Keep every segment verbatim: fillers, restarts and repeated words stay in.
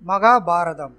மகாபாரதம்.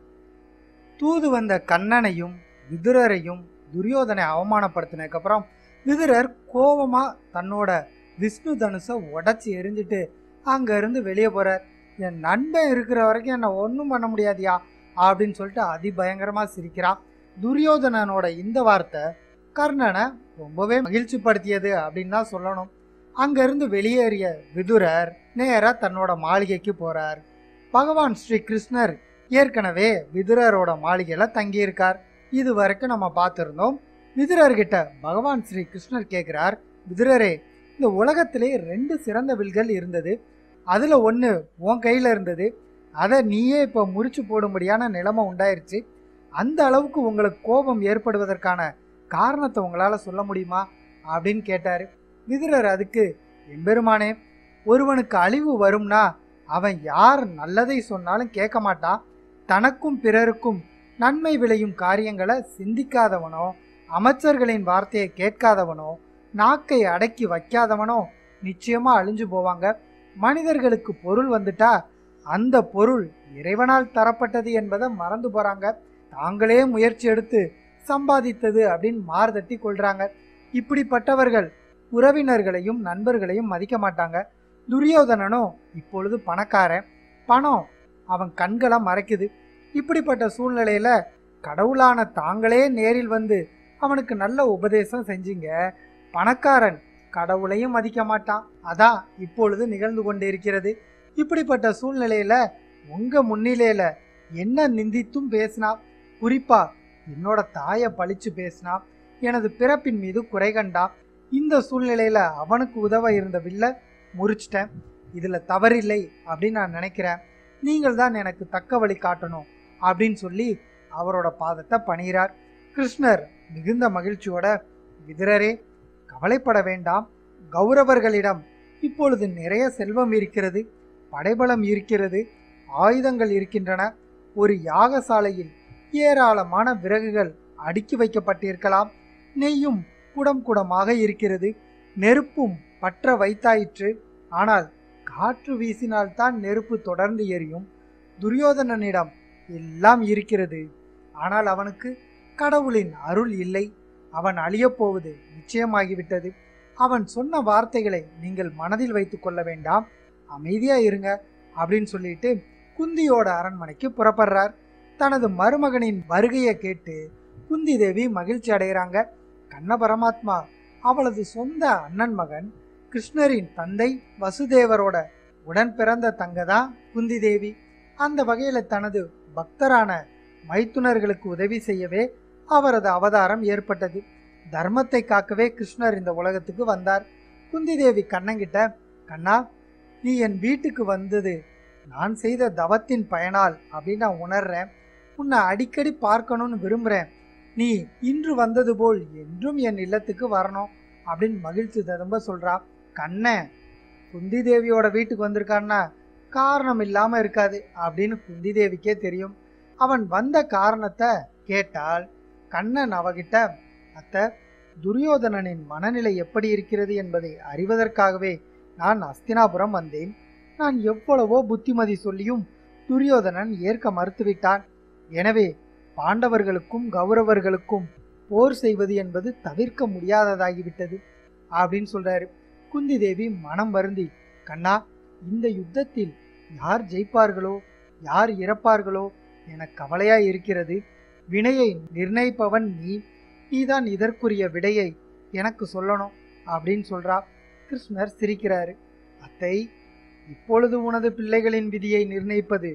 தூது வந்த கண்ணனையும் விதுரரையும் துரியோதனை அவமானப்படுத்தினதுக்கு அப்புறம் விதுரர் கோபமா தன்னோட விஷ்ணு தனுசை உடச்சி எரிஞ்சிட்டு அங்க இருந்து வெளியே போறார். என் நண்பன் இருக்கிற வரைக்கும் என்ன ஒன்றும் பண்ண முடியாதியா அப்படின்னு சொல்லிட்டு அதிபயங்கரமா சிரிக்கிறான். துரியோதனனோட இந்த வார்த்தை கர்ணனை ரொம்பவே மகிழ்ச்சி படுத்தியது அப்படின்னு தான் சொல்லணும். அங்க இருந்து வெளியேறிய விதுரர் நேரா தன்னோட மாளிகைக்கு போறார். பகவான் ஸ்ரீ கிருஷ்ணர் ஏற்கனவே விதுரரோட மாளிகையில தங்கியிருக்கார். இது வரைக்கும் நம்ம பார்த்திருந்தோம். விதுரர்கிட்ட பகவான் ஸ்ரீ கிருஷ்ணர் கேட்கிறார், விதுரரே, இந்த உலகத்திலே ரெண்டு சிறந்த வில்கள் இருந்தது, அதுல ஒன்று உன் கையில இருந்தது, அதை நீயே இப்போ முறிச்சு போடும்படியான நிலைமை உண்டாயிருச்சு. அந்த அளவுக்கு உங்களுக்கு கோபம் ஏற்படுவதற்கான காரணத்தை உங்களால சொல்ல முடியுமா அப்படின்னு கேட்டாரு. விதுரர் அதுக்கு, எம்பெருமானே, ஒருவனுக்கு அழிவு வரும்னா அவன் யார் நல்லதை சொன்னாலும் கேட்க மாட்டான். தனக்கும் பிறருக்கும் நன்மை விளையும் காரியங்களை சிந்திக்காதவனோ, அமைச்சர்களின் வார்த்தையை கேட்காதவனோ, நாக்கை அடக்கி வைக்காதவனோ நிச்சயமா அழிஞ்சு போவாங்க. மனிதர்களுக்கு பொருள் வந்துட்டா அந்த பொருள் இறைவனால் தரப்பட்டது என்பதை மறந்து போறாங்க. தாங்களே முயற்சி எடுத்து சம்பாதித்தது அப்படின்னு மார்தட்டி கொள்றாங்க. இப்படிப்பட்டவர்கள் உறவினர்களையும் நண்பர்களையும் மதிக்க மாட்டாங்க. துரியோதனனும் இப்பொழுது பணக்காரன், பணம் அவன் கண்களை மறைக்குது. இப்படிப்பட்ட சூழ்நிலையில கடவுளான தாங்களே நேரில் வந்து அவனுக்கு நல்ல உபதேசம் செஞ்சீங்க. பணக்காரன் கடவுளையும் மதிக்க மாட்டான். அதான் இப்பொழுது நிகழ்ந்து கொண்டு இருக்கிறது. இப்படிப்பட்ட சூழ்நிலையில உங்க முன்னிலையில என்ன நிந்தித்தும் பேசினா, குறிப்பா என்னோட தாயை பழிச்சு பேசினா, எனது பிறப்பின் மீது குறை கண்டா. இந்த சூழ்நிலையில அவனுக்கு உதவ இருந்த வில்ல முறிச்சிட்டேன். இதுல தவறில்லை அப்படின்னு நான் நினைக்கிறேன். நீங்கள் தான் எனக்கு தக்க வழி காட்டணும் அப்படின்னு சொல்லி அவரோட பாதத்தை பணிகிறார். கிருஷ்ணர் மிகுந்த மகிழ்ச்சியோட, விதுரரே, கவலைப்பட வேண்டாம். கௌரவர்களிடம் இப்பொழுது நிறைய செல்வம் இருக்கிறது, படைபலம் இருக்கிறது, ஆயுதங்கள் இருக்கின்றன. ஒரு யாகசாலையில் ஏராளமான விறகுகள் அடுக்கி வைக்கப்பட்டிருக்கலாம். நெய்யும் குடம் குடமாக இருக்கிறது. நெருப்பும் பற்ற வைத்தாயிற்று. ஆனால் காற்று வீசினால்தான் நெருப்பு தொடர்ந்து எரியும். துரியோதனனிடம் எல்லாம் இருக்கிறது. ஆனால் அவனுக்கு கடவுளின் அருள் இல்லை. அவன் அழியப்போவது நிச்சயமாகிவிட்டது. அவன் சொன்ன வார்த்தைகளை நீங்கள் மனதில் வைத்து கொள்ள வேண்டாம், அமைதியா இருங்க அப்படின்னு சொல்லிட்டு குந்தியோட அரண்மனைக்கு புறப்படுறார். தனது மருமகனின் வருகையை கேட்டு குந்தி தேவி மகிழ்ச்சி அடைகிறாங்க. கண்ண பரமாத்மா அவளது சொந்த அண்ணன் மகன், கிருஷ்ணரின் தந்தை வசுதேவரோட உடன் பிறந்த தங்கதான் குந்தி தேவி. அந்த வகையில தனது பக்தரான மைத்துனர்களுக்கு உதவி செய்யவே அவரது அவதாரம் ஏற்பட்டது. தர்மத்தை காக்கவே கிருஷ்ணர் இந்த உலகத்துக்கு வந்தார். குந்தி தேவி கண்ணங்கிட்ட, கண்ணா, நீ என் வீட்டுக்கு வந்தது நான் செய்த தவத்தின் பயனால் அப்படின்னு நான் உணர்றேன். உன்னை அடிக்கடி பார்க்கணும்னு விரும்புறேன். நீ இன்று வந்தது போல் என்றும் என் இல்லத்துக்கு வரணும் அப்படின்னு மகிழ்ச்சி ததும்ப சொல்றா. கண்ணன் குந்தி தேவியோட வீட்டுக்கு வந்திருக்கான்னா காரணம் இல்லாம இருக்காது அப்படின்னு குந்தி தேவிக்கே தெரியும். அவன் வந்த காரணத்தை கேட்டால் கண்ணன் அவகிட்ட, அத்தை, துரியோதனனின் மனநிலை எப்படி இருக்கிறது என்பதை அறிவதற்காகவே நான் அஸ்தினாபுரம் வந்தேன். நான் எவ்வளவோ புத்திமதி சொல்லியும் துரியோதனன் ஏற்க மறுத்துவிட்டான். எனவே பாண்டவர்களுக்கும் கௌரவர்களுக்கும் போர் செய்வது என்பது தவிர்க்க முடியாததாகிவிட்டது அப்படின்னு சொல்றாரு. குந்தி தேவி மனம் வருந்தி, கண்ணா, இந்த யுத்தத்தில் யார் ஜெயிப்பார்களோ யார் இறப்பார்களோ என கவலையா இருக்கிறது. வினையை நிர்ணயிப்பவன் நீ, நீதான் இதற்குரிய விடையை எனக்கு சொல்லணும் அப்படின்னு சொல்றா. கிருஷ்ணர் சிரிக்கிறாரு. அத்தை, இப்பொழுது உனது பிள்ளைகளின் விதியை நிர்ணயிப்பது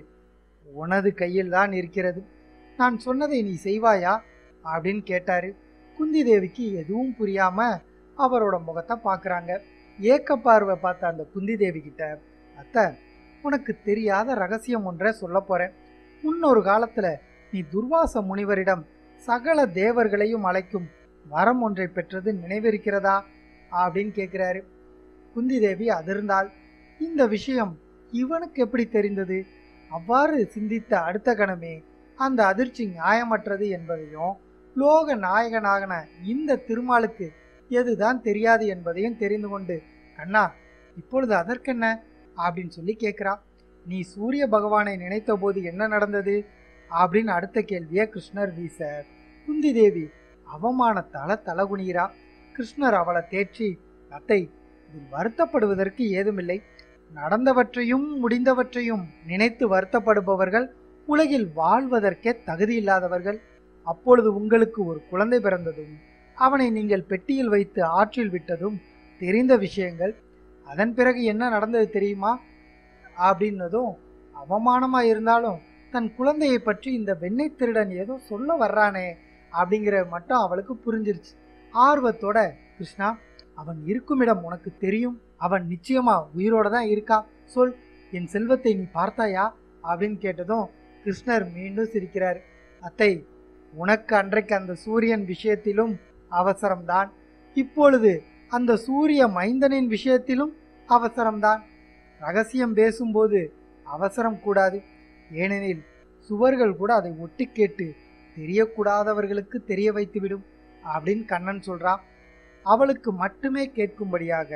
உனது கையில் தான் இருக்கிறது. நான் சொன்னதை நீ செய்வாயா அப்படின்னு கேட்டாரு. குந்தி தேவிக்கு எதுவும் புரியாம அவரோட முகத்தை பார்க்குறாங்க. ஏக்க பார்வை பார்த்த அந்த குந்தி தேவி கிட்ட, அத்தை, உனக்கு தெரியாத ரகசியம் ஒன்றை சொல்ல போறேன். முன்னொரு காலத்துல நீ துர்வாச முனிவரிடம் சகல தேவர்களையும் அழைக்கும் வரம் ஒன்றை பெற்றது நினைவிருக்கிறதா அப்படின்னு கேட்கிறாரு. குந்தி தேவி அதிர்ந்தாள். இந்த விஷயம் இவனுக்கு எப்படி தெரிந்தது? அவ்வாறு சிந்தித்த அடுத்த கணமே அந்த அதிர்ச்சி நியாயமற்றது என்பதையும், லோக நாயகனாகன இந்த திருமாலுக்கு எதுதான் தெரியாது என்பதையும் தெரிந்து கொண்டு, கண்ணா, இப்பொழுது அதற்கென்ன அப்படின்னு சொல்லி கேட்கிறா. நீ சூரிய பகவானை நினைத்த போது என்ன நடந்தது அப்படின்னு அடுத்த கேள்வியை கிருஷ்ணர் வீச குந்தி தேவி அவமானத்தால தலகுனிகிறா. கிருஷ்ணர் அவளை தேற்றி, அத்தை, இதில் வருத்தப்படுவதற்கு ஏதுமில்லை. நடந்தவற்றையும் முடிந்தவற்றையும் நினைத்து வருத்தப்படுபவர்கள் உலகில் வாழ்வதற்கே தகுதி இல்லாதவர்கள். அப்பொழுது உங்களுக்கு ஒரு குழந்தை பிறந்ததும் அவனை நீங்கள் பெட்டியில் வைத்து ஆற்றில் விட்டதும் தெரிந்த விஷயங்கள். அதன் பிறகு என்ன நடந்தது தெரியுமா அப்படின்னதும், அவமானமா இருந்தாலும் தன் குழந்தையை பற்றி இந்த வெண்ணெய் திருடன் ஏதோ சொல்ல வர்றானே அப்படிங்கிற மட்டும் அவளுக்கு புரிஞ்சிருச்சு. ஆர்வத்தோட, கிருஷ்ணா, அவன் இருக்கும் இடம் உனக்கு தெரியும், அவன் நிச்சயமா உயிரோட தான் இருக்கா, சொல், என் செல்வத்தை நீ பார்த்தாயா அப்படின்னு கேட்டதும் கிருஷ்ணர் மீண்டும் சிரிக்கிறார். அத்தை, உனக்கு அன்றைக்கு அந்த சூரியன் விஷயத்திலும் அவசரம்தான், இப்பொழுது அந்த சூரிய மைந்தனின் விஷயத்திலும் அவசரம்தான். ரகசியம் பேசும்போது அவசரம் கூடாது, ஏனெனில் சுவர்கள் கூட அதை ஒட்டி கேட்டு தெரியக்கூடாதவர்களுக்கு தெரிய வைத்துவிடும் அப்படின்னு கண்ணன் சொல்றான். அவளுக்கு மட்டுமே கேட்கும்படியாக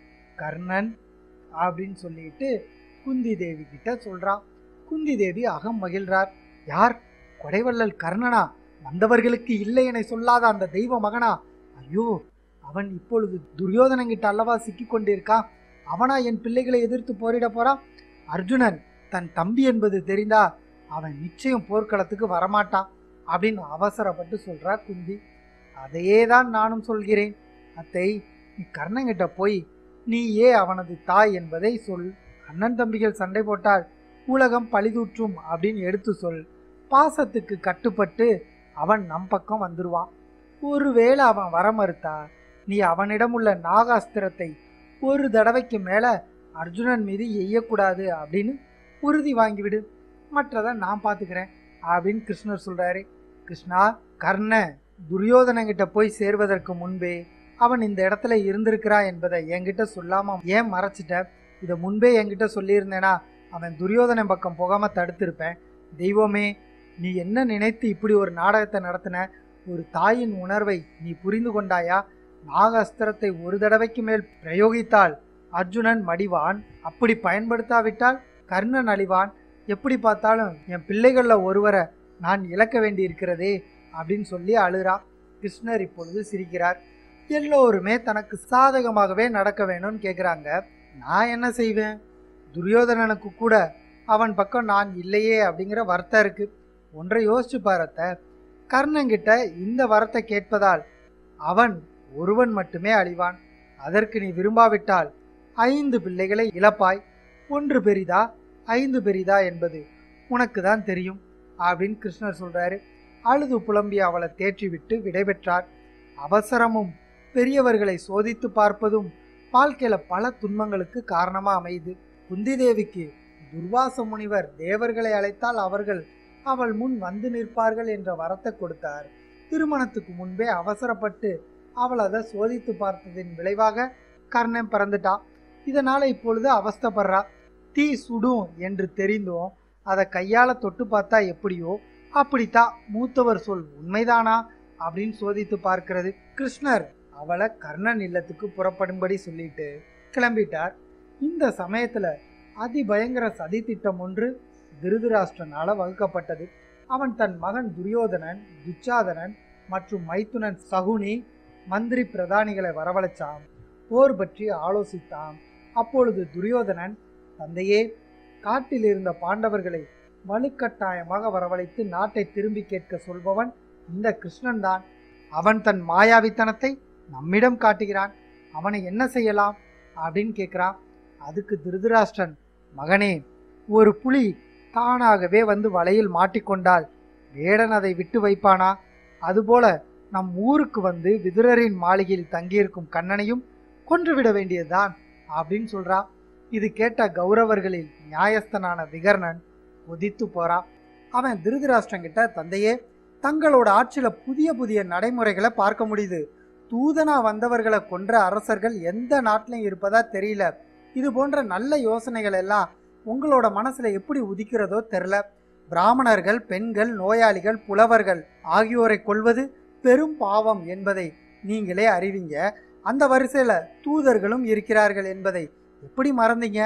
கர்ணன் அப்படின்னு சொல்லிட்டு குந்தி தேவி கிட்ட சொல்றான். குந்தி தேவி அகம் மகிழ்றார். யார்? கொடைவள்ளல் கர்ணனா? வந்தவர்களுக்கு இல்லை என சொல்லாத அந்த தெய்வ மகனா? ஐயோ, அவன் இப்பொழுது துரியோதனங்கிட்ட அல்லவா சிக்கி கொண்டிருக்கான். அவனா என் பிள்ளைகளை எதிர்த்து போரிட போறான்? அர்ஜுனன் தன் தம்பி என்பது தெரிந்தா அவன் நிச்சயம் போர்க்களத்துக்கு வரமாட்டான் அப்படின்னு அவசரப்பட்டு சொல்றா குந்தி. அதையே தான் நானும் சொல்கிறேன் அத்தை. நீ கர்ணங்கிட்ட போய் நீ ஏ அவனது தாய் என்பதை சொல். அண்ணன் தம்பிகள் சண்டை போட்டால் உலகம் பழிதூற்றும் அப்படின்னு எடுத்து சொல். பாசத்துக்கு கட்டுப்பட்டு அவன் நம் பக்கம் வந்துடுவான். ஒருவேளை அவன் வர மறுத்தா நீ அவனிடம் உள்ள நாகாஸ்திரத்தை ஒரு தடவைக்கு மேல அர்ஜுனன் மீது எய்யக்கூடாது அப்படின்னு உறுதி வாங்கிவிடு. மற்றதை நான் பார்த்துக்கிறேன் அப்படின்னு கிருஷ்ணர் சொல்றாரு. கிருஷ்ணா, கர்ண துரியோதனங்கிட்ட போய் சேர்வதற்கு முன்பே அவன் இந்த இடத்துல இருந்திருக்கிறா என்பதை என்கிட்ட சொல்லாம ஏன் மறைச்சிட்ட? இதை முன்பே என்கிட்ட சொல்லியிருந்தேனா அவன் துரியோதனன் பக்கம் போகாம தடுத்திருப்பேன். தெய்வமே, நீ என்ன நினைத்து இப்படி ஒரு நாடகத்தை நடத்தின? ஒரு தாயின் உணர்வை நீ புரிந்து கொண்டாயா? நாகாஸ்திரத்தை ஒரு தடவைக்கு மேல் பிரயோகித்தால் அர்ஜுனன் மடிவான், அப்படி பயன்படுத்தாவிட்டால் கர்ணன் அழிவான். எப்படி பார்த்தாலும் என் பிள்ளைகளில் ஒருவரை நான் இழக்க வேண்டி இருக்கிறதே அப்படின்னு சொல்லி அழுறா. கிருஷ்ணர் இப்பொழுது சிரிக்கிறார். எல்லோருமே தனக்கு சாதகமாகவே நடக்க வேணும்னு கேட்குறாங்க. நான் என்ன செய்வேன்? துரியோதனனுக்கு கூட அவன் பக்கம் நான் இல்லையே அப்படிங்கிற வருத்தம் இருக்கு. ஒன்றை யோசிச்சு பாரத்த, கர்ணங்கிட்ட இந்த வரத்தை கேட்பதால் அவன் ஒருவன் மட்டுமே அழிவான். அதற்கு நீ விரும்பாவிட்டால் ஐந்து பிள்ளைகளை இழப்பாய். ஒன்று பெரிதா ஐந்து பெரிதா என்பது உனக்கு தான் தெரியும் அப்படின்னு கிருஷ்ணர் சொல்றாரு. அழுது புலம்பி அவளை தேற்றிவிட்டு விடைபெற்றார். அவசரமும் பெரியவர்களை சோதித்து பார்ப்பதும் வாழ்க்கையில பல துன்பங்களுக்கு காரணமா அமையுது. குந்தி தேவிக்கு துர்வாச முனிவர் தேவர்களை அழைத்தால் அவர்கள் அவள் முன் வந்து நிற்பார்கள் என்ற வரத்தை கொடுத்தார். திருமணத்துக்கு முன்பே அவசரப்பட்டு அவள் அதை சோதித்து பார்த்ததின் விளைவாக கர்ணன் பிறந்துட்டா. இதனால இப்பொழுது அவஸ்தப்படுறா. தீ சுடும் என்று தெரிந்தும் அதை கையால தொட்டு பார்த்தா எப்படியோ அப்படித்தான் மூத்தவர் சொல் உண்மைதானா அப்படின்னு சோதித்து பார்க்கிறது. கிருஷ்ணர் அவளை கர்ணன் இல்லத்துக்கு புறப்படும்படி சொல்லிட்டு கிளம்பிட்டார். இந்த சமயத்துல அதிபயங்கர சதி திட்டம் ஒன்று திருதராஷ்டிரனால வகுக்கப்பட்டது. அவன் தன் மகன் துரியோதனன், துச்சாதனன் மற்றும் மைத்துனன் சகுனி மந்திரி பிரதானிகளை வரவழைச்சான். போர் பற்றி ஆலோசித்தான். அப்பொழுது துரியோதனன், தந்தையே, காட்டில் இருந்த பாண்டவர்களை வலுக்கட்டாயமாக வரவழைத்து நாட்டை திரும்பி கேட்க சொல்பவன் இந்த கிருஷ்ணன் தான். அவன் தன் மாயாவித்தனத்தை நம்மிடம் காட்டுகிறான். அவனை என்ன செய்யலாம் அப்படின்னு கேட்கிறான். அதுக்கு திருதராஷ்டிரன், மகனே, ஒரு புலி தானாகவே வந்து வலையில் மாட்டிக்கொண்டால் வேடன் அதை விட்டு வைப்பானா? அதுபோல நம் ஊருக்கு வந்து விதுரரின் மாளிகையில் தங்கியிருக்கும் கண்ணனையும் கொன்றுவிட வேண்டியதுதான் அப்படின்னு சொல்றா. இது கேட்ட கௌரவர்களில் நியாயஸ்தனான விகர்ணன் கொதித்து போறான். அவன் திருதராஷ்டிரங்கிட்ட, தந்தையே, தங்களோட ஆட்சியில புதிய புதிய நடைமுறைகளை பார்க்க முடியுது. தூதனா வந்தவர்களை கொன்ற அரசர்கள் எந்த நாட்டிலையும் இருப்பதா தெரியல. இது போன்ற நல்ல யோசனைகள் எல்லாம் உங்களோட மனசுல எப்படி உதிக்கிறதோ தெரில. பிராமணர்கள், பெண்கள், நோயாளிகள், புலவர்கள் ஆகியோரை கொல்வது பெரும் பாவம் என்பதை நீங்களே அறிவீங்க. அந்த வரிசையில தூதர்களும் இருக்கிறார்கள் என்பதை எப்படி மறந்தீங்க?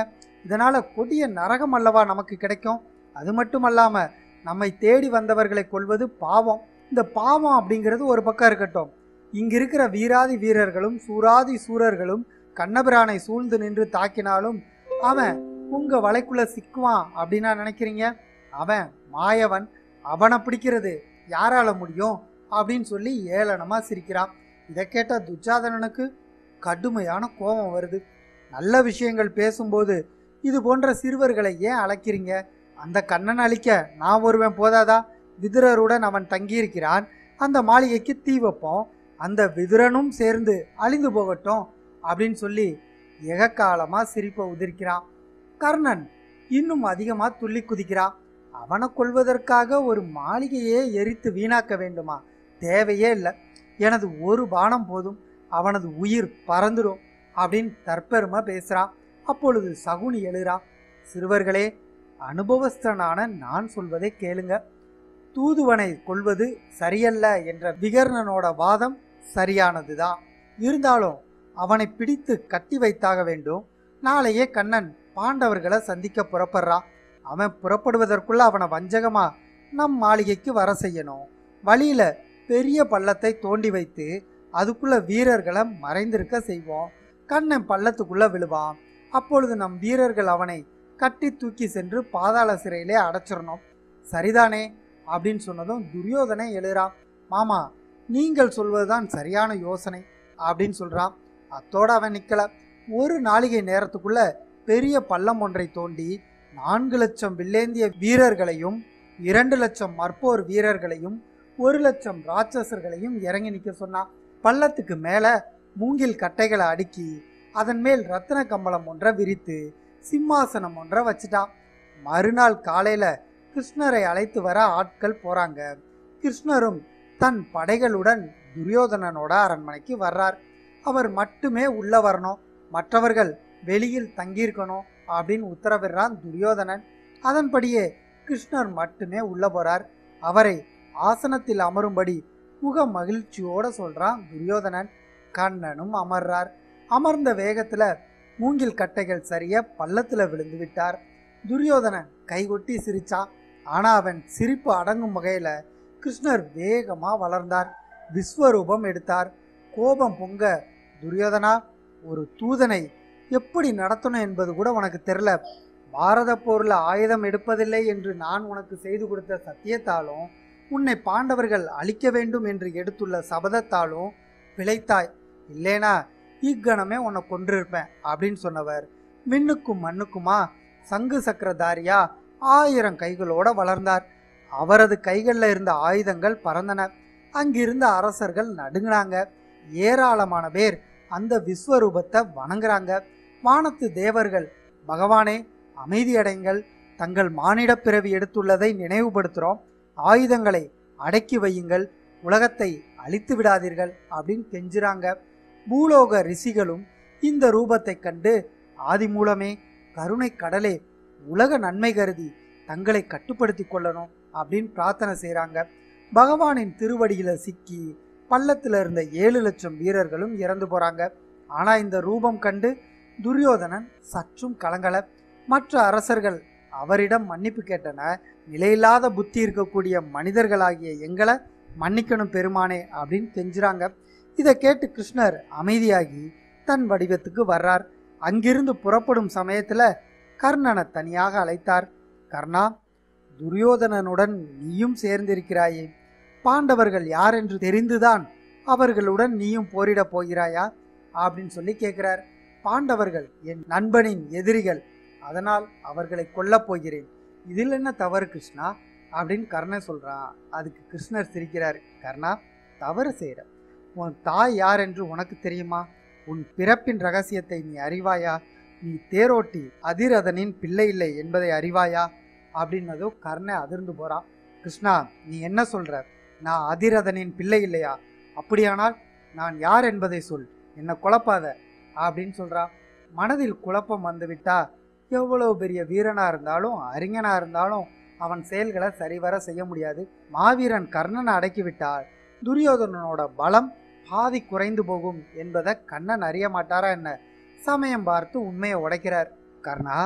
இதனால கொடிய நரகம் அல்லவா நமக்கு கிடைக்கும். அது மட்டுமல்லாம நம்மை தேடி வந்தவர்களை கொல்வது பாவம். இந்த பாவம் அப்படிங்கிறது ஒரு பக்கம் இருக்கட்டும், இங்க இருக்கிற வீராதி வீரர்களும் சூராதி சூரர்களும் கண்ணபிரானை சூழ்ந்து நின்று தாக்கினாலும் அவன் உங்க வலைக்குள்ள சிக்குவான் அப்படின்னா நினைக்கிறீங்க? அவன் மாயவன், அவனை பிடிக்கிறது யாரால முடியும் அப்படின்னு சொல்லி ஏளனமா சிரிக்கிறான். இதை கேட்ட துச்சாதனனுக்கு கடுமையான கோபம் வருது. நல்ல விஷயங்கள் பேசும்போது இது போன்ற சிறுவர்களை ஏன் அழைக்கிறீங்க? அந்த கண்ணன் அழிக்க நான் ஒருவன் போதாதா? விதுரருடன் அவன் தங்கியிருக்கிறான், அந்த மாளிகைக்கு தீ வைப்போம், அந்த விதுரனும் சேர்ந்து அழிந்து போகட்டும் அப்படின்னு சொல்லி எகக்காலமா சிரிப்பை உதிர்க்கிறான். கர்ணன் இன்னும் அதிகமா துள்ளி குதிக்கிறான். அவனை கொல்வதற்காக ஒரு மாளிகையே எரித்து வீணாக்க வேண்டுமா? தேவையே இல்லை, எனது ஒரு பானம் போதும், அவனது உயிர் பறந்துடும் அப்படின்னு தற்பெருமை பேசுறான். அப்பொழுது சகுனி எழுறான். சிறுவர்களே, அனுபவஸ்தனான நான் சொல்வதை கேளுங்க. தூதுவனை கொல்வது சரியல்ல என்ற விகர்ணனோட வாதம் சரியானதுதான். இருந்தாலும் அவனை பிடித்து கட்டி வைத்தாக வேண்டும். நாளையே கண்ணன் பாண்டவர்களை சந்திக்க புறப்படுறான். அவன் புறப்படுவதற்குள்ள அவனை வஞ்சகமா நம் மாளிகைக்கு வர செய்யணும். வழியில பெரிய பள்ளத்தை தோண்டி வைத்து அதுக்குள்ள வீரர்களை மறைந்திருக்க செய்வோம். கண்ணன் பள்ளத்துக்குள்ள விழுவான். அப்பொழுது நம் வீரர்கள் அவனை கட்டி தூக்கி சென்று பாதாள சிறையிலே அடைச்சிடணும். சரிதானே அப்படின்னு சொன்னதும் துரியோதனை எழுறான். மாமா, நீங்கள் சொல்வதுதான் சரியான யோசனை அப்படின்னு சொல்றான். அத்தோட அவன் நிக்கல. ஒரு நாளிகை நேரத்துக்குள்ள பெரிய பள்ளம் ஒன்றை தோண்டி நான்கு லட்சம் வில்லேந்திய வீரர்களையும் இரண்டு லட்சம் மற்போர் வீரர்களையும் ஒரு லட்சம் ராட்சசர்களையும் இறங்கி நிற்க சொன்னான். பள்ளத்துக்கு மேல மூங்கில் கட்டைகளை அடுக்கி அதன் மேல் ரத்தின கம்பளம் ஒன்றை விரித்து சிம்மாசனம் ஒன்றை வச்சுட்டான். மறுநாள் காலையில கிருஷ்ணரை அழைத்து வர ஆட்கள் போறாங்க. கிருஷ்ணரும் தன் படைகளுடன் துரியோதனனோட அரண்மனைக்கு வர்றார். அவர் மட்டுமே உள்ள வரணும், மற்றவர்கள் வெளியில் தங்கியிருக்கணும் அப்படின்னு உத்தரவிடுறான் துரியோதனன். அதன்படியே கிருஷ்ணர் மட்டுமே உள்ள போறார். அவரை ஆசனத்தில் அமரும்படி முக மகிழ்ச்சியோட சொல்றான் துரியோதனன். கண்ணனும் அமர்றார். அமர்ந்த வேகத்துல மூங்கில் கட்டைகள் சரிய பள்ளத்துல விழுந்து விட்டார். துரியோதனன் கைகொட்டி சிரிச்சான். ஆனா அவன் சிரிப்பு அடங்கும் வகையில கிருஷ்ணர் வேகமா வளர்ந்தார். விஸ்வரூபம் எடுத்தார். கோபம் பொங்க, துரியோதனா, ஒரு தூதனை எப்படி நடத்தணும் என்பது கூட உனக்கு தெரியல. பாரத போர்ல ஆயுதம் எடுப்பதில்லை என்று நான் உனக்கு செய்து கொடுத்த சத்தியத்தாலும் உன்னை பாண்டவர்கள் அழிக்க வேண்டும் என்று எடுத்துள்ள சபதத்தாலும் பிழைத்தாய். இல்லேனா இக்கணமே உன்னை கொன்றிருப்பேன் அப்படின்னு சொன்னவர் மின்னுக்கும் மண்ணுக்குமா சங்கு சக்கரதாரியா ஆயிரம் கைகளோட வளர்ந்தார். அவரது கைகளில் இருந்த ஆயுதங்கள் பறந்தன. அங்கிருந்த அரசர்கள் நடுங்கினாங்க. ஏராளமான பேர் அந்த விஸ்வரூபத்தை வணங்குறாங்க. வானத்து தேவர்கள், பகவானே அமைதியடைங்கள், தங்கள் மானிட பிறவி எடுத்துள்ளதை நினைவுபடுத்துகிறோம், ஆயுதங்களை அடக்கி வையுங்கள், உலகத்தை அழித்து விடாதீர்கள் அப்படின்னு கெஞ்சுறாங்க. பூலோக ரிஷிகளும் இந்த ரூபத்தை கண்டு, ஆதி மூலமே, கருணை கடலே, உலக நன்மை கருதி தங்களை கட்டுப்படுத்தி கொள்ளணும் அப்படின்னு பிரார்த்தனை செய்கிறாங்க. பகவானின் திருவடியில சிக்கி பள்ளத்தில் இருந்த ஏழு லட்சம் வீரர்களும் இறந்து போறாங்க. ஆனா இந்த ரூபம் கண்டு துரியோதனன் சற்றும் கலங்கல. மற்ற அரசர்கள் அவரிடம் மன்னிப்பு கேட்டன. நிலையில்லாத புத்தி இருக்கக்கூடிய மனிதர்களாகிய எங்களை மன்னிக்கணும் பெருமானே அப்படின்னு கெஞ்சுறாங்க. இதை கேட்டு கிருஷ்ணர் அமைதியாகி தன் வடிவத்துக்கு வர்றார். அங்கிருந்து புறப்படும் சமயத்துல கர்ணனை தனியாக அழைத்தார். கர்ணா, துரியோதனனுடன் நீயும் சேர்ந்திருக்கிறாயே, பாண்டவர்கள் யார் என்று தெரிந்துதான் அவர்களுடன் நீயும் போரிட போகிறாயா அப்படின்னு சொல்லி கேட்கிறார். பாண்டவர்கள் என் நண்பனின் எதிரிகள், அதனால் அவர்களை கொல்லப் போகிறேன், இதில் என்ன தவறு கிருஷ்ணா அப்படின்னு கர்ணன் சொல்றான். அதுக்கு கிருஷ்ணர் சிரிக்கிறார். கர்ணா, தவறு செய்கிற, உன் தாய் யார் என்று உனக்கு தெரியுமா? உன் பிறப்பின் ரகசியத்தை நீ அறிவாயா? நீ தேரோட்டி அதிரதனின் பிள்ளை இல்லை என்பதை அறிவாயா அப்படின்னதோ கர்ணன் அதிர்ந்து போறான். கிருஷ்ணா, நீ என்ன சொல்ற? நான் அதிரதனின் பிள்ளை இல்லையா? அப்படியானால் நான் யார் என்பதை சொல், என்னை குழப்பாத அப்படின்னு சொல்றான். மனதில் குழப்பம் வந்துவிட்டா எவ்வளவு பெரிய வீரனா இருந்தாலும் அறிஞனா இருந்தாலும் அவன் செயல்களை சரிவர செய்ய முடியாது. மாவீரன் கர்ணனை அடக்கிவிட்டால் துரியோதனனோட பலம் பாதி குறைந்து போகும் என்பதை கண்ணன் அறிய மாட்டாரா என்ன? சமயம் பார்த்து உண்மையை உடைக்கிறார். கர்ணா,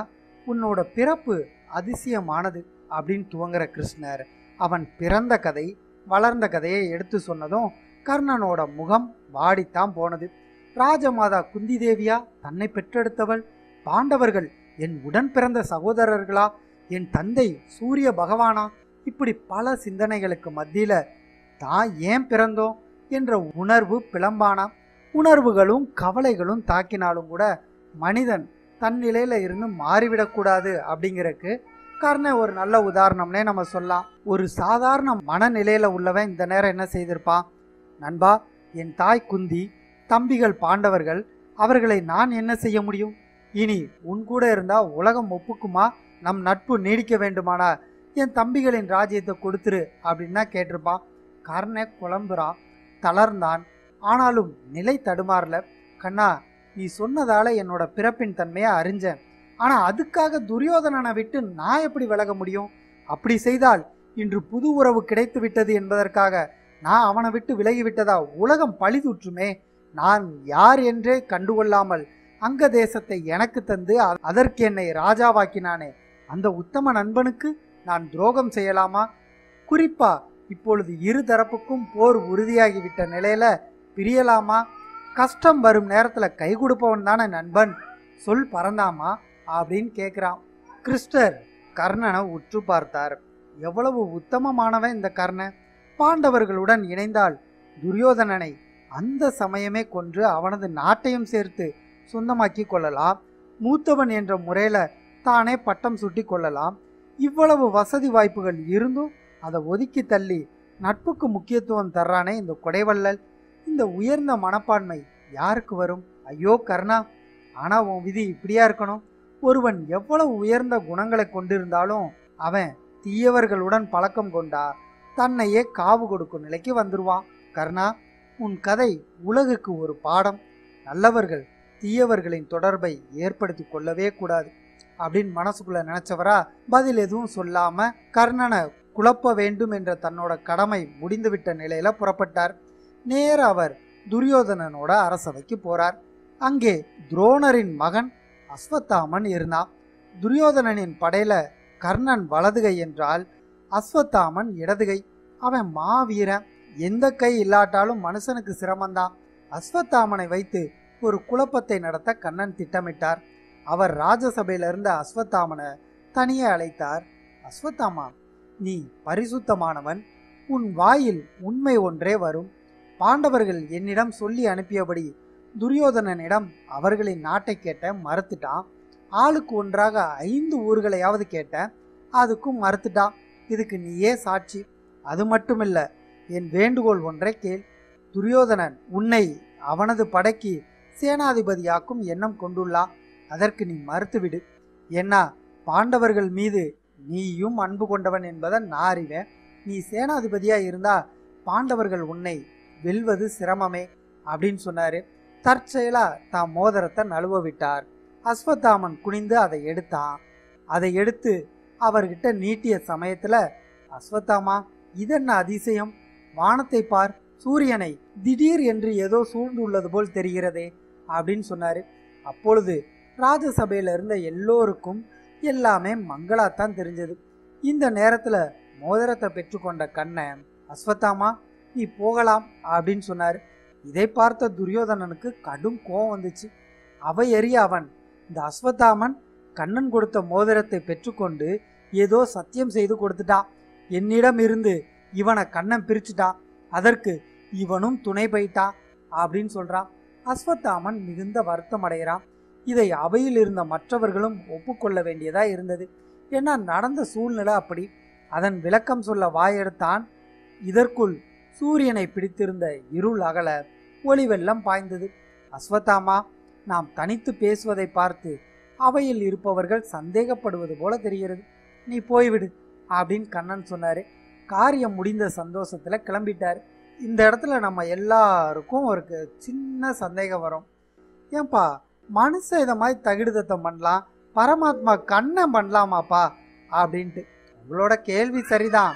உன்னோட பிறப்பு அதிசயமானது அப்படின்னு துவங்குற கிருஷ்ணர் அவன் பிறந்த கதை வளர்ந்த கதையை எடுத்து சொன்னதும் கர்ணனோட முகம் வாடித்தான் போனது. ராஜமாதா குந்தி தேவியா தன்னை பெற்றெடுத்தவள்? பாண்டவர்கள் என் உடன் பிறந்த சகோதரர்களா? என் தந்தை சூரிய பகவானா? இப்படி பல சிந்தனைகளுக்கு மத்தியில தான் ஏன் பிறந்தோம் என்ற உணர்வு பிளம்பானா. உணர்வுகளும் கவலைகளும் தாக்கினாலும் கூட மனிதன் தன் நிலையில இருந்து மாறிவிடக்கூடாது அப்படிங்கிறதுக்கு கர்ணன் ஒரு நல்ல உதாரணம்னே நம்ம சொல்லலாம். ஒரு சாதாரண மனநிலையில உள்ளவன் இந்த நேரம் என்ன செய்திருப்பான்? நண்பா, என் தாய் குந்தி, தம்பிகள் பாண்டவர்கள், அவர்களை நான் என்ன செய்ய முடியும்? இனி உன் கூட இருந்தா உலகம் ஒப்புக்குமா? நம் நட்பு நீடிக்க வேண்டுமானா என் தம்பிகளின் ராஜ்யத்தை கொடுத்துரு அப்படின்னு தான் கேட்டிருப்பான். கர்ணன் குழம்புறான், தளர்ந்தான். ஆனாலும் நிலை தடுமாறல. கண்ணா, நீ சொன்னதால என்னோட பிறப்பின் தன்மையை அறிஞ்சேன். ஆனா அதுக்காக துரியோதனனை விட்டு நான் எப்படி விலக முடியும்? அப்படி செய்தால் இன்று புது உறவு கிடைத்து விட்டது என்பதற்காக நான் அவனை விட்டு விலகி விட்டதா உலகம் பழிதூற்றுமே. நான் யார் என்றே கண்டுகொள்ளாமல் அங்க தேசத்தை எனக்கு தந்து அதற்கு என்னை ராஜாவாக்கினானே அந்த உத்தம நண்பனுக்கு நான் துரோகம் செய்யலாமா? குறிப்பா இப்பொழுது இரு தரப்புக்கும் போர் உறுதியாகிவிட்ட நிலையில பிரியலாமா? கஷ்டம் வரும் நேரத்துல கை கொடுப்பவன் தானே நண்பன், சொல் பறந்தாமா அப்படின்னு கேட்கிறான். கிருஷ்ணர் கர்ணனை உற்று பார்த்தார். எவ்வளவு உத்தமமானவன் இந்த கர்ணன்! பாண்டவர்களுடன் இணைந்தால் துரியோதனனை அந்த சமயமே கொன்று அவனது நாட்டையும் சேர்த்து சொந்தமாக்கி கொள்ளலாம். மூத்தவன் என்ற முறையில தானே பட்டம் சுட்டி கொள்ளலாம். இவ்வளவு வசதி வாய்ப்புகள் இருந்தும் அதை ஒதுக்கி தள்ளி நட்புக்கு முக்கியத்துவம் தர்றானே இந்த கொடைவள்ளல். இந்த உயர்ந்த மனப்பான்மை யாருக்கு வரும்? ஐயோ கர்ணா, ஆனா உன் விதி இப்படியா இருக்கணும்? ஒருவன் எவ்வளவு உயர்ந்த குணங்களை கொண்டிருந்தாலும் அவன் தீயவர்களுடன் பழக்கம் கொண்டா தன்னையே காவு கொடுக்கும் நிலைக்கு வந்துருவான். கர்ணா, உன் கதை உலகுக்கு ஒரு பாடம். நல்லவர்கள் தீயவர்களின் தொடர்பை ஏற்படுத்தி கொள்ளவே கூடாது அப்படின்னு மனசுக்குள்ள நினைச்சவரா பதில் எதுவும் சொல்லாம கர்ணனை குழப்ப வேண்டும் என்ற தன்னோட கடமை முடிந்துவிட்ட நிலையில புறப்பட்டார். நேர அவர் துரியோதனனோட அரசவைக்கு போறார். அங்கே துரோணரின் மகன் அஸ்வத்தாமன் இருந்தான். துரியோதனனின் படையில கர்ணன் வலதுகை என்றால் அஸ்வத்தாமன் இடதுகை. அவன் மாவீரன், எந்த கை இல்லாட்டாலும் மனுஷனுக்கு சிரமந்தான். அஸ்வத்தாமனை வைத்து ஒரு குழப்பத்தை நடத்த கண்ணன் திட்டமிட்டார். அவர் ராஜசபையில இருந்த அஸ்வத்தாமனை தனியே அழைத்தார். அஸ்வத்தாமா, நீ பரிசுத்தமானவன், உன் வாயில் உண்மை ஒன்றே வரும். பாண்டவர்கள் என்னிடம் சொல்லி அனுப்பியபடி துரியோதனனிடம் அவர்களின் நாட்டை கேட்ட மறுத்துட்டான். ஆளுக்கு ஒன்றாக ஐந்து ஊர்களையாவது கேட்ட, அதுக்கும் மறுத்துட்டான். இதுக்கு நீயே சாட்சி. அது மட்டுமில்ல, என் வேண்டுகோள் ஒன்றை கேள். துரியோதனன் உன்னை அவனது படைக்கு சேனாதிபதியாக்கும் எண்ணம் கொண்டுள்ளான். அதற்கு நீ மறுத்துவிடு. ஏன்னா பாண்டவர்கள் மீது நீயும் அன்பு கொண்டவன் என்பதை நான் அறிவேன். நீ சேனாதிபதியா இருந்தா பாண்டவர்கள் உன்னை வெல்வது சிரமமே அப்படின்னு சொன்னாரு. தற்செயலா தான் மோதிரத்தை நழுவ விட்டார். அஸ்வத்தாமன் குனிந்து அதை எடுத்தான். அதை எடுத்து அவர்கிட்ட நீட்டிய சமயத்துல, அஸ்வத்தாமா, இதென்ன அதிசயம்? வானத்தை பார், சூரியனை திடீர் என்று ஏதோ சூழ்ந்துள்ளது போல் தெரிகிறதே அப்படின்னு சொன்னாரு. அப்பொழுது ராஜசபையில இருந்த எல்லோருக்கும் எல்லாமே மங்களாத்தான் தெரிஞ்சது. இந்த நேரத்துல மோதிரத்தை பெற்றுக்கொண்ட கண்ணன், அஸ்வத்தாமா, நீ போகலாம் அப்படின்னு சொன்னாரு. இதை பார்த்த துரியோதனனுக்கு கடும் கோபம் வந்துச்சு. அவை எறிய அவன், இந்த அஸ்வத்தாமன் கண்ணன் கொடுத்த மோதிரத்தை பெற்றுக்கொண்டு ஏதோ சத்தியம் செய்து கொடுத்துட்டான். என்னிடம் இருந்து இவனை கண்ணன் பிரிச்சுட்டான். அதற்கு இவனும் துணை போயிட்டான் அப்படின்னு சொல்றான். அஸ்வத்தாமன் மிகுந்த வருத்தம் அடைகிறான். இதை அவையில் இருந்த மற்றவர்களும் ஒப்புக்கொள்ள வேண்டியதா இருந்தது. ஏன்னா நடந்த சூழ்நிலை அப்படி. அதன் விளக்கம் சொல்ல வாயெடுத்தான். இதற்குள் சூரியனை பிடித்திருந்த இருள் அகல ஒளி வெள்ளம் பாய்ந்தது. அஸ்வத்தாமா, நாம் தனித்து பேசுவதை பார்த்து அவையில் இருப்பவர்கள் சந்தேகப்படுவது போல தெரிகிறது. நீ போய்விடு அப்படின்னு கண்ணன் சொன்னாரு. காரியம் முடிந்த சந்தோஷத்துல கிளம்பிட்டார். இந்த இடத்துல நம்ம எல்லாருக்கும் ஒரு சின்ன சந்தேகம் வரும். ஏன்பா மனுஷன் இதை மாதிரி தகிடுதத்தம் பண்ணலாம், பரமாத்மா கண்ணன் பண்ணலாமாப்பா அப்படின்ட்டு. உங்களோட கேள்வி சரிதான்.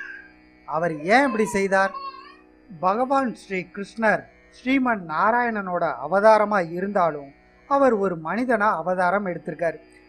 அவர் ஏன் இப்படி செய்தார்? பகவான் ஸ்ரீ கிருஷ்ணர் ஸ்ரீமன் நாராயணனோட அவதாரமா இருந்தாலும் அவர் ஒரு மனிதனா அவதாரம் எடுத்திருக்காரு.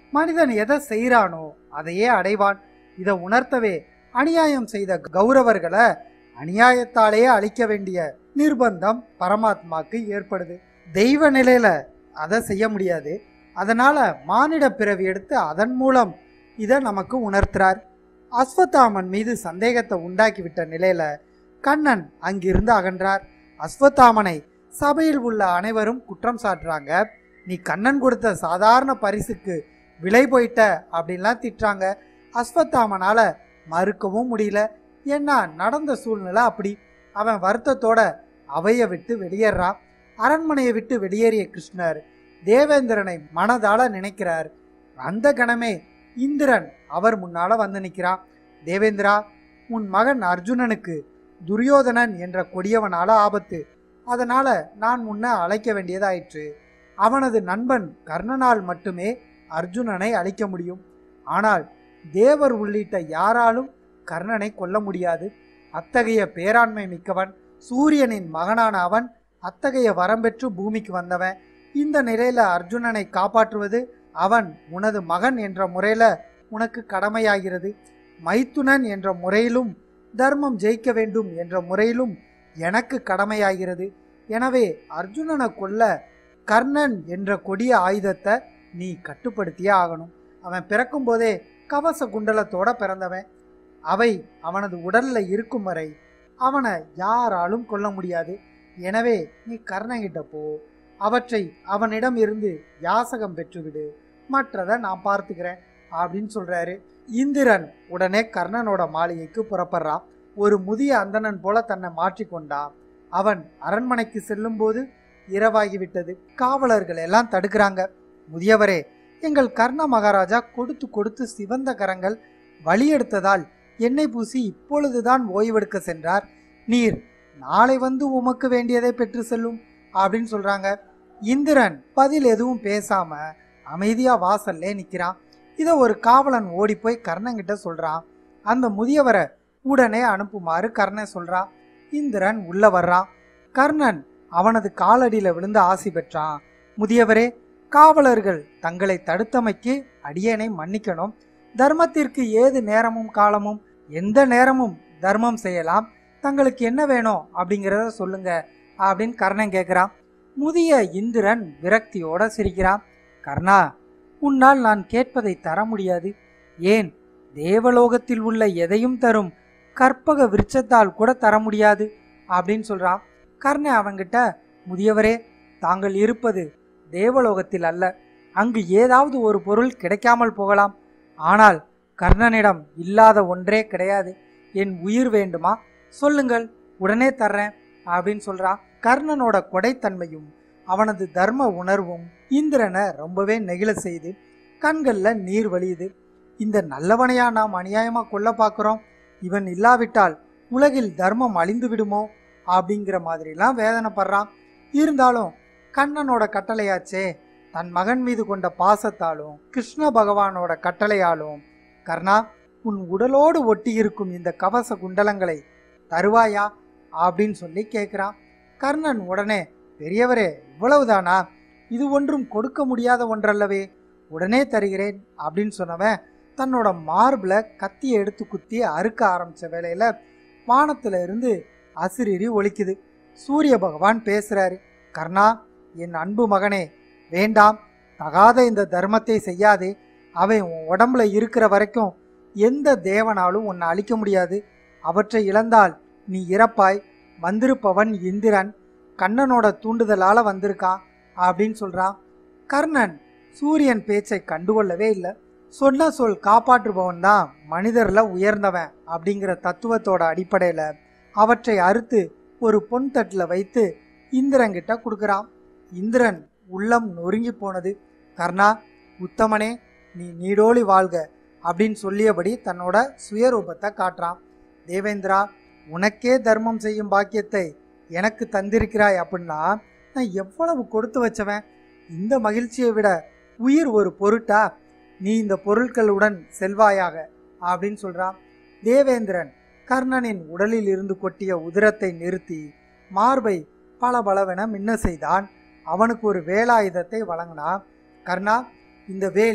மனிதன் எதை செய்யறானோ அதையே அடைவான். இதை உணர்த்தவே அநியாயம் செய்த கௌரவர்களை அநியாயத்தாலேயே அழிக்க வேண்டிய நிர்பந்தம் பரமாத்மாக்கு ஏற்படுது. தெய்வ நிலையில அதை செய்ய முடியாது. அதனால மானிட பிறவி எடுத்து அதன் மூலம் இதை நமக்கு உணர்த்துறார். அஸ்வத்தாமன் மீது சந்தேகத்தை உண்டாக்கிவிட்ட நிலையில கண்ணன் அங்கிருந்து அகன்றார். அஸ்வத்தாமனை சபையில் உள்ள அனைவரும் குற்றம் சாட்டுறாங்க. நீ கண்ணன் கொடுத்த சாதாரண பரிசுக்கு விலை போயிட்ட அப்படின்லாம் திட்டுறாங்க. அஸ்வத்தாமனால மறுக்கவும் முடியல. ஏன்னா நடந்த சூழ்நிலை அப்படி. அவன் வருத்தத்தோட அவையை விட்டு வெளியேறான். அரண்மனையை விட்டு வெளியேறிய கிருஷ்ணர் தேவேந்திரனை மனதால நினைக்கிறார். அந்த கணமே இந்திரன் அவர் முன்னால வந்து நிற்கிறான். தேவேந்திரா, உன் மகன் அர்ஜுனனுக்கு துரியோதனன் என்ற கொடியவனால ஆபத்து. அதனால நான் முன்ன அழைக்க வேண்டியதாயிற்று. அவனது நண்பன் கர்ணனால் மட்டுமே அர்ஜுனனை அழிக்க முடியும். ஆனால் தேவர் உள்ளிட்ட யாராலும் கர்ணனை கொல்ல முடியாது. அத்தகைய பேராண்மை மிக்கவன். சூரியனின் மகனான அவன் அத்தகைய வரம்பெற்று பூமிக்கு வந்தவன். இந்த நிலையில அர்ஜுனனை காப்பாற்றுவது அவன் உனது மகன் என்ற முறையில உனக்கு கடமையாகிறது. மைத்துனன் என்ற முறையிலும் தர்மம் ஜெயிக்க வேண்டும் என்ற முறையிலும் எனக்கு கடமையாகிறது. எனவே அர்ஜுனனை கொல்ல கர்ணன் என்ற கொடிய ஆயுதத்தை நீ கட்டுப்படுத்தியே ஆகணும். அவன் பிறக்கும் போதே கவச குண்டலத்தோட பிறந்தவன். அவை அவனது உடல்ல இருக்கும் வரை அவனை யாராலும் கொல்ல முடியாது. எனவே நீ கர்ணங்கிட்ட போ, அவற்றை அவனிடம் இருந்து யாசகம் பெற்றுவிடு, மற்றதை நான் பார்த்துக்கிறேன் அப்படின்னு சொல்றாரு. இந்திரன் உடனே கர்ணனோட மாளிகைக்கு புறப்படுறான். ஒரு முதிய அந்தணன் போல தன்னை மாற்றிக்கொண்டான். அவன் அரண்மனைக்கு செல்லும் போது இரவாகிவிட்டது. காவலர்கள் எல்லாம் தடுக்கிறாங்க. முதியவரே, எங்கள் கர்ண மகாராஜா கொடுத்து கொடுத்து சிவந்த கரங்கள் வலியெடுத்ததால் எண்ணெய் பூசி இப்பொழுதுதான் ஓய்வெடுக்க சென்றார். நீர் நாளை வந்து உமக்கு வேண்டியதை பெற்று செல்லும் அப்படின்னு சொல்றாங்க. இந்திரன் பதில் எதுவும் பேசாம அமைதியா வாசல்லே நிக்கிறான். இதை ஒரு காவலன் ஓடி போய் கர்ணங்கிட்ட சொல்றான். அந்த முதியவரை உடனே அனுப்புமாறு கர்ணன் சொல்றான். இந்திரன் உள்ள வர்றான். கர்ணன் அவனது காலடியில விழுந்து ஆசி பெற்றான். முதியவரே, காவலர்கள் தங்களை தடுத்தமைக்கு அடியேனை மன்னிக்கணும். தர்மத்திற்கு ஏது நேரமும் காலமும், எந்த நேரமும் தர்மம் செய்யலாம். தங்களுக்கு என்ன வேணும் அப்படிங்கிறத சொல்லுங்க அப்படின்னு கர்ணன் கேட்கிறான். முதிய இந்திரன் விரக்தியோட சிரிக்கிறான். கர்ணா, உன்னால் நான் கேட்பதை தர முடியாது. ஏன், தேவலோகத்தில் உள்ள எதையும் தரும் கற்பக விருட்சத்தால் கூட தர முடியாது அப்படின்னு சொல்றான். கர்ணன் அவங்கிட்ட, முதியவரே, தாங்கள் இருப்பது தேவலோகத்தில் அல்ல. அங்கு ஏதாவது ஒரு பொருள் கிடைக்காமல் போகலாம். ஆனால் கர்ணனிடம் இல்லாத ஒன்றே கிடையாது. என் உயிர் வேண்டுமா? சொல்லுங்கள், உடனே தர்றேன் அப்படின்னு சொல்றான். கர்ணனோட கொடைத்தன்மையும் அவனது தர்ம உணர்வும் இந்திரனை ரொம்பவே நெகிழ செய்து கண்கள்ல நீர் வழியுது. இந்த நல்லவனையா நாம் அநியாயமா கொல்ல பார்க்கிறோம்? இவன் இல்லாவிட்டால் உலகில் தர்மம் அழிந்து விடுமோ அப்படிங்கிற மாதிரிலாம் வேதனைப்படுறான். இருந்தாலும் கண்ணனோட கட்டளையாச்சே, தன் மகன் மீது கொண்ட பாசத்தாலும் கிருஷ்ண பகவானோட கட்டளையாலும், கர்ணா, உன் உடலோடு ஒட்டி இருக்கும் இந்த கவச குண்டலங்களை தருவாயா அப்படின்னு சொல்லி கேட்கிறான். கர்ணன் உடனே, பெரியவரே, இவ்வளவுதானா? இது ஒன்றும் கொடுக்க முடியாத ஒன்றல்லவே, உடனே தருகிறேன் அப்படின்னு சொன்னவன் தன்னோட மார்பில் கத்தியை எடுத்து குத்தி அறுக்க ஆரம்பிச்ச வேளையில வானத்துல இருந்து அசிரிரி ஒலிக்குது. சூரிய பகவான் பேசுறாரு. கர்ணா, என் அன்பு மகனே, வேண்டாம், தகாத இந்த தர்மத்தை செய்யாதே. அவன் உன் உடம்புல இருக்கிற வரைக்கும் எந்த தேவனாலும் உன்னை அழிக்க முடியாது. அவற்றை இழந்தால் நீ இறப்பாய். வந்திருப்பவன் இந்திரன், கண்ணனோட தூண்டுதலால வந்திருக்கான் அப்படின்னு சொல்றான். கர்ணன் சூரியன் பேச்சை கண்டுகொள்ளவே இல்லை. சொன்ன சொல் காப்பாற்றுபவன் தான் மனிதர்ல உயர்ந்தவன் அப்படிங்கிற தத்துவத்தோட அடிப்படையில அவற்றை அறுத்து ஒரு பொன் தட்டில் வைத்து இந்திரன்கிட்ட கொடுக்குறான். இந்திரன் உள்ளம் நொறுங்கி போனது. கர்ணா, உத்தமனே, நீ நீடோழி வாழ்க அப்படின்னு சொல்லியபடி தன்னோட சுயரூபத்தை காட்டுறான். தேவேந்திரா, உனக்கே தர்மம் செய்யும் பாக்கியத்தை எனக்கு தந்திருக்கிறாய் அப்படின்னா நான் எவ்வளவு கொடுத்து வச்சவன். இந்த மகிழ்ச்சியை விட உயிர் ஒரு பொருட்டா? நீ இந்த பொருட்களுடன் செல்வாயாக அப்படின்னு சொல்றான். தேவேந்திரன் கர்ணனின் உடலில் இருந்து கொட்டிய உதிரத்தை நிறுத்தி மார்பை பளபளவென மின்ன செய்தான். அவனுக்கு ஒரு வேலாயுதத்தை வழங்கினான். கர்ணா, இந்த வேல்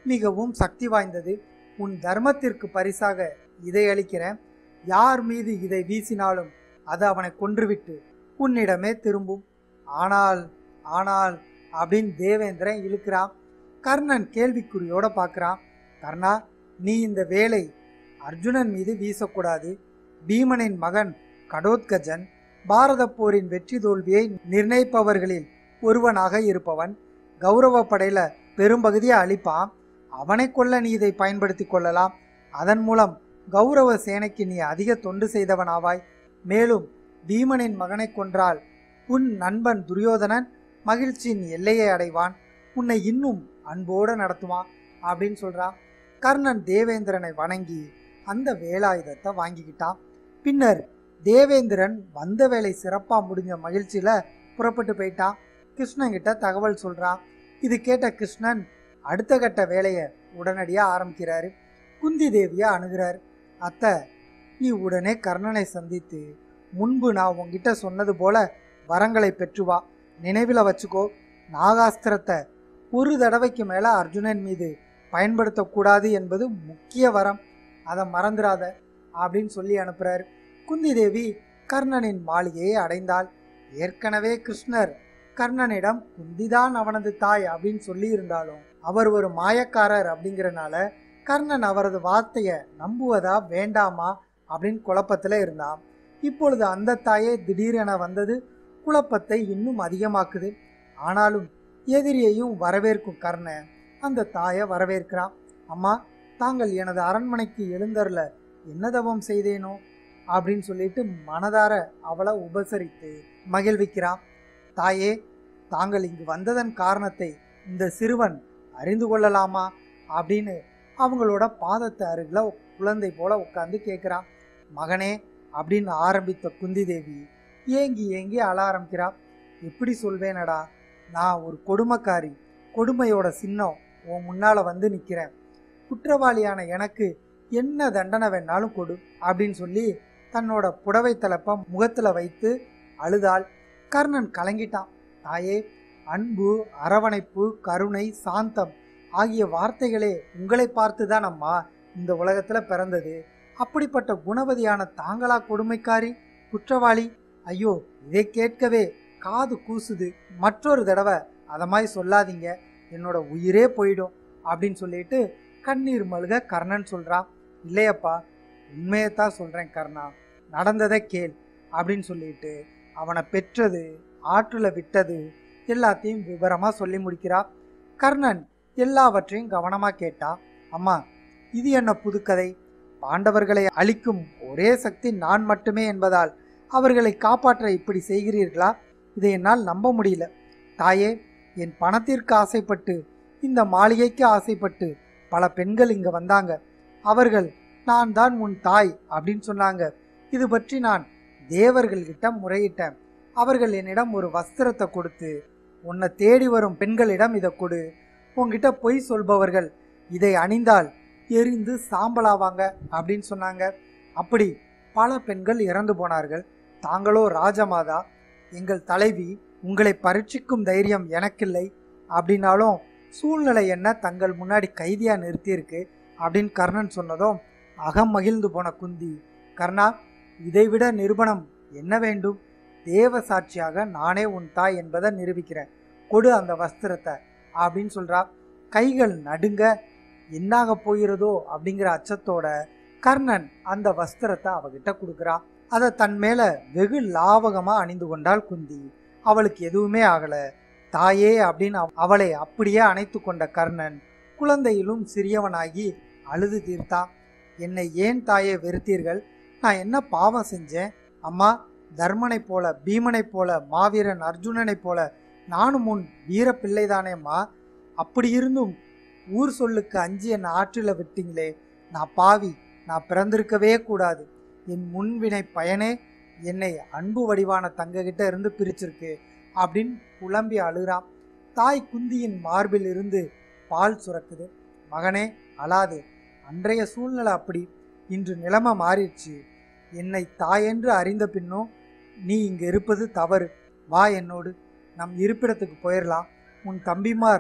மிகவும் சக்தி வாய்ந்தது. உன் தர்மத்திற்கு பரிசாக இதை அளிக்கிறேன். யார் மீது இதை வீசினாலும் அது அவனை கொன்றுவிட்டு உன்னிடமே திரும்பும். ஆனால் ஆனால் அப்படின்னு தேவேந்திரன் இழுக்கிறான். கர்ணன் கேள்விக்குறியோட பார்க்குறான். கர்ணா, நீ இந்த வேலை அர்ஜுனன் மீது வீசக்கூடாது. பீமனின் மகன் கடோத்கஜன் பாரத போரின் வெற்றி தோல்வியை நிர்ணயிப்பவர்களில் ஒருவனாக இருப்பவன். கௌரவ படையில பெரும்பகுதியை அழிப்பான். அவனை கொல்ல நீ இதை பயன்படுத்தி கொள்ளலாம். அதன் மூலம் கௌரவ சேனைக்கு நீ அதிக தொண்டு செய்தவனாவாய். மேலும் பீமனின் மகனை கொன்றால் உன் நண்பன் துரியோதனன் மகிழ்ச்சியின் எல்லையை அடைவான். உன்னை இன்னும் அன்போடு நடத்துவான் அப்படின்னு சொல்றான். கர்ணன் தேவேந்திரனை வணங்கி அந்த வேலாயுதத்தை வாங்கிக்கிட்டான். பின்னர் தேவேந்திரன் வந்த வேலை சிறப்பா முடிஞ்ச மகிழ்ச்சியில புறப்பட்டு போயிட்டான். கிருஷ்ணன் கிட்ட தகவல் சொல்றான். இது கேட்ட கிருஷ்ணன் அடுத்த கட்ட வேலையை உடனடியா ஆரம்பிக்கிறாரு. குந்தி தேவியா அணுகிறார். அத்தை, நீ உடனே கர்ணனை சந்தித்து முன்பு நான் உங்ககிட்ட சொன்னது போல வரங்களை பெற்று வா. நினைவில் வச்சுக்கோ, நாகாஸ்திரத்தை ஒரு தடவைக்கு மேல அர்ஜுனன் மீது பயன்படுத்தக்கூடாது என்பது முக்கிய வரம், அதை மறந்துடாத அப்படின்னு சொல்லி அனுப்புறாரு. குந்தி தேவி கர்ணனின் மாளிகையை அடைந்தாள். ஏற்கனவே கிருஷ்ணர் கர்ணனிடம் குந்திதான் அவனது தாய் அப்படின்னு சொல்லி இருந்தாலும் அவர் ஒரு மாயக்காரர் அப்படிங்கிறனால கர்ணன் அவரது வார்த்தையை நம்புவதா வேண்டாமா அப்படின்னு குழப்பத்தில் இருந்தான். இப்பொழுது அந்த தாயே திடீரென வந்தது குழப்பத்தை இன்னும் அதிகமாக்குது. ஆனாலும் எதிரியையும் வரவேற்கும் கர்ணன் அந்த தாயை வரவேற்கிறான். அம்மா, தாங்கள் எனது அரண்மனைக்கு எழுந்தருள என்ன தவம் செய்தேனோ அப்படின்னு சொல்லிட்டு மனதார அவளை உபசரித்து மகிழ்விக்கிறான். தாயே, தாங்கள் இங்கு வந்ததன் காரணத்தை இந்த சிறுவன் அறிந்து கொள்ளலாமா அப்படின்னு அவங்களோட பாதத்தை அருகில் குழந்தை போல உட்காந்து கேட்குறான். மகனே அப்படின்னு ஆரம்பித்த குந்தி தேவி ஏங்கி ஏங்கி அழ ஆரம்பிக்கிறா. எப்படி சொல்வேனடா, நான் ஒரு கொடுமைக்காரி, கொடுமையோட சின்னம் உன் முன்னால் வந்து நிற்கிறேன். குற்றவாளியான எனக்கு என்ன தண்டனை வேணாலும் கொடு அப்படின்னு சொல்லி தன்னோட புடவை தலைப்பை முகத்தில் வைத்து அழுதாள். கர்ணன் கலங்கிட்டான். தாயே, அன்பு, அரவணைப்பு, கருணை, சாந்தம் ஆகிய வார்த்தைகளே உங்களை பார்த்து தான் அம்மா இந்த உலகத்தில் பிறந்தது. அப்படிப்பட்ட குணவதியான தாங்களா கொடுமைக்காரி, குற்றவாளி? ஐயோ, இதை கேட்கவே காது கூசுது. மற்றொரு தடவை அதை மாதிரி சொல்லாதீங்க, என்னோட உயிரே போயிடும் அப்படின்னு சொல்லிட்டு கண்ணீர் மல்க கர்ணன் சொல்கிறான். இல்லையப்பா, உண்மையத்தான் சொல்கிறேன் கர்ணா, நடந்ததை கேள் அப்படின்னு சொல்லிட்டு அவனை பெற்றது, ஆற்றுல விட்டது எல்லாத்தையும் விவரமாக சொல்லி முடிக்கிறா. கர்ணன் எல்லாவற்றையும் கவனமாக கேட்டான். அம்மா, இது என்ன புதுக்கதை? பாண்டவர்களை அழிக்கும் ஒரே சக்தி நான் மட்டுமே என்பதால் அவர்களை காப்பாற்ற இப்படி செய்கிறீர்களா? இதை என்னால் நம்ப முடியல. தாயே, என் பணத்திற்கு ஆசைப்பட்டு, இந்த மாளிகைக்கு ஆசைப்பட்டு பல பெண்கள் இங்கே வந்தாங்க. அவர்கள் நான் தான் உன் தாய் அப்படின்னு சொன்னாங்க. இது பற்றி நான் தேவர்கள்கிட்ட முறையிட்டேன். அவர்கள் என்னிடம் ஒரு வஸ்திரத்தை கொடுத்து, உன்னை தேடி வரும் பெண்களிடம் இதை கொடு, உங்ககிட்ட பொய் சொல்பவர்கள் இதை அணிந்தால் எரிந்து சாம்பலாவாங்க அப்படின்னு சொன்னாங்க. அப்படி பல பெண்கள் இறந்து போனார்கள். தாங்களோ ராஜமாதா, எங்கள் தலைவி, உங்களை பரீட்சிக்கும் தைரியம் எனக்கில்லை அப்படின்னாலும் சூழ்நிலை என்ன தங்கள் முன்னாடி கைதியாக நிறுத்தியிருக்கு அப்படின்னு கர்ணன் சொன்னதும் அகம் மகிழ்ந்து போன குந்தி, கர்ணா, இதைவிட நிரூபணம் என்ன வேண்டும்? தேவ சாட்சியாக நானே உன் தாய் என்பதை நிரூபிக்கிறேன், கொடு அந்த வஸ்திரத்தை அப்படின்னு சொல்கிறா. கைகள் நடுங்க, என்னாக போகிறதோ அப்படிங்கிற அச்சத்தோட கர்ணன் அந்த வஸ்திரத்தை அவகிட்ட கொடுக்குறான். அதை தன் மேலே வெகு லாவகமாக அணிந்து கொண்டாள் குந்தி. அவளுக்கு எதுவுமே ஆகலை. தாயே அப்படின்னு அவளை அப்படியே அணைத்து கொண்ட கர்ணன் குழந்தையிலும் சிறியவனாகி அழுது தீர்த்தான். என்னை ஏன் தாயே வெறுத்தீர்கள்? நான் என்ன பாவம் செஞ்சேன்? அம்மா, தர்மனைப் போல, பீமனைப் போல, மாவீரன் அர்ஜுனனைப் போல நானும் உன் வீர பிள்ளைதானேம்மா. அப்படி இருந்தும் ஊர் சொல்லுக்கு அஞ்சு என்னை ஆற்றில் விட்டீங்களே. நான் பாவி, நான் பிறந்திருக்கவே கூடாது. என் முன்வினை பயனே என்னை அன்பு வடிவான தங்ககிட்ட இருந்து பிரிச்சிருக்கு அப்படின்னு புலம்பி அழுகிறான். தாய் குந்தியின் மார்பில் இருந்து பால் சுரக்குது. மகனே, அழாது. அன்றைய சூழ்நிலை அப்படி, இன்று நிலைமை மாறிடுச்சு. என்னை தாயென்று அறிந்த பின்னும் நீ இங்கே இருப்பது தவறு. வா என்னோடு, நம் இருப்பிடத்துக்கு போயிடலாம். உன் தம்பிமார்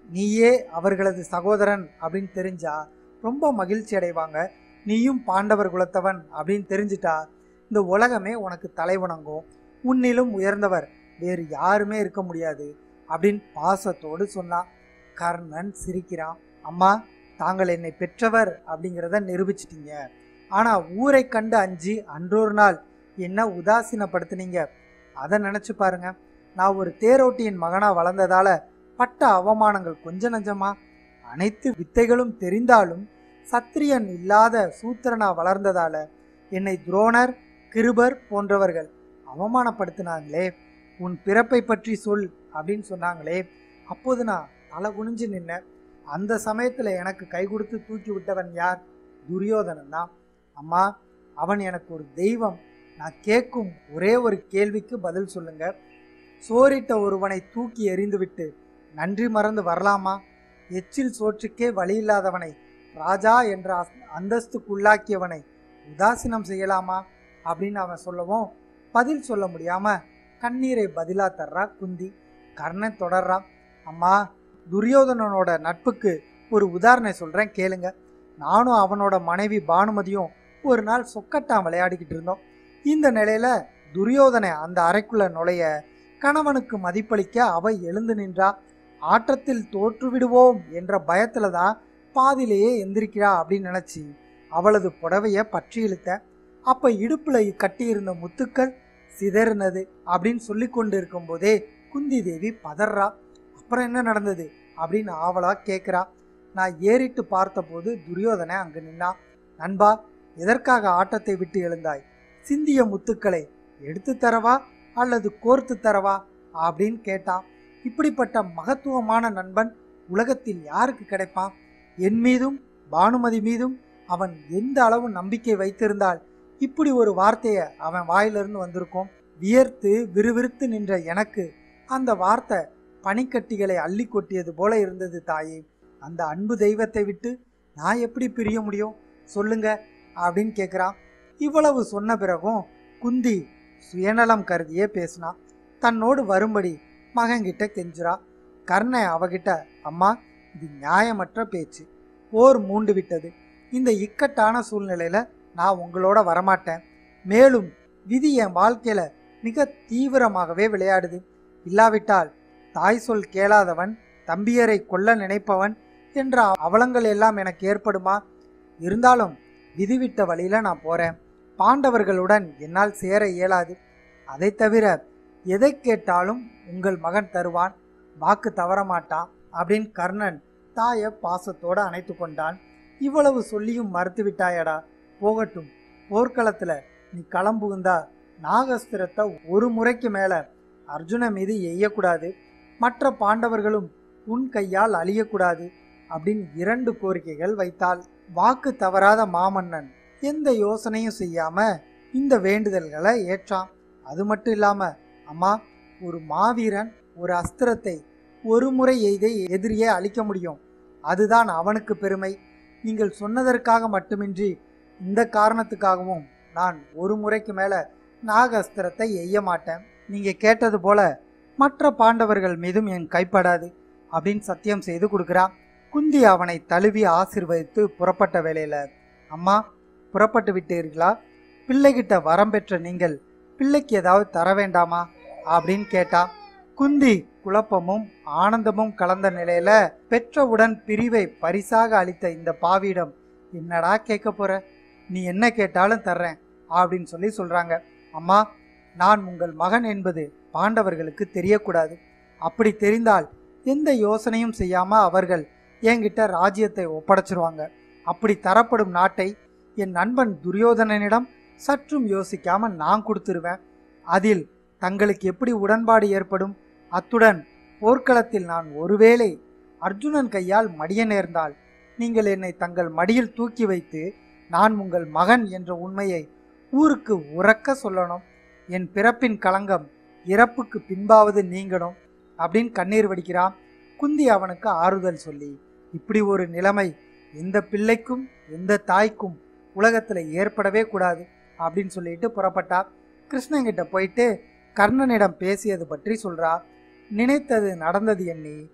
நீயே அவர்களது சகோதரன் அப்படின்னு தெரிஞ்சா ரொம்ப மகிழ்ச்சி அடைவாங்க. நீயும் பாண்டவர் குலத்தவன் அப்படின்னு தெரிஞ்சிட்டா இந்த உலகமே உனக்கு தலை வணங்கும். உன்னிலும் உயர்ந்தவர் வேறு யாருமே இருக்க முடியாது அப்படின்னு பாசத்தோடு சொன்னான். கர்ணன் சிரிக்கிறான். அம்மா, தாங்கள் என்னை பெற்றவர் அப்படிங்கிறத நிரூபிச்சிட்டீங்க. ஆனால் ஊரை கண்டு அஞ்சு அன்றொரு நாள் என்ன உதாசீனப்படுத்தினீங்க. அதை நினச்சி பாருங்க. நான் ஒரு தேரோட்டியின் மகனாக வளர்ந்ததால பட்ட அவமானங்கள் கொஞ்ச நஞ்சமா? அனைத்து வித்தைகளும் தெரிந்தாலும் சத்திரியன் இல்லாத சூத்திரனா வளர்ந்ததால என்னை துரோணர், கிருபர் போன்றவர்கள் அவமானப்படுத்தினாங்களே. உன் பிறப்பை பற்றி சொல் அப்படின்னு சொன்னாங்களே. அப்போது நான் தலை குனிஞ்சு நின்னேன். அந்த சமயத்தில் எனக்கு கை கொடுத்து தூக்கி விட்டவன் யார்? துரியோதனன் தான். அம்மா, அவன் எனக்கு ஒரு தெய்வம். நான் கேட்கும் ஒரே ஒரு கேள்விக்கு பதில் சொல்லுங்க. சோறிட்ட ஒருவனை தூக்கி எறிந்துவிட்டு நன்றி மறந்து வரலாமா? எச்சில் சோற்றுக்கே வழி இல்லாதவனை, ராஜா என்ற அந்தஸ்துக்குள்ளாக்கியவனை உதாசீனம் செய்யலாமா அப்படின்னு அவன் சொல்லவும் பதில் சொல்ல முடியாம கண்ணீரை பதிலா தர்றா குந்தி. கர்ணன் தொடர்றான். அம்மா, துரியோதனனோட நட்புக்கு ஒரு உதாரணம் சொல்றேன் கேளுங்க. நானும் அவனோட மனைவி பானுமதியும் ஒரு நாள் சொக்கட்டான் விளையாடிக்கிட்டு இருந்தோம். இந்த நிலையில துரியோதனை அந்த அறைக்குள்ள நுழைய கணவனுக்கு மதிப்பளிக்க அவ எழுந்து நின்றா. ஆட்டத்தில் தோற்று விடுவோம் என்ற பயத்துல தான் பாதிலேயே எந்திரிக்கிறா அப்படின்னு நினைச்சி அவளது புடவைய பற்றி இழுத்த. அப்ப இடுப்புல கட்டியிருந்த முத்துக்கள் சிதறினது அப்படின்னு சொல்லி கொண்டு இருக்கும் போதே குந்தி தேவி பதறா. அப்புறம் என்ன நடந்தது அப்படின்னு ஆவலா கேட்குறா. நான் ஏறிட்டு பார்த்தபோது துரியோதனை அங்கு நின்னா. நண்பா, எதற்காக ஆட்டத்தை விட்டு எழுந்தாய்? சிந்திய முத்துக்களை எடுத்து தரவா அல்லது கோர்த்து தரவா அப்படின்னு கேட்டான். இப்படிப்பட்ட மகத்துவமான நண்பன் உலகத்தில் யாருக்கு கிடைப்பான்? என் மீதும் பானுமதி மீதும் அவன் எந்த அளவு நம்பிக்கை வைத்திருந்தால் இப்படி ஒரு வார்த்தையை அவன் வாயிலிருந்து வந்திருக்கும். வியர்த்து விறுவிறுத்து நின்ற எனக்கு அந்த வார்த்தை பனிக்கட்டிகளை அள்ளி கொட்டியது போல இருந்தது. தாயே, அந்த அன்பு தெய்வத்தை விட்டு நான் எப்படி பிரிய முடியும் சொல்லுங்க அப்படின்னு கேட்குறான். இவ்வளவு சொன்ன பிறகும் குந்தி சுயநலம் கருதியே பேசினான். தன்னோடு வரும்படி மகன்கிட்ட கெஞ்சுறா. கர்ணன் அவகிட்ட, அம்மா, இது நியாயமற்ற பேச்சு. போர் மூண்டு விட்டது. இந்த இக்கட்டான சூழ்நிலையில நான் உங்களோட வரமாட்டேன். மேலும் விதி என் வாழ்க்கையில மிக தீவிரமாகவே விளையாடுது. இல்லாவிட்டால் தாய் சொல் கேளாதவன், தம்பியரை கொல்ல நினைப்பவன் என்ற அவலங்கள் எல்லாம் எனக்கு ஏற்படுமா? இருந்தாலும் விதிவிட்ட வழியில நான் போறேன். பாண்டவர்களுடன் என்னால் சேர இயலாது. அதை தவிர எதை கேட்டாலும் உங்கள் மகன் தருவான், வாக்கு தவறமாட்டான் அப்படின்னு கர்ணன் தாயை பாசத்தோடு அணைத்து கொண்டான். இவ்வளவு சொல்லியும் மறுத்து விட்டாயடா. போகட்டும், போர்க்களத்துல நீ களம்புகுந்தா நாகஸ்திரத்தை ஒரு முறைக்கு மேல அர்ஜுன மீது எய்யக்கூடாது. மற்ற பாண்டவர்களும் உன் கையால் அழியக்கூடாது அப்படின்னு இரண்டு கோரிக்கைகள் வைத்தாள். வாக்கு தவறாத மாமன்னன் எந்த யோசனையும் செய்யாம இந்த வேண்டுதல்களை ஏற்றான். அது மட்டும் இல்லாம, அம்மா, ஒரு மாவீரன் ஒரு அஸ்திரத்தை ஒரு முறை எய்தை எதிரியே அழிக்க முடியும். அதுதான் அவனுக்கு பெருமை. நீங்கள் சொன்னதற்காக மட்டுமின்றி இந்த காரணத்துக்காகவும் நான் ஒரு முறைக்கு மேல நாக அஸ்திரத்தை எய்ய மாட்டேன். நீங்க கேட்டது போல மற்ற பாண்டவர்கள் மீதும் என் கைப்படாது அப்படின்னு சத்தியம் செய்து கொடுக்குறான். குந்தி அவனை தழுவி ஆசீர்வதித்து புறப்பட்ட வேளையில, அம்மா, புறப்பட்டு விட்டீர்களா? பிள்ளைகிட்ட வரம் பெற்ற நீங்கள் பிள்ளைக்கு ஏதாவது தர வேண்டாமா அப்படின்னு கேட்டா. குந்தி குழப்பமும் ஆனந்தமும் கலந்த நிலையில, பெற்றவுடன் பிரிவை பரிசாக அளித்த இந்த பாவியிடம் என்னடா கேட்க போற, நீ என்ன கேட்டாலும் தர்றேன் அப்படின்னு சொல்லி சொல்றாங்க. அம்மா, நான் உங்கள் மகன் என்பது பாண்டவர்களுக்கு தெரியக்கூடாது. அப்படி தெரிந்தால் எந்த யோசனையும் செய்யாம அவர்கள் என்கிட்ட ராஜ்யத்தை ஒப்படைச்சிருவாங்க. அப்படி தரப்படும் நாட்டை என் நண்பன் துரியோதனனிடம் சற்றும் யோசிக்காம நான் கொடுத்துருவேன். அதில் தங்களுக்கு எப்படி உடன்பாடு ஏற்படும்? அத்துடன் போர்க்களத்தில் நான் ஒருவேளை அர்ஜுனன் கையால் மடிய நேர்ந்தால் நீங்கள் என்னை தங்கள் மடியில் தூக்கி வைத்து நான் உங்கள் மகன் என்ற உண்மையை ஊருக்கு உறக்க சொல்லணும். என் பிறப்பின் களங்கம் இறப்புக்கு பின்பாவது நீங்கணும் அப்படின்னு கண்ணீர் வடிக்கிறான். குந்தி அவனுக்கு ஆறுதல் சொல்லி, இப்படி ஒரு நிலைமை எந்த பிள்ளைக்கும் எந்த தாய்க்கும் உலகத்தில் ஏற்படவே கூடாது அப்படின்னு சொல்லிட்டு புறப்பட்டா. கிருஷ்ணங்கிட்ட போயிட்டு கர்ணனிடம் பேசியது பற்றி சொல்றா. நினைத்தது நடந்தது எண்ணி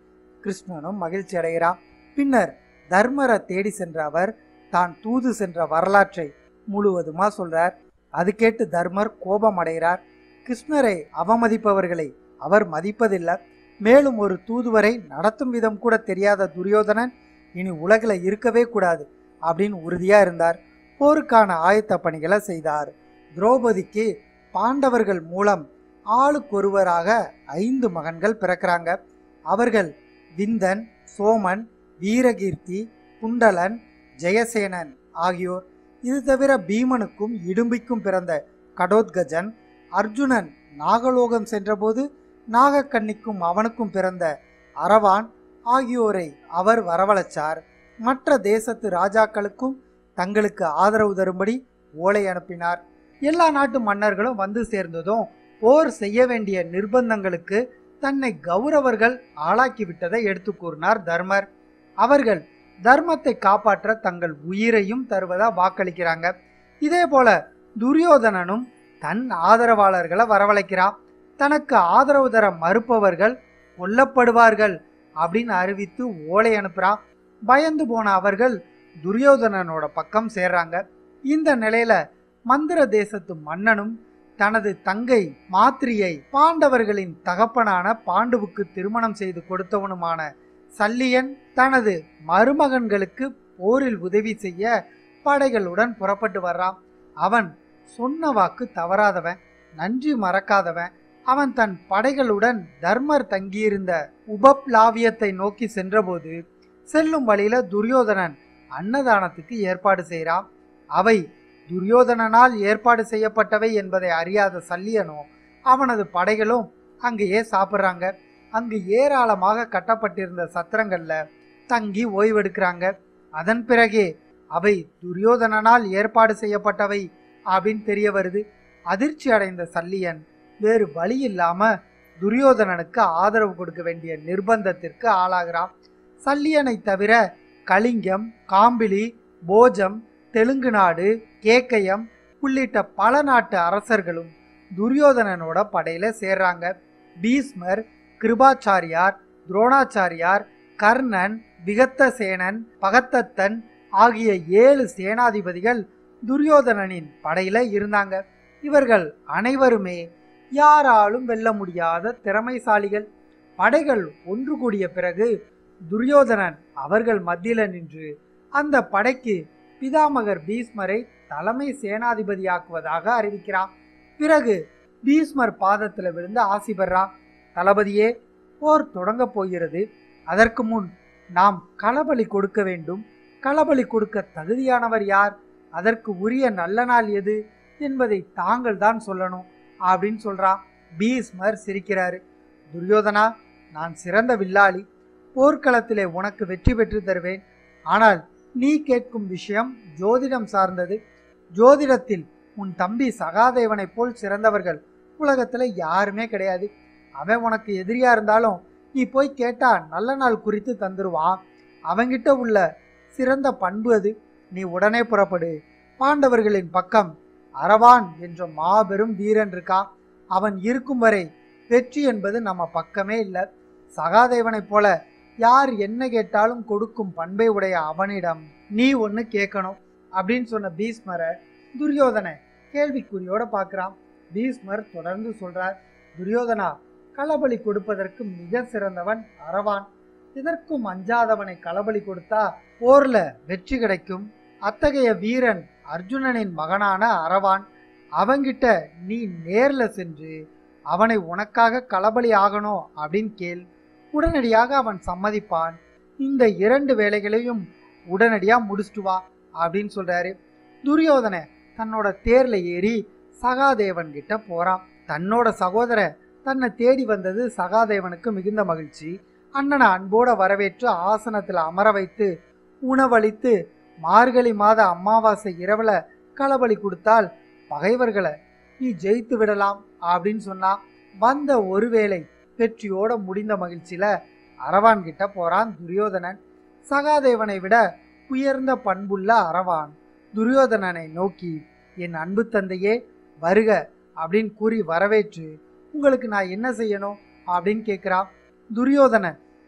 கிருஷ்ணனும் மகிழ்ச்சி அடைகிறான். பின்னர் தர்மரை தேடி சென்ற அவர் தான் தூது சென்ற வரலாற்றை முழுவதுமா சொல்றார். அது கேட்டு தர்மர் கோபம் அடைகிறார். கிருஷ்ணரை அவமதிப்பவர்களை அவர் மதிப்பதில்லை. மேலும் ஒரு தூதுவரை நடத்தும் விதம் கூட தெரியாத துரியோதனன் இனி உலகில் இருக்கவே கூடாது அப்படின்னு உறுதியா இருந்தார். போருக்கான ஆயத்த பணிகளை செய்தார். திரௌபதிக்கு பாண்டவர்கள் மூலம் ஆளுக்கொருவராக ஐந்து மகன்கள் பிறக்கிறாங்க. அவர்கள் விந்தன், சோமன், வீரகீர்த்தி, குண்டலன், ஜெயசேனன் ஆகியோர். இது தவிர பீமனுக்கும் இடும்பிக்கும் பிறந்த கடோத்கஜன், அர்ஜுனன் நாகலோகம் சென்றபோது நாகக்கண்ணிக்கும் அவனுக்கும் பிறந்த அரவான் ஆகியோரை அவர் வரவழைச்சார். மற்ற தேசத்து ராஜாக்களுக்கும் தங்களுக்கு ஆதரவு தரும்படி ஓலை அனுப்பினார். எல்லா நாட்டு மன்னர்களும் வந்து சேர்ந்ததும் போர் செய்ய வேண்டிய நிர்பந்தங்களுக்கு தன்னை கௌரவர்கள் ஆளாக்கிவிட்டதை எடுத்து கூறினார் தர்மர். அவர்கள் தர்மத்தை காப்பாற்ற தங்கள் உயிரையும் தருவதா வாக்களிக்கிறாங்க. இதே போல துரியோதனனும் தன் ஆதரவாளர்களை வரவழைக்கிறான். தனக்கு ஆதரவு தர மறுப்பவர்கள் கொல்லப்படுவார்கள் அப்படின்னு அறிவித்து ஓலை அனுப்புறான். பயந்து போன அவர்கள் துரியோதனனோட பக்கம் சேர்றாங்க. இந்த நிலையில மந்திர தேசத்து மன்னனும் தனது தங்கை மாத்திரியை பாண்டவர்களின் தகப்பனான பாண்டுவுக்கு திருமணம் செய்து கொடுத்தவனுமான சல்லியன் தனது மருமகன்களுக்கு போரில் உதவி செய்ய படைகளுடன் புறப்பட்டு வர்றான். அவன் சொன்ன வாக்கு தவறாதவன், நன்றி மறக்காதவன். அவன் தன் படைகளுடன் தர்மர் தங்கியிருந்த உபப்லாவியத்தை நோக்கி சென்றபோது செல்லும் வழியில துரியோதனன் அன்னதானத்துக்கு ஏற்பாடு செய்கிறான். அவை துரியோதனனால் ஏற்பாடு செய்யப்பட்டவை என்பதை அறியாத சல்லியனோ அவனது படைகளும் அங்கேயே சாப்பிட்றாங்க. அங்கு ஏராளமாக கட்டப்பட்டிருந்த சத்திரங்கள்ல தங்கி ஓய்வெடுக்கிறாங்க. அதன் பிறகே அவை துரியோதனனால் ஏற்பாடு செய்யப்பட்டவை அப்படின்னு தெரிய வருது. அதிர்ச்சி அடைந்த சல்லியன் வேறு வழி இல்லாம துரியோதனனுக்கு ஆதரவு கொடுக்க வேண்டிய நிர்பந்தத்திற்கு ஆளாகிறான். சல்லியனை தவிர கலிங்கம், காம்பிலி, போஜம், தெலுங்கு நாடு, கேக்கயம் உள்ளிட்ட பல நாட்டு அரசர்களும் துரியோதனனோட படையில சேர்றாங்க. பீஸ்மர், கிருபாச்சாரியார், துரோணாச்சாரியார், கர்ணன், விகத்தசேனன், பகத்தத்தன் ஆகிய ஏழு சேனாதிபதிகள் துரியோதனனின் படையில இருந்தாங்க. இவர்கள் அனைவருமே யாராலும் வெல்ல முடியாத திறமைசாலிகள். படைகள் ஒன்று கூடிய பிறகு துரியோதனன் அவர்கள் மத்தியில நின்று அந்த படைக்கு பிதாமகர் பீஸ்மரை தலைமை சேனாதிபதியாக்குவதாக அறிவிக்கிறான். பிறகு பீஸ்மர் பாதத்துல விழுந்து ஆசி பெறான். தளபதியே, போர் தொடங்க போகிறது. அதற்கு முன் நாம் களபலி கொடுக்க வேண்டும். களபலி கொடுக்க தகுதியானவர் யார்? அதற்கு உரிய நல்ல நாள் எது என்பதை தாங்கள் தான் சொல்லணும் அப்படின்னு சொல்றான். பீஸ்மர் சிரிக்கிறாரு. துரியோதனா, நான் சிறந்த வில்லாளி. போர்க்களத்திலே உனக்கு வெற்றி பெற்று தருவேன். ஆனால் நீ கேட்கும் விஷயம் ஜோதிடம் சார்ந்தது. ஜோதிடத்தில் உன் தம்பி சகாதேவனை போல் சிறந்தவர்கள் உலகத்துல யாருமே கிடையாது. அவன் உனக்கு எதிரியா இருந்தாலும் நீ போய் கேட்டா நல்ல நாள் குறித்து தந்துருவான். அவங்கிட்ட உள்ள சிறந்த பண்பு அது. நீ உடனே புறப்படு. பாண்டவர்களின் பக்கம் அரவான் என்ற மாபெரும் வீரன் இருக்கான். அவன் இருக்கும் வரை வெற்றி என்பது நம்ம பக்கமே இல்லை. சகாதேவனை போல யார் என்ன கேட்டாலும் கொடுக்கும் பண்பை உடைய அவனிடம் நீ ஒன்னு கேட்கணும் அப்படின்னு சொன்ன பீஸ்மரை துரியோதன கேள்விக்குறியோட பார்க்கிறான். பீஸ்மர் தொடர்ந்து சொல்றார், துரியோதனா, களபலி கொடுப்பதற்கு மிக சிறந்தவன் அரவான். இதற்கும் அஞ்சாதவனை களபலி கொடுத்தா போர்ல வெற்றி கிடைக்கும். அத்தகைய வீரன் அர்ஜுனனின் மகனான அரவான். அவங்கிட்ட நீ நேர்ல சென்று அவனை உனக்காக களபலி ஆகணும் அப்படின்னு கேள். உடனடியாக அவன் சம்மதிப்பான். இந்த இரண்டு வேலைகளையும் உடனடியா முடிச்சுட்டு வா அப்படின்னு சொல்றாரு. துரியோதன தன்னோட தேர்ல ஏறி சகாதேவன் கிட்ட போறான். தன்னோட சகோதர தன்னை தேடி வந்தது சகாதேவனுக்கு மிகுந்த மகிழ்ச்சி. அண்ணனை அன்போட வரவேற்று ஆசனத்துல அமர வைத்து உணவளித்து மார்கழி மாத அமாவாசை இரவுல களபலி கொடுத்தால் பகைவர்களை நீ ஜெயித்து விடலாம் அப்படின்னு சொன்னான். வந்த ஒருவேளை வெற்றியோட முடிந்த மகிழ்ச்சியில அரவான் கிட்ட போறான் துரியோதனன். சகாதேவனை விட உயர்ந்த பண்புள்ள அரவான் துரியோதனனை நோக்கி, என் அன்பு தந்தையே வருக அப்படின்னு கூறி வரவேற்று, உங்களுக்கு நான் என்ன செய்யணும் அப்படின்னு கேட்கிறான். துரியோதனன்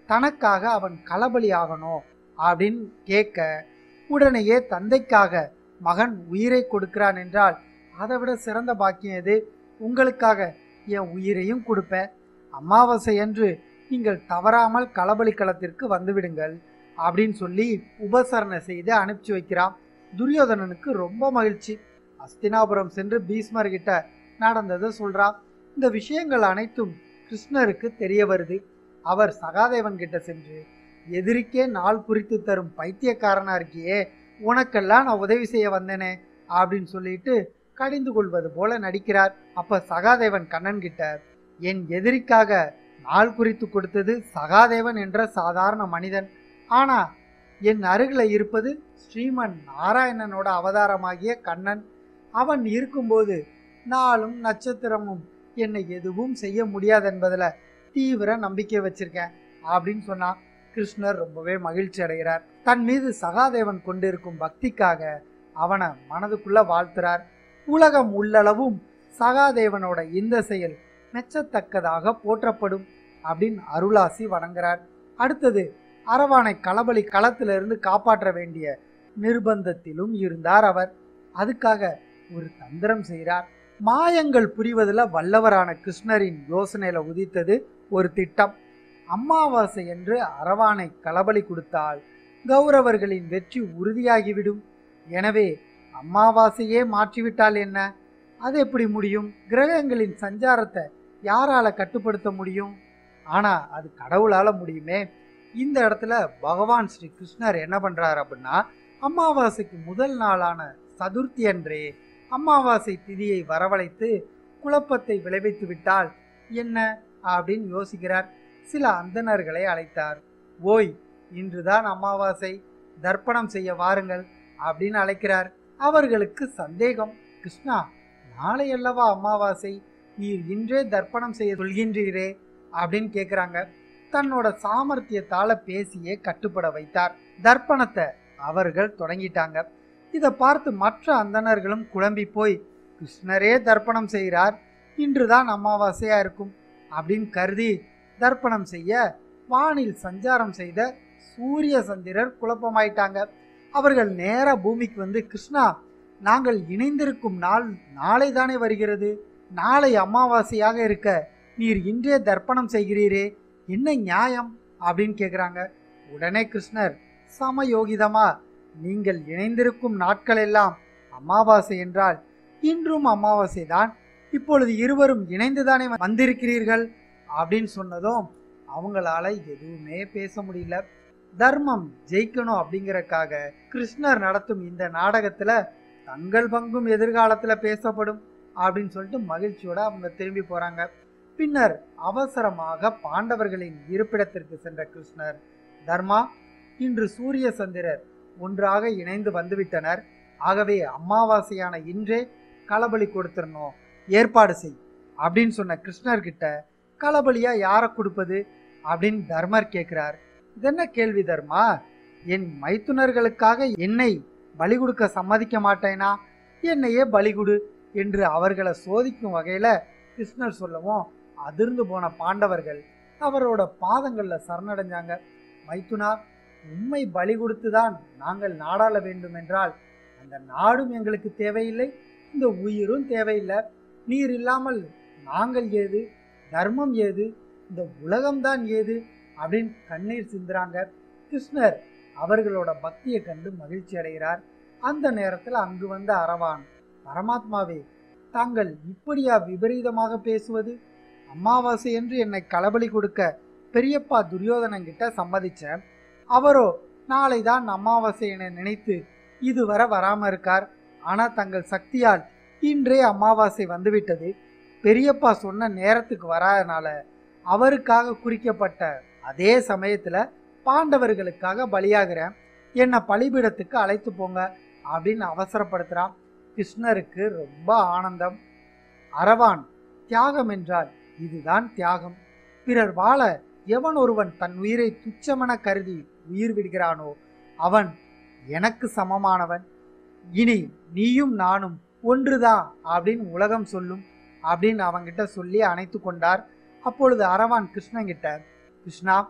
தனக்காக அவன் களபலி ஆகணும் அப்படின்னு கேட்க, உடனேயே தந்தைக்காக மகன் உயிரை கொடுக்கிறான் என்றால் அதை விட சிறந்த பாக்கியம் எது? உங்களுக்காக என் உயிரையும் கொடுப்பேன். அமாவாசை அன்று நீங்கள் தவறாமல் களபலி களத்திற்கு வந்துவிடுங்கள் அப்படின்னு சொல்லி உபசரணை செய்து அனுப்பிச்சு வைக்கிறான். துரியோதனனுக்கு ரொம்ப மகிழ்ச்சி. அஸ்தினாபுரம் சென்று பீஷ்மர் கிட்ட நடந்ததை சொல்றான். இந்த விஷயங்கள் அனைத்தும் கிருஷ்ணருக்கு தெரிய வருது. அவர் சகாதேவன் கிட்ட சென்று, எதிரிக்கே நாள் குறித்து தரும் பைத்தியக்காரனா இருக்கியே, உனக்கெல்லாம் நான் உதவி செய்ய வந்தேனே அப்படின்னு சொல்லிட்டு கடிந்து கொள்வது போல நடிக்கிறார். அப்ப சகாதேவன் கண்ணன் கிட்ட, என் எதிரிக்காக நாள் குறித்து கொடுத்தது சகாதேவன் என்ற சாதாரண மனிதன். ஆனா என் அருகில இருப்பது ஸ்ரீமன் நாராயணனோட அவதாரமாகிய கண்ணன். அவன் இருக்கும்போது நாளும் நட்சத்திரமும் என்னை எதுவும் செய்ய முடியாது என்பதுல தீவிர நம்பிக்கை வச்சிருக்கேன் அப்படின்னு சொன்னா கிருஷ்ணர் ரொம்பவே மகிழ்ச்சி அடைகிறார். தன் மீது சகாதேவன் கொண்டிருக்கும் பக்திக்காக அவனை மனதுக்குள்ள வாழ்த்துறார். உலகம் உள்ளளவும் சகாதேவனோட இந்த செயல் மெச்சத்தக்கதாக போற்றப்படும் அப்படின்னு அருளாசி வணங்குறார். அடுத்தது அரவானை களபலி களத்திலிருந்து காப்பாற்ற வேண்டிய நிர்பந்தத்திலும் இருந்தார் அவர். அதுக்காக ஒரு தந்திரம் செய்கிறார். மாயங்கள் புரிவதில் வல்லவரான கிருஷ்ணரின் யோசனையில உதித்தது ஒரு திட்டம். அமாவாசை என்று அரவானை களபலி கொடுத்தால் கௌரவர்களின் வெற்றி உறுதியாகிவிடும். எனவே அமாவாசையே மாற்றிவிட்டால் என்ன? அது எப்படி முடியும்? கிரகங்களின் சஞ்சாரத்தை யாரால கட்டுப்படுத்த முடியும்? ஆனா அது கடவுளால முடியுமே. இந்த இடத்துல பகவான் ஸ்ரீ கிருஷ்ணர் என்ன பண்றாரு அப்படின்னா, அமாவாசைக்கு முதல் நாளான சதுர்த்தி அன்றே அமாவாசை திதியை வரவழைத்து குழப்பத்தை விளைவித்து விட்டால் என்ன அப்படின்னு யோசிக்கிறார். சில அந்தணர்களை அழைத்தார். ஓய், இன்றுதான் அமாவாசை, தர்ப்பணம் செய்ய வாருங்கள் அப்படின்னு அழைக்கிறார். அவர்களுக்கு சந்தேகம். கிருஷ்ணா, நாளை அல்லவா அமாவாசை, நீர் இன்றே தர்ப்பணம் செய்ய சொல்கின்றீரே அப்படின்னு கேட்குறாங்க. தன்னோட சாமர்த்தியத்தால பேசியே கட்டுப்பட வைத்தார். தர்ப்பணத்தை அவர்கள் தொடங்கிட்டாங்க. இதை பார்த்து மற்ற அந்தணர்களும் குழம்பி போய், கிருஷ்ணரே தர்ப்பணம் செய்கிறார், இன்றுதான் அமாவாசையா இருக்கும் அப்படின்னு கருதி தர்ப்பணம் செய்ய வானில் சஞ்சாரம் செய்த சூரிய சந்திரர் குழப்பமாயிட்டாங்க. அவர்கள் நேர பூமிக்கு வந்து, கிருஷ்ணா, நாங்கள் இணைந்திருக்கும் நாள் நாளை தானே வருகிறது, நாளை அமாவாசையாக இருக்க நீர் இன்றே தர்ப்பணம் செய்கிறீரே, என்ன நியாயம் அப்படின்னு கேட்குறாங்க. உடனே கிருஷ்ணர் சமயோகிதமா, நீங்கள் இணைந்திருக்கும் நாட்கள் எல்லாம் அமாவாசை என்றால் இன்றும் அமாவாசை தான், இப்பொழுது இருவரும் இணைந்துதானே வந்திருக்கிறீர்கள் அப்படின்னு சொன்னதும் அவங்களால எதுவுமே பேச முடியல. தர்மம் ஜெயிக்கணும் அப்படிங்கறக்காக கிருஷ்ணர் நடத்தும் இந்த நாடகத்துல தங்கள் பங்கும் எதிர்காலத்துல பேசப்படும் அப்படின்னு சொல்லிட்டு மகிழ்ச்சியோட அவங்க திரும்பி போறாங்க. பின்னர் அவசரமாக பாண்டவர்களின் இருப்பிடத்திற்கு சென்ற கிருஷ்ணர், தர்மா, இன்று சூரிய சந்திரர் ஒன்றாக இணைந்து வந்துவிட்டனர். ஆகவே அமாவாசையான இன்றே களபலி கொடுத்துடணும், ஏற்பாடு செய் அப்படின்னு சொன்ன கிருஷ்ணர் கிட்ட, களபலியா யாரை கொடுப்பது அப்படின்னு தர்மர் கேட்கிறார். இதென்ன கேள்வி தர்மா? என் மைத்துனர்களுக்காக என்னை பலி கொடுக்க சம்மதிக்க மாட்டேனா? என்னையே பலி கொடு என்று அவர்களை சோதிக்கும் வகையில கிருஷ்ணர் சொல்லவும் அதிர்ந்து போன பாண்டவர்கள் அவரோட பாதங்கள்ல சரணடைஞ்சாங்க. மைத்துனா, உண்மை பலி கொடுத்துதான் நாங்கள் நாடாள வேண்டும் என்றால் அந்த நாடும் எங்களுக்கு தேவையில்லை, இந்த உயிரும் தேவையில்லை. நீர் இல்லாமல் நாங்கள் ஏது, தர்மம் ஏது, இந்த உலகம்தான் ஏது அப்படின்னு கண்ணீர் சிந்துறாங்க. கிருஷ்ணர் அவர்களோட பக்தியை கண்டு மகிழ்ச்சி அடைகிறார். அந்த நேரத்தில் அங்கு வந்த அரவான், பரமாத்மாவே, தாங்கள் இப்படியா விபரீதமாக பேசுவது? அமாவாசை என்று என்னை களபலி கொடுக்க பெரியப்பா துரியோதனன் கிட்ட சம்மதிச்சேன். அவரோ நாளை தான் அமாவாசை என நினைத்து இதுவரை வராம இருக்கார். ஆனா தங்கள் சக்தியால் இன்றே அமாவாசை வந்துவிட்டது. பெரியப்பா சொன்ன நேரத்துக்கு வராதனால அவருக்காக குறிக்கப்பட்ட அதே சமயத்துல பாண்டவர்களுக்காக பலியாகிறேன், என்னை பலிபீடத்துக்கு அழைத்து போங்க அப்படின்னு அவசரப்படுத்துறான். கிருஷ்ணருக்கு ரொம்ப ஆனந்தம். அரவான், தியாகம் என்றால் இதுதான் தியாகம். பிறர் வாழ எவன் ஒருவன் தன் உயிரை துச்சமென கருதி உயிர் விடுகிறானோ அவன் எனக்கு சமமானவன். இனி நீயும் நானும் ஒன்றுதான் அப்படின்னு உலகம் சொல்லும் அப்படின்னு அவங்கிட்ட சொல்லி அணைத்து கொண்டார். அப்பொழுது அரவான் கிருஷ்ணன் கிட்ட, கிருஷ்ணா,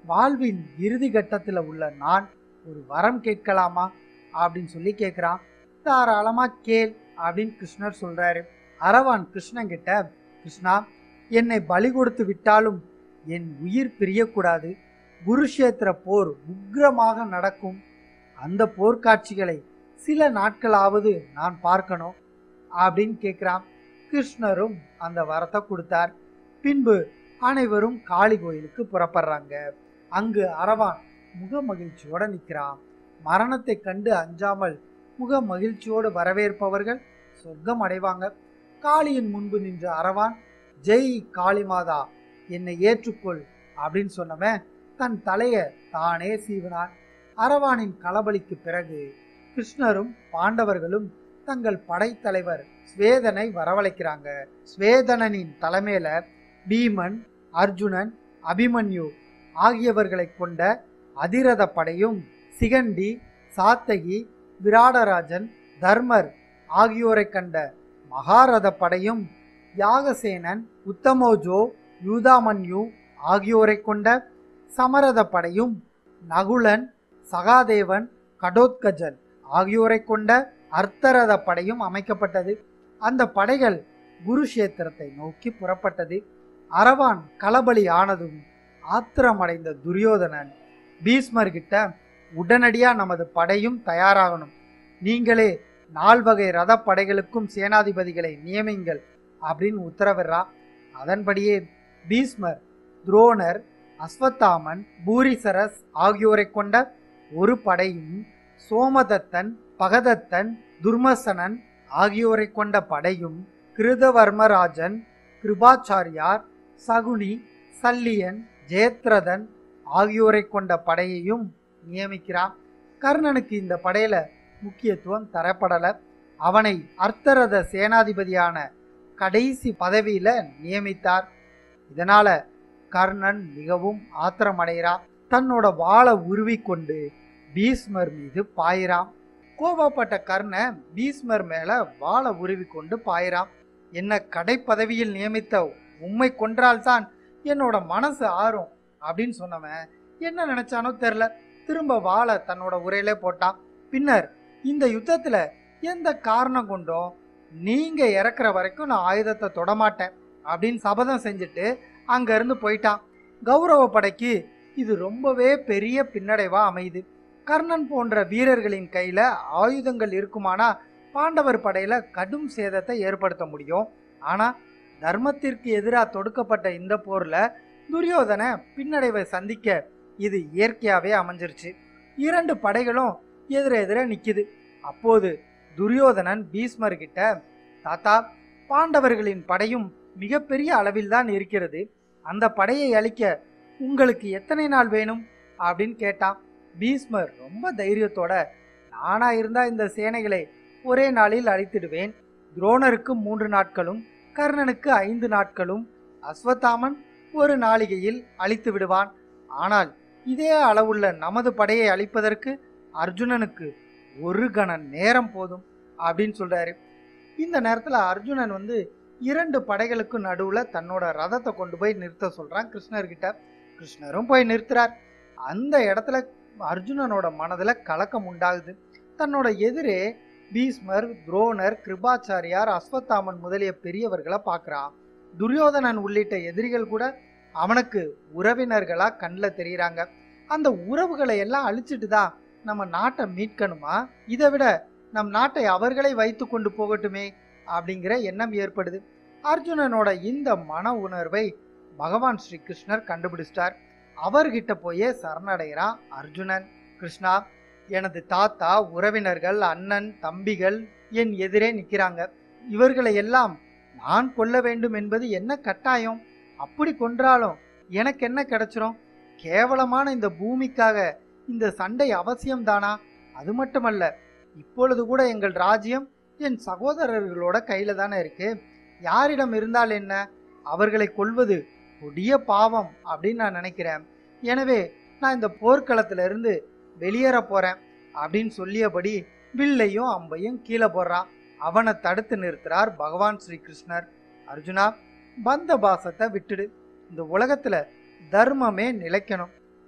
வாழ்வின் இறுதி கட்டத்தில் உள்ள நான் ஒரு வரம் கேட்கலாமா அப்படின்னு சொல்லி கேட்குறான். தாராளமா கேள் அப்படின்னு கிருஷ்ணர் சொல்றாரு. அரவான் கிருஷ்ணன் கிட்ட, கிருஷ்ணா, என்னை பலி கொடுத்து விட்டாலும் என் உயிர் பிரியக்கூடாது. குருஷேத்திர போர் உக்கிரமாக நடக்கும். அந்த போர்க்காட்சிகளை சில நாட்களாவது நான் பார்க்கணும் அப்படின்னு கேட்குறான். கிருஷ்ணரும் அந்த வரத்தை கொடுத்தார். பின்பு அனைவரும் காளி கோயிலுக்கு புறப்படுறாங்க. அங்கு அரவான் முக மகிழ்ச்சியோட நிற்கிறான். மரணத்தை கண்டு அஞ்சாமல் முக மகிழ்ச்சியோடு வரவேற்பவர்கள் சொர்க்கம் அடைவாங்க. காளியின் முன்பு நின்ற அரவான், ஜெய் காளி மாதா, என்னை ஏற்றுக்கொள் அப்படின்னு சொன்னவன் தன் தலையை தானே சீவினான். அரவானின் களபலிக்கு பிறகு கிருஷ்ணரும் பாண்டவர்களும் தங்கள் படைத்தலைவர் ஸ்வேதனை வரவழைக்கிறாங்க. ஸ்வேதனனின் தலைமையில பீமன், அர்ஜுனன், அபிமன்யு ஆகியவர்களை கொண்ட அதிரத படையும், சிகண்டி, சாத்தகி, விராடராஜன், தர்மர் ஆகியோரை கண்ட மகாரத படையும், யாகசேனன், உத்தமோஜோ, யூதாமன்யு ஆகியோரை கொண்ட சமரத படையும், நகுலன், சகாதேவன், கடோத்கஜன் ஆகியோரை கொண்ட அர்த்தரத படையும் அமைக்கப்பட்டது. அந்த படைகள் குருஷேத்திரத்தை நோக்கி புறப்பட்டது. அரவான் களபலி ஆனதும் ஆத்திரமடைந்த துரியோதனன் பீஷ்மர்கிட்ட, உடனடியா நமது படையும் தயாராகணும், நீங்களே நால்வகை ரத படைகளுக்கும் சேனாதிபதிகளை நியமிங்கள் அப்படின்னு உத்தரவிடுறா. அதன்படியே பீஷ்மர், துரோணர், அஸ்வத்தாமன், பூரிசரஸ் ஆகியோரை கொண்ட ஒரு படையும், சோமதத்தன், பகதத்தன், துர்மசனன் ஆகியோரை கொண்ட படையும், கிருதவர்மராஜன், கிருபாச்சாரியார், சகுனி, சல்லியன், ஜெயத்ரதன் ஆகியோரை கொண்ட படையையும் நியமிக்கிறான். கர்ணனுக்கு இந்த படையில முக்கியத்துவம் தரப்படல. அவனை அர்த்தரத சேனாதிபதியான கடைசி பதவியில நியமித்தார். இதனால கர்ணன் மிகவும் ஆத்திரமடைகிறான். தன்னோட வாளை உருவி கொண்டு பீஷ்மர் மீது பாயிறான். கோபப்பட்ட கர்ணன் பீஷ்மர் மேல வாளை உருவி கொண்டு பாயிறான். என்ன கடை பதவியில் நியமித்த உம்மை கொன்றால்தான் என்னோட மனசு ஆறும் அப்படின்னு சொன்னவன் என்ன நினைச்சானோ தெரியல, திரும்ப வாளை தன்னோட உரையிலே போட்டான். பின்னர் இந்த யுத்தத்துல எந்த காரணம் கொண்டும் நீங்க இறக்குற வரைக்கும் நான் ஆயுதத்தை தொடமாட்டேன் அப்படின்னு சபதம் செஞ்சுட்டு அங்க இருந்து போயிட்டான். கௌரவ படைக்கு இது ரொம்பவே பெரிய பின்னடைவா அமையுது. கர்ணன் போன்ற வீரர்களின் கையில ஆயுதங்கள் இருக்குமானா பாண்டவர் படையில கடும் சேதத்தை ஏற்படுத்த முடியும். ஆனா தர்மத்திற்கு எதிராக தொடுக்கப்பட்ட இந்த போர்ல துரியோதன பின்னடைவை சந்திக்க இது இயற்கையாவே அமைஞ்சிருச்சு. இரண்டு படைகளும் எதிர எதிர நிக்குது. அப்போது துரியோதனன் பீஷ்மர் கிட்ட, தாத்தா, பாண்டவர்களின் படையும் மிகப்பெரிய அளவில் தான் இருக்கிறது. அந்த படையை அழிக்க உங்களுக்கு எத்தனை நாள் வேணும் அப்படின்னு கேட்டான். பீஷ்மர் ரொம்ப தைரியத்தோட, நானா இருந்தா இந்த சேனைகளை ஒரே நாளில் அழித்திடுவேன். துரோணருக்கு மூன்று நாட்களும், கர்ணனுக்கு ஐந்து நாட்களும், அஸ்வத்தாமன் ஒரு நாளிகையில் அழித்து விடுவான். ஆனால் இதே அளவுள்ள நமது படையை அழிப்பதற்கு அர்ஜுனனுக்கு ஒரு கண நேரம் போதும் அப்படின்னு சொல்றாரு. இந்த நேரத்துல அர்ஜுனன் வந்து இரண்டு படைகளுக்கு நடுவுல தன்னோட ரதத்தை கொண்டு போய் நிறுத்த சொல்றான் கிருஷ்ணர்கிட்ட. கிருஷ்ணரும் போய் நிறுத்துறார். அந்த இடத்துல அர்ஜுனனோட மனதுல கலக்கம் உண்டாகுது. தன்னோட எதிரே பீஷ்மர், துரோணர், கிருபாச்சாரியார், அஸ்வத்தாமன் முதலிய பெரியவர்களை பார்க்கறான். துரியோதனன் உள்ளிட்ட எதிரிகள் கூட அவனுக்கு உறவினர்களா கண்ணில் தெரியுறாங்க. அந்த உறவுகளை எல்லாம் அழிச்சிட்டு தான் நம்ம நாட்டை மீட்கணுமா? இதை விட நம் நாட்டை அவர்களை வைத்து கொண்டு போகட்டுமே அப்படிங்கிற எண்ணம் ஏற்படுது. அர்ஜுனனோட இந்த மன உணர்வை பகவான் ஸ்ரீ கிருஷ்ணர் கண்டுபிடிச்சிட்டார். அவர்கிட்ட போயே சரணடைகிறான் அர்ஜுனன். கிருஷ்ணா, எனது தாத்தா, உறவினர்கள், அண்ணன், தம்பிகள் என் எதிரே நிற்கிறாங்க. இவர்களை எல்லாம் நான் கொல்ல வேண்டும் என்பது என்ன கட்டாயம்? அப்படி கொன்றாலும் எனக்கு என்ன கிடைச்சிரும்? கேவலமான இந்த பூமிக்காக இந்த சண்டை அவசியம்தானா? அது மட்டுமல்ல, இப்பொழுது கூட எங்கள் ராஜ்யம் என் சகோதரர்களோட கையில தானே இருக்கு. யாரிடம் இருந்தால் என்ன? அவர்களை கொல்வது கொடிய பாவம் அப்படின்னு நான் நினைக்கிறேன். எனவே நான் இந்த போர்க்களத்துல இருந்து வெளியேற போறேன் அப்படின்னு சொல்லியபடி வில்லையும் அம்பையும் கீழே போடுறான். அவனை தடுத்து நிறுத்துறார் பகவான் ஸ்ரீ கிருஷ்ணர். அர்ஜுனா, பந்த பாசத்தை விட்டுடு. இந்த உலகத்துல தர்மமே நிலைக்கணும்.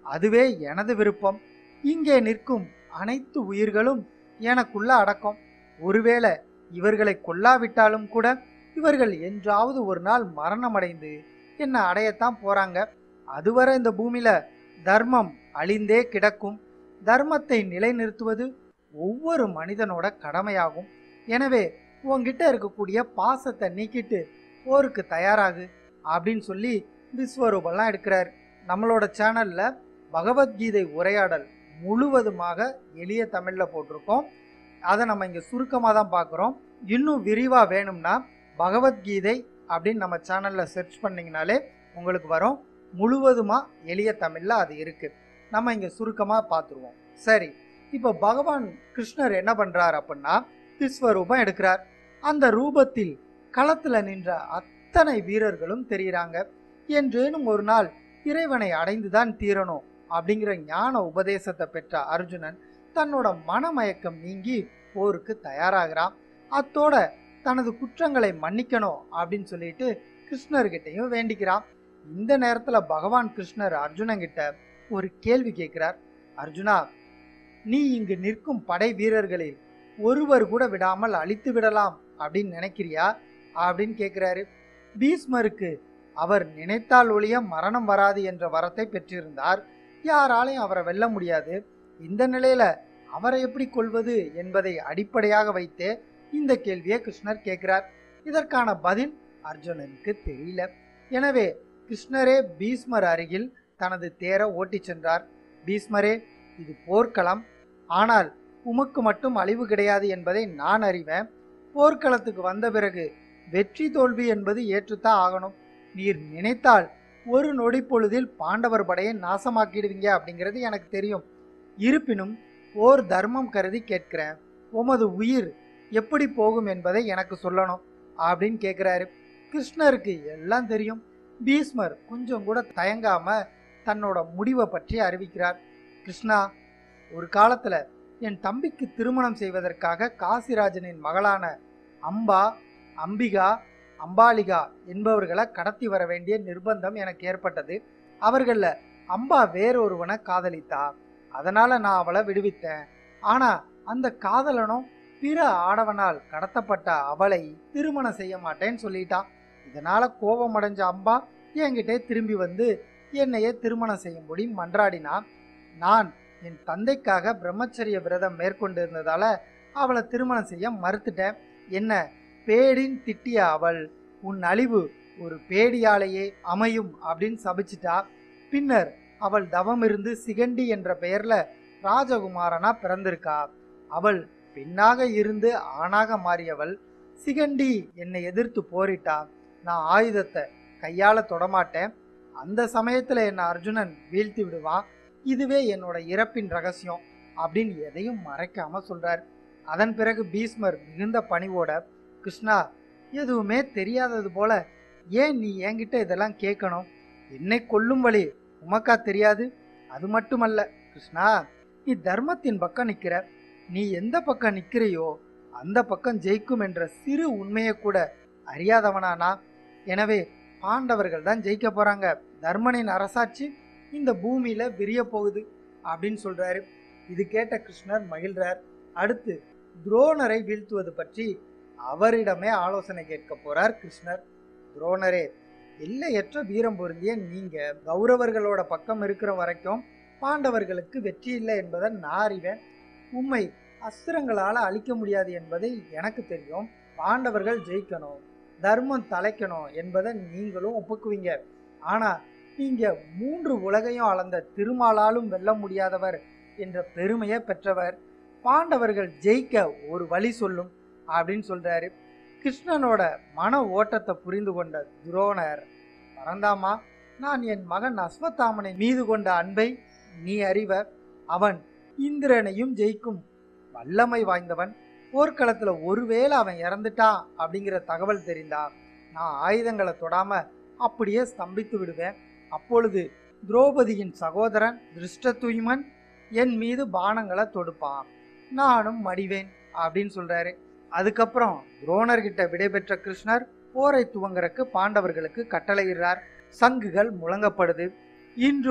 அதுவே எனது விருப்பம். இங்கே நிற்கும் அனைத்து உயிர்களும் எனக்குள்ள அடக்கம். ஒருவேளை இவர்களை கொல்லாவிட்டாலும் கூட இவர்கள் என்றாவது ஒரு நாள் மரணமடைந்து என்ன அடையத்தான் போறாங்க. அதுவரை இந்த பூமியில தர்மம் அழிந்தே கிடக்கும். தர்மத்தை நிலைநிறுத்துவது ஒவ்வொரு மனிதனோட கடமையாகும். எனவே உன்கிட்ட இருக்கக்கூடிய பாசத்தை நீக்கிட்டு போருக்கு தயாராகு அப்படின்னு சொல்லி விஸ்வரூபம்லாம் எடுக்கிறார். நம்மளோட சேனல்ல பகவத்கீதை உரையாடல் முழுவதுமாக எளிய தமிழ்ல போட்டிருக்கோம். அதை நம்ம இங்க சுருக்கமாக தான் பார்க்குறோம். இன்னும் விரிவாக வேணும்னா பகவத்கீதை அப்படின்னு நம்ம சேனல்ல சர்ச் பண்ணிங்கனாலே உங்களுக்கு வரும். முழுவதுமாக எளிய தமிழில் அது இருக்குது. நம்ம இங்கே சுருக்கமாக பார்த்துருவோம். சரி, இப்போ பகவான் கிருஷ்ணர் என்ன பண்ணுறார் அப்படின்னா விஸ்வரூபம் எடுக்கிறார். அந்த ரூபத்தில் களத்தில் நின்ற அத்தனை வீரர்களும் தெரிகிறாங்க. என்றேனும் ஒரு நாள் இறைவனை அடைந்துதான் தீரணும் அப்படிங்கிற ஞான உபதேசத்தை பெற்ற அர்ஜுனன் தன்னோட மனமயக்கம் நீங்கி போருக்கு தயாராகிறான். அத்தோட தனது குற்றங்களை மன்னிக்கணும் அப்படின்னு சொல்லிட்டு கிருஷ்ணர்கிட்டையும் வேண்டிக்கிறான். இந்த நேரத்துல பகவான் கிருஷ்ணர் அர்ஜுனன் கிட்ட ஒரு கேள்வி கேட்கிறார். அர்ஜுனா, நீ இங்கு நிற்கும் படை வீரர்களில் ஒருவர் கூட விடாமல் அழித்து விடலாம் அப்படின்னு நினைக்கிறியா அப்படின்னு கேட்கிறாரு. பீஷ்மருக்கு அவர் நினைத்தால் ஒழிய மரணம் வராது என்ற வரத்தை பெற்றிருந்தார். யாராலையும் அவரை வெல்ல முடியாது. இந்த நிலையில அவரை எப்படி கொள்வது என்பதை அடிப்படையாக வைத்தே இந்த கேள்வியை கிருஷ்ணர் கேட்கிறார். இதற்கான பதில் அர்ஜுனனுக்கு தெரியல. எனவே கிருஷ்ணரே பீஷ்மர் அருகில் தனது தேரை ஓட்டி சென்றார். பீஷ்மரே, இது போர்க்களம். ஆனால் உமக்கு மட்டும் அழிவு கிடையாது என்பதை நான் அறிவேன். போர்க்களத்துக்கு வந்த பிறகு வெற்றி தோல்வி என்பது ஏற்றுத்தான் ஆகணும். நீர் நினைத்தால் ஒரு நொடி பொழுதில் பாண்டவர் படையை நாசமாக்கிடுவீங்க அப்படிங்கிறது எனக்கு தெரியும். இருப்பினும் ஓர் தர்மம் கருதி கேட்கிறேன். உமது உயிர் எப்படி போகும் என்பதை எனக்கு சொல்லணும் அப்படின்னு கேட்கிறாரு. கிருஷ்ணருக்கு எல்லாம் தெரியும். பீஷ்மர் கொஞ்சம் கூட தயங்காம தன்னோட முடிவை பற்றி அறிவிக்கிறார். கிருஷ்ணா, ஒரு காலத்துல என் தம்பிக்கு திருமணம் செய்வதற்காக காசிராஜனின் மகளான அம்பா, அம்பிகா, அம்பாலிகா என்பவர்களை கடத்தி வர வேண்டிய நிர்பந்தம் எனக்கு ஏற்பட்டது. அவர்கள அம்பா வேறொருவனை காதலித்தா. அதனால நான் அவளை விடுவித்தேன். ஆனா அந்த காதலனும் பிற ஆடவனால் கடத்தப்பட்ட அவளை திருமணம் செய்ய மாட்டேன்னு சொல்லிட்டான். இதனால கோபம் அடைஞ்ச அம்பா என்கிட்டே திரும்பி வந்து என்னையே திருமணம் செய்யும்படி மன்றாடினா. நான் என் தந்தைக்காக பிரம்மச்சரிய விரதம் மேற்கொண்டு இருந்ததால அவளை திருமணம் செய்ய மறுத்துட்டேன். என்ன பேடின் திட்டிய அவள் உன் அழிவு ஒரு பேடியாலேயே அமையும் அப்படின்னு சபிச்சிட்டா. பின்னர் அவள் தவம் இருந்து சிகண்டி என்ற பெயர்ல ராஜகுமாரனா பிறந்திருக்கா. அவள் பெண்ணாக இருந்து ஆணாக மாறியவள். சிகண்டி என்னை எதிர்த்து போரிட்டா. நான் ஆயுதத்தை கையால தொடமாட்டேன். அந்த சமயத்துல என்ன அர்ஜுனன் வீழ்த்தி விடுவான். இதுவே என்னோட இறப்பின் ரகசியம் அப்படின்னு எதையும் மறைக்காம சொல்றார். அதன் பிறகு பீஷ்மர் மிகுந்த பணிவோட, கிருஷ்ணா, எதுவுமே தெரியாதது போல ஏன் நீ என்கிட்ட இதெல்லாம் கேட்கணும்? என்னை கொல்லும் வழி உமக்கா தெரியாது? அது மட்டுமல்ல கிருஷ்ணா, நீ தர்மத்தின் பக்கம் நிக்கிற. நீ எந்த பக்கம் நிக்கிறையோ அந்த பக்கம் ஜெயிக்கும் என்ற சிறு உண்மையை கூட அறியாதவனானா? எனவே பாண்டவர்கள் தான் ஜெயிக்க போறாங்க. தர்மனின் அரசாட்சி இந்த பூமியில விரிய போகுது அப்படின்னு சொல்றாரு. இது கேட்ட கிருஷ்ணர் மகிழ்றார். அடுத்து துரோணரை வீழ்த்துவது பற்றி அவரிடமே ஆலோசனை கேட்க போறார் கிருஷ்ணர். துரோணரே, எல்லையற்ற வீரம் பொருந்திய நீங்க கௌரவர்களோட பக்கம் இருக்கிற வரைக்கும் பாண்டவர்களுக்கு வெற்றி இல்லை என்பதை நான் அறிவேன். உம்மை அஸ்திரங்களால அழிக்க முடியாது என்பதை எனக்கு தெரியும். பாண்டவர்கள் ஜெயிக்கணும், தர்மம் தலைக்கணும் என்பதை நீங்களும் ஒப்புக்குவீங்க. ஆனா நீங்க மூன்று உலகையும் அளந்த திருமாலாலும் வெல்ல முடியாதவர் என்ற பெருமையை பெற்றவர். பாண்டவர்கள் ஜெயிக்க ஒரு வழி சொல்லும் அப்படின்னு சொல்றாரு. கிருஷ்ணனோட மன ஓட்டத்தை புரிந்து கொண்ட துரோணர், பரந்தாமா, நான் என் மகன் அஸ்வத்தாமனை மீது கொண்ட அன்பை நீ அறிவ. அவன் இந்திரனையும் ஜெயிக்கும் வல்லமை வாய்ந்தவன். போர்க்களத்துல ஒருவேளை அவன் இறந்துட்டான் அப்படிங்கிற தகவல் தெரிந்தா நான் ஆயுதங்களை தொடாம அப்படியே ஸ்தம்பித்து விடுவேன். அப்பொழுது திரௌபதியின் சகோதரன் திருஷ்டதுயுமன் என் மீது பானங்களை தொடுப்பான், நானும் மடிவேன் அப்படின்னு சொல்றாரு. அதுக்கப்புறம் துரோணர்கிட்ட விடைபெற்ற கிருஷ்ணர் போரை துவங்கறக்கு பாண்டவர்களுக்கு கட்டளையிடுறார். சங்குகள் முழங்கப்படுது. இன்றும்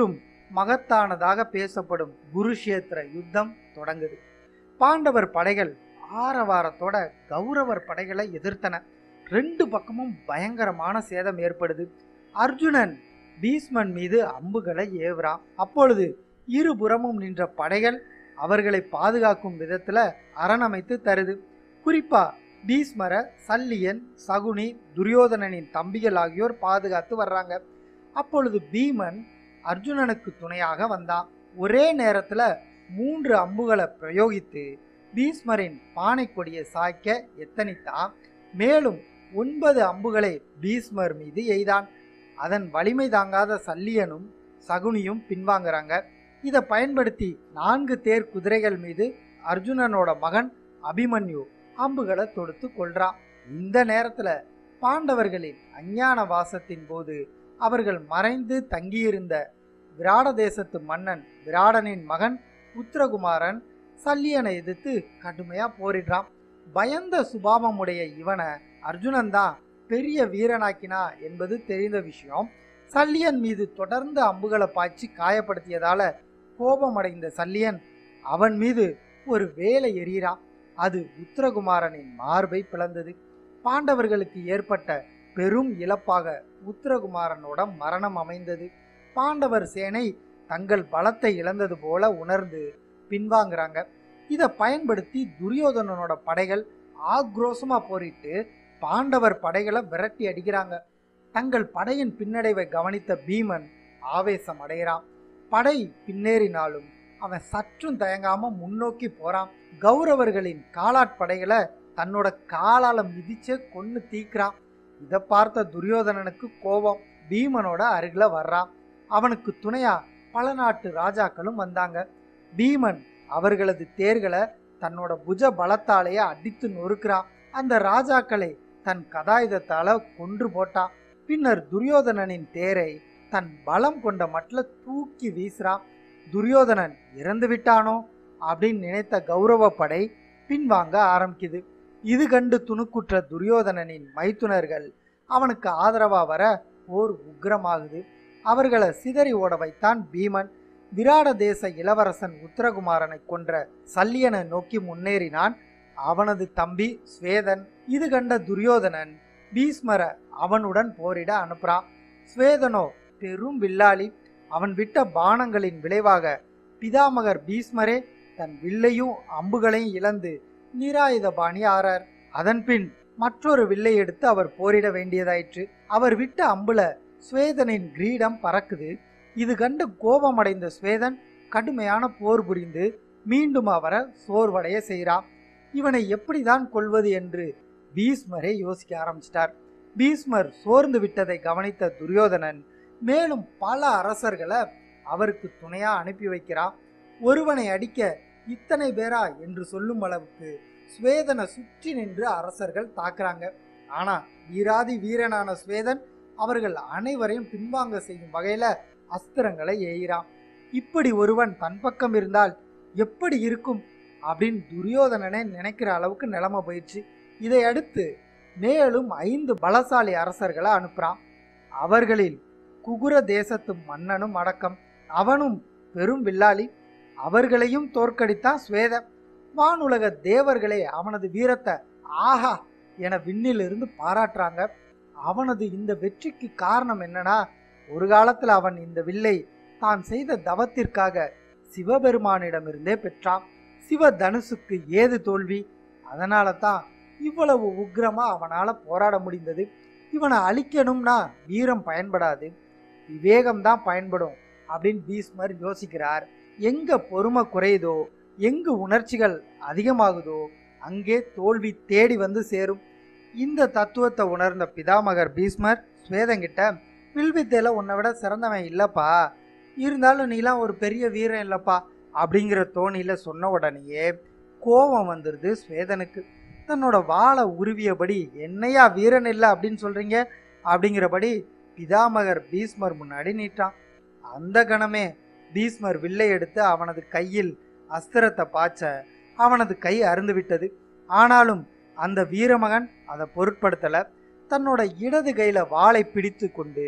மகத்தானதாக பேசப்படும் குருஷேத்திர யுத்தம் தொடங்குது. பாண்டவர் படைகள் ஆரவாரத்தோட கௌரவர் படைகளை எதிர்த்தன. ரெண்டு பக்கமும் பயங்கரமான சேதம் ஏற்படுது. அர்ஜுனன் பீஷ்மன் மீது அம்புகளை ஏவுறான். அப்பொழுது இருபுறமும் நின்ற படைகள் அவர்களை பாதுகாக்கும் விதத்துல அரணமைத்து தருது. குறிப்பா பீஷ்மர, சல்லியன், சகுனி, துரியோதனனின் தம்பிகள் ஆகியோர் பாதுகாத்து வர்றாங்க. அப்பொழுது பீமன் அர்ஜுனனுக்கு துணையாக வந்தான். ஒரே நேரத்துல மூன்று அம்புகளை பிரயோகித்து பீஷ்மரின் பானை கொடியை சாய்க்க எத்தனித்தான். மேலும் ஒன்பது அம்புகளை பீஷ்மர் மீது எய்தான். அதன் வலிமை தாங்காத சல்லியனும் சகுனியும் பின்வாங்குறாங்க. இதை பயன்படுத்தி நான்கு தேர் குதிரைகள் மீது அர்ஜுனனோட மகன் அபிமன்யு அம்புகளை தொடுத்து கொள்றான். இந்த நேரத்துல பாண்டவர்களின் அஞ்ஞான வாசத்தின் போது அவர்கள் மறைந்து தங்கியிருந்த விராட தேசத்து மன்னன் விராடனின் மகன் உத்தரகுமாரன் சல்லியனை எதிர்த்து கடுமையா போரிடுறான். பயந்த சுபாவமுடைய இவனை அர்ஜுனன் தான் பெரிய வீரனாக்கினா என்பது தெரிந்த விஷயம். சல்லியன் மீது தொடர்ந்து அம்புகளை பாய்ச்சி காயப்படுத்தியதால கோபமடைந்த சல்லியன் அவன் மீது ஒரு வேலை எறிகிறான். அது உத்தரகுமாரனின் மார்பை பிளந்தது. பாண்டவர்களுக்கு ஏற்பட்ட பெரும் இழப்பாக உத்தரகுமாரனோட மரணம் அமைந்தது. பாண்டவர் சேனை தங்கள் பலத்தை இழந்தது போல உணர்ந்து பின்வாங்குறாங்க. இதை பயன்படுத்தி துரியோதனனோட படைகள் ஆக்ரோஷமா போரிட்டு பாண்டவர் படைகளை விரட்டி அடிக்கிறாங்க. தங்கள் படையின் பின்னடைவை கவனித்த பீமன் ஆவேசம் அடைகிறான். படை பின்னேறினாலும் அவன் சற்றும் தயங்காம முன்னோக்கி போறான். கௌரவர்களின் காலாட்படைகளை தன்னோட காலால மிதிச்சு கொன்னு தீக்கிறான். இதை பார்த்த துரியோதனனுக்கு கோபம். பீமனோட அருகில வர்றான். அவனுக்கு துணையா பல நாட்டு ராஜாக்களும் வந்தாங்க. பீமன் அவர்களது தேர்களை தன்னோட புஜ பலத்தாலேயே அடித்து நொறுக்கிறான். அந்த ராஜாக்களை தன் கதாயுதத்தால கொன்று போட்டான். பின்னர் துரியோதனனின் தேரை தன் பலம் கொண்ட மட்டில தூக்கி வீசுறான். துரியோதனன் இறந்து விட்டானோ அப்படின்னு நினைத்த கௌரவ படை பின்வாங்க ஆரம்பிக்குது. இது கண்டு துணுக்குற்ற துரியோதனனின் மைத்துனர்கள் அவனுக்கு ஆதரவா வர போர் உக்கிரமாகுது. அவர்களை சிதறி ஓட வைத்தான் பீமன். விராட தேச இளவரசன் உத்தரகுமாரனை கொன்ற சல்லியனை நோக்கி முன்னேறினான் அவனது தம்பி ஸ்வேதன். இது கண்ட துரியோதனன் பீஷ்மர அவனுடன் போரிட அனுப்புறான். ஸ்வேதனோ பெரும் வில்லாளி. அவன் விட்ட பானங்களின் விளைவாக பிதாமகர் பீஷ்மரே தன் வில்லையும் அம்புகளையும் இழந்து நிராயுதபாணி ஆறார். அதன்பின் மற்றொரு வில்லை எடுத்து அவர் போரிட வேண்டியதாயிற்று. அவர் விட்ட அம்புல ஸ்வேதனின் கிரீடம் பறக்குது. இது கண்டு கோபமடைந்த ஸ்வேதன் கடுமையான போர் புரிந்து மீண்டும் அவரை சோர்வடைய செய்கிறான். இவனை எப்படிதான் கொள்வது என்று பீஷ்மரே யோசிக்க ஆரம்பிச்சிட்டார். பீஷ்மர் சோர்ந்து விட்டதை கவனித்த துரியோதனன் மேலும் பல அரசர்களை அவருக்கு துணையா அனுப்பி வைக்கிறான். ஒருவனை அடிக்க இத்தனை பேரா என்று சொல்லும் அளவுக்கு ஸ்வேதனை சுற்றி நின்று அரசர்கள் தாக்குறாங்க. ஆனா வீராதி வீரனான ஸ்வேதன் அவர்கள் அனைவரையும் பின்வாங்க செய்யும் வகையில அஸ்திரங்களை எய்கிறான். இப்படி ஒருவன் தன் பக்கம் இருந்தால் எப்படி இருக்கும் அப்படின்னு துரியோதனனே நினைக்கிற அளவுக்கு நிலைமை போயிடுச்சு. இதை அடுத்து மேலும் ஐந்து பலசாலி அரசர்களை அனுப்புறான். அவர்களில் குகுர தேசத்து மன்னனும் அடக்கம். அவனும் பெரும் வில்லாளி. அவர்களையும் தோற்கடித்தான் ஸ்வேதன். வானுலக தேவர்களே அவனது வீரத்தை ஆஹா என விண்ணிலிருந்து பாராட்டுறாங்க. அவனது இந்த வெற்றிக்கு காரணம் என்னன்னா, ஒரு காலத்துல அவன் இந்த வில்லை தான் செய்த தவத்திற்காக சிவபெருமானிடமிருந்தே பெற்றான். சிவ தனுசுக்கு ஏது தோல்வி? அதனால தான் இவ்வளவு உக்ரமா அவனால போராட முடிந்தது. இவனை அழிக்கணும்னா வீரம் பயன்படாது, விவேகம்தான் பயன்படும் அப்படின்னு பீஷ்மர் யோசிக்கிறார். எங்க பொறுமை குறையுதோ, எங்கு உணர்ச்சிகள் அதிகமாகுதோ அங்கே தோல்வி தேடி வந்து சேரும். இந்த தத்துவத்தை உணர்ந்த பிதாமகர் பீஷ்மர் ஸ்வேதங்கிட்ட, வில்வித்தையில உன்னை விட சிறந்தவன் இல்லப்பா, இருந்தாலும் நீலாம் ஒரு பெரிய வீரன் இல்லப்பா அப்படிங்கிற தோணியில சொன்ன உடனேயே கோபம் வந்துடுது ஸ்வேதனுக்கு. தன்னோட வாளை உருவியபடி என்னையா வீரன் இல்லை அப்படின்னு சொல்றீங்க அப்படிங்கிறபடி பிதாமகர் பீஷ்மர் முன்னாடி நீட்டான். அந்த கணமே பீஷ்மர் வில்லை எடுத்து அவனது கையில் அஸ்திரத்தை பாய்ச்ச அவனது கை அருந்து விட்டது. ஆனாலும் அந்த வீரமகன் அதை பொருட்படுத்தல. தன்னோட இடது கையில வாளை பிடித்து கொண்டு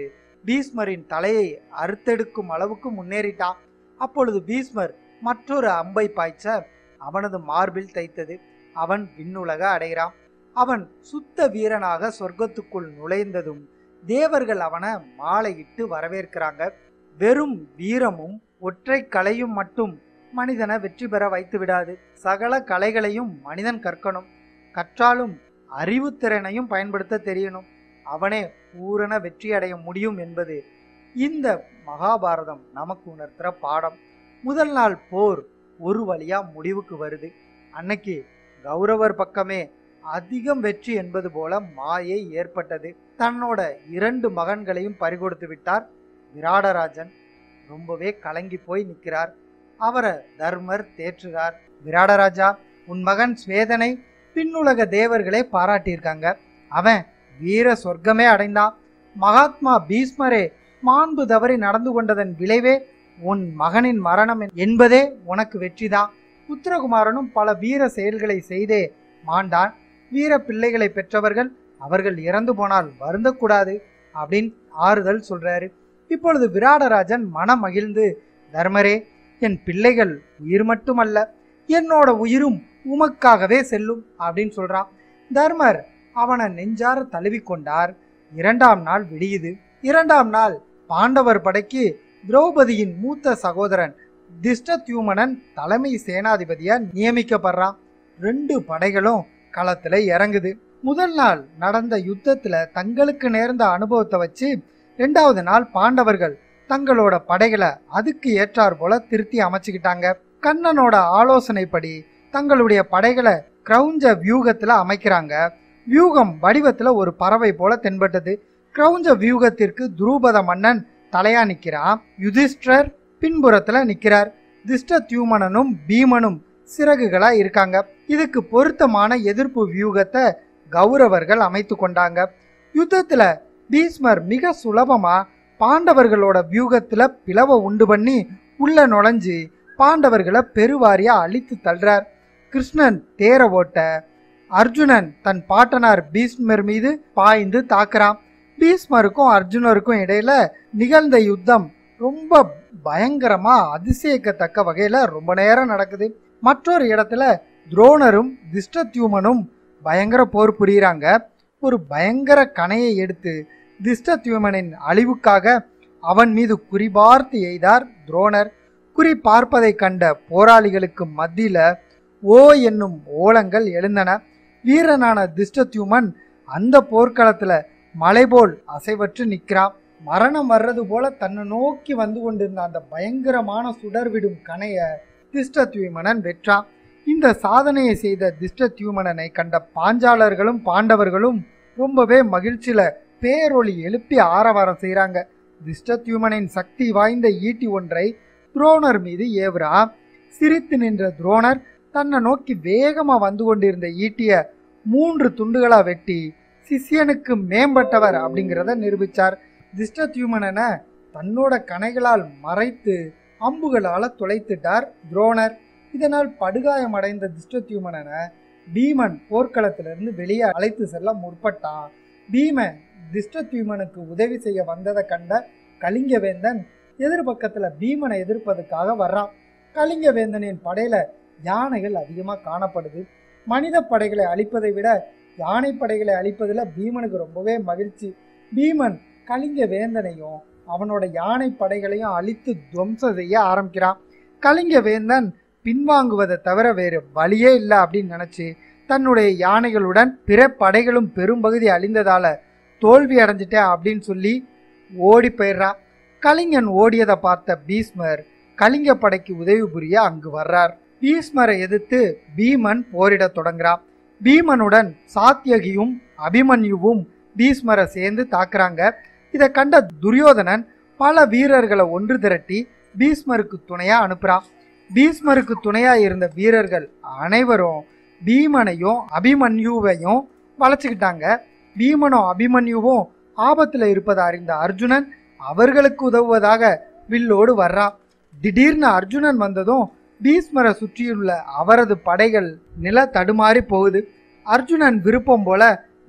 பீஷ்மரின் தலையை அறுத்தெடுக்கும் அளவுக்கு முன்னேறிட்டான். அப்பொழுது பீஷ்மர் மற்றொரு அம்பை பாய்ச்ச அவனது மார்பில் தைத்தது. அவன் விண்ணுலக அடைகிறான். அவன் சுத்த வீரனாக சொர்க்கத்துக்குள் நுழைந்ததும் தேவர்கள் அவனை மாலையிட்டு வரவேற்கிறாங்க. வெறும் வீரமும் ஒற்றை கலையும் மட்டும் மனிதனை வெற்றி பெற வைத்து விடாது. சகல கலைகளையும் மனிதன் கற்கணும். கற்றாலும் அறிவுத்திறனையும் பயன்படுத்த தெரியணும். அவனே பூரண வெற்றி அடைய முடியும் என்பது இந்த மகாபாரதம் நமக்கு உணர்த்துற பாடம். முதல் நாள் போர் ஒரு வழியா முடிவுக்கு வருது. அன்னைக்கு கௌரவர் பக்கமே அதிகம் வெற்றி என்பது போல மாயை ஏற்பட்டது. தன்னோட இரண்டு மகன்களையும் பறிகொடுத்து விட்டார் விராடராஜன். ரொம்பவே கலங்கி போய் நிற்கிறார். அவரை தர்மர் தேற்றுகிறார். விராடராஜா, உன் மகன் ஸ்வேதனை பின்னுலக தேவர்களே பாராட்டியிருக்காங்க. அவன் வீர சொர்க்கமே அடைந்தான். மகாத்மா பீஷ்மரே மாண்பு தவறி நடந்து கொண்டதன் விளைவே உன் மகனின் மரணம் என்பதே உனக்கு வெற்றிதான். புத்திரகுமாரனும் பல வீர செயல்களை செய்தே மாண்டான். வீர பிள்ளைகளை பெற்றவர்கள் அவர்கள் இறந்து போனால் வருந்தக்கூடாது அப்படின்னு ஆறுதல் சொல்றாரு. இப்பொழுது விராடராஜன் மனம் மகிழ்ந்து, தர்மரே, என் பிள்ளைகள் உயிர் மட்டுமல்ல, என்னோட உயிரும் உமக்காகவே செல்லும் அப்படின்னு சொல்றான். தர்மர் அவனை நெஞ்சார தழுவிக்கொண்டார். இரண்டாம் நாள் விடியுது. இரண்டாம் நாள் பாண்டவர் படைக்கு திரௌபதியின் மூத்த சகோதரன் திஷ்டத்யூமனன் தலைமை சேனாதிபதியா நியமிக்கப்படுறான். ரெண்டு படைகளும் களத்துல இறங்குது. முதல் நாள் நடந்த யுத்தத்துல தங்களுக்கு நேர்ந்த அனுபவத்தை வச்சு ரெண்டாவது நாள் பாண்டவர்கள் தங்களோட படைகளை அதுக்கு ஏற்றார் போல திருத்தி அமைச்சுக்கிட்டாங்க. கண்ணனோட ஆலோசனைப்படி தங்களுடைய படைகளை கிரௌஞ்ச வியூகத்துல அமைக்கிறாங்க. வியூகம் வடிவத்துல ஒரு பறவை போல தென்பட்டது. கிரௌஞ்ச வியூகத்திற்கு துருபத மன்னன் தலையா நிக்கிறான். யுதிஷ்டர் பின்புறத்துல நிக்கிறார். திஷ்டத்யூமனனும் பீமனும் சிறகுகளா இருக்காங்க. இதுக்கு பொருத்தமான எதிர்ப்பு வியூகத்தை கௌரவர்கள் அமைத்து கொண்டாங்க. யுத்தத்துல பீஷ்மர் மிக சுலபமா பாண்டவர்களோட வியூகத்துல பிளவை உண்டு பண்ணி உள்ள நுழைஞ்சு பாண்டவர்களை பெருவாரியா அழித்து தள்ளுறார். கிருஷ்ணன் தேர ஓட்ட அர்ஜுனன் தன் பாட்டனார் பீஷ்மர் மீது பாய்ந்து தாக்குறான். பீஷ்மருக்கும் அர்ஜுனருக்கும் இடையில நிகழ்ந்த யுத்தம் ரொம்ப பயங்கரமா அதிசயிக்கத்தக்க வகையில ரொம்ப நேரம் நடக்குது. மற்றொரு இடத்துல துரோணரும் திஷ்டத்யூமனும் பயங்கர போர் புரியுறாங்க. ஒரு பயங்கர கணையை எடுத்து திஷ்டத்யூமனின் அழிவுக்காக அவன் மீது குறிபார்த்து எய்தார் துரோணர். குறி பார்ப்பதை கண்ட போராளிகளுக்கு மத்தியில ஓ என்னும் ஓலங்கள் எழுந்தன. வீரனான திஷ்டத்யூமன் அந்த போர்க்களத்துல மலை போல் அசைவற்று நிற்கிறான். மரணம் வர்றது போல தன்னை நோக்கி வந்து கொண்டிருந்த அந்த பயங்கரமான சுடர்விடும் கணைய திஷ்டத்யூமனன் வெற்றான். இந்த சாதனையை செய்த திஷ்டத்யூமனனை கண்ட பாஞ்சாலர்களும் பாண்டவர்களும் ரொம்பவே மகிழ்ச்சியில பேரொளி எழுப்பி ஆரவாரம் செய்யறாங்க. திஷ்டத்யூமனின் சக்தி வாய்ந்த ஈட்டி ஒன்றை துரோணர் மீது ஏவுறா. சிரித்து நின்ற துரோணர் தன்னை நோக்கி வேகமா வந்து கொண்டிருந்த ஈட்டிய மூன்று துண்டுகளா வெட்டி சிஷ்யனுக்கு மேம்பட்டவர் அப்படிங்கிறத நிரூபிச்சார். திஷ்டத்யூமனனை தன்னோட கணைகளால் மறைத்து அம்புகளால துளைத்துட்டார் துரோணர். இதனால் படுகாயம் அடைந்த திஷ்டத்யூமனனை பீமன் போர்க்களத்திலிருந்து வெளியே அழைத்து செல்ல முற்பட்டான். பீமன் திஷ்டத்யூமனுக்கு உதவி செய்ய வந்ததை கண்ட கலிங்கவேந்தன் எதிர்பக்கத்துல பீமனை எதிர்ப்பதற்காக வர்றான். கலிங்கவேந்தனின் படையில யானைகள் அதிகமா காணப்படுது. மனித படைகளை அழிப்பதை விட யானை படைகளை அழிப்பதுல பீமனுக்கு ரொம்பவே மகிழ்ச்சி. பீமன் கலிங்கவேந்தனையும் அவனோட யானை படைகளையும் அழித்து துவம்சம் செய்ய ஆரம்பிக்கிறான். கலிங்கவேந்தன் பின்வாங்குவதை தவிர வேறு வழியே இல்லை அப்படின்னு நினைச்சு தன்னுடைய யானைகளுடன் பிற படைகளும் பெரும்பகுதி அழிந்ததால தோல்வி அடைஞ்சிட்டேன் அப்படின்னு சொல்லி ஓடி போயிடுறான். கலிங்கன் ஓடியதை பார்த்த பீஷ்மர் கலிங்க படைக்கு உதவி புரிய அங்கு வர்றார். பீஷ்மரை எதிர்த்து பீமன் போரிட தொடங்குறான். பீமனுடன் சாத்தியகியும் அபிமன்யுவும் பீஷ்மரை சேர்ந்து தாக்குறாங்க. இதை கண்ட துரியோதனன் பல வீரர்களை ஒன்று திரட்டி பீஷ்மருக்கு துணையா அனுப்புறான். பீஷ்மருக்கு துணையா இருந்த வீரர்கள் அனைவரும் பீமனையும் அபிமன்யுவையும் வளைச்சுக்கிட்டாங்க. பீமனும் அபிமன்யுவும் ஆபத்துல இருப்பதை அறிந்த அர்ஜுனன் அவர்களுக்கு உதவுவதாக வில்லோடு வர்றான். திடீர்னு அர்ஜுனன் வந்ததும் பீஷ்மரை சுற்றியுள்ள அவரது படைகள் நில தடுமாறி போகுது. அர்ஜுனன் விருப்பம் போல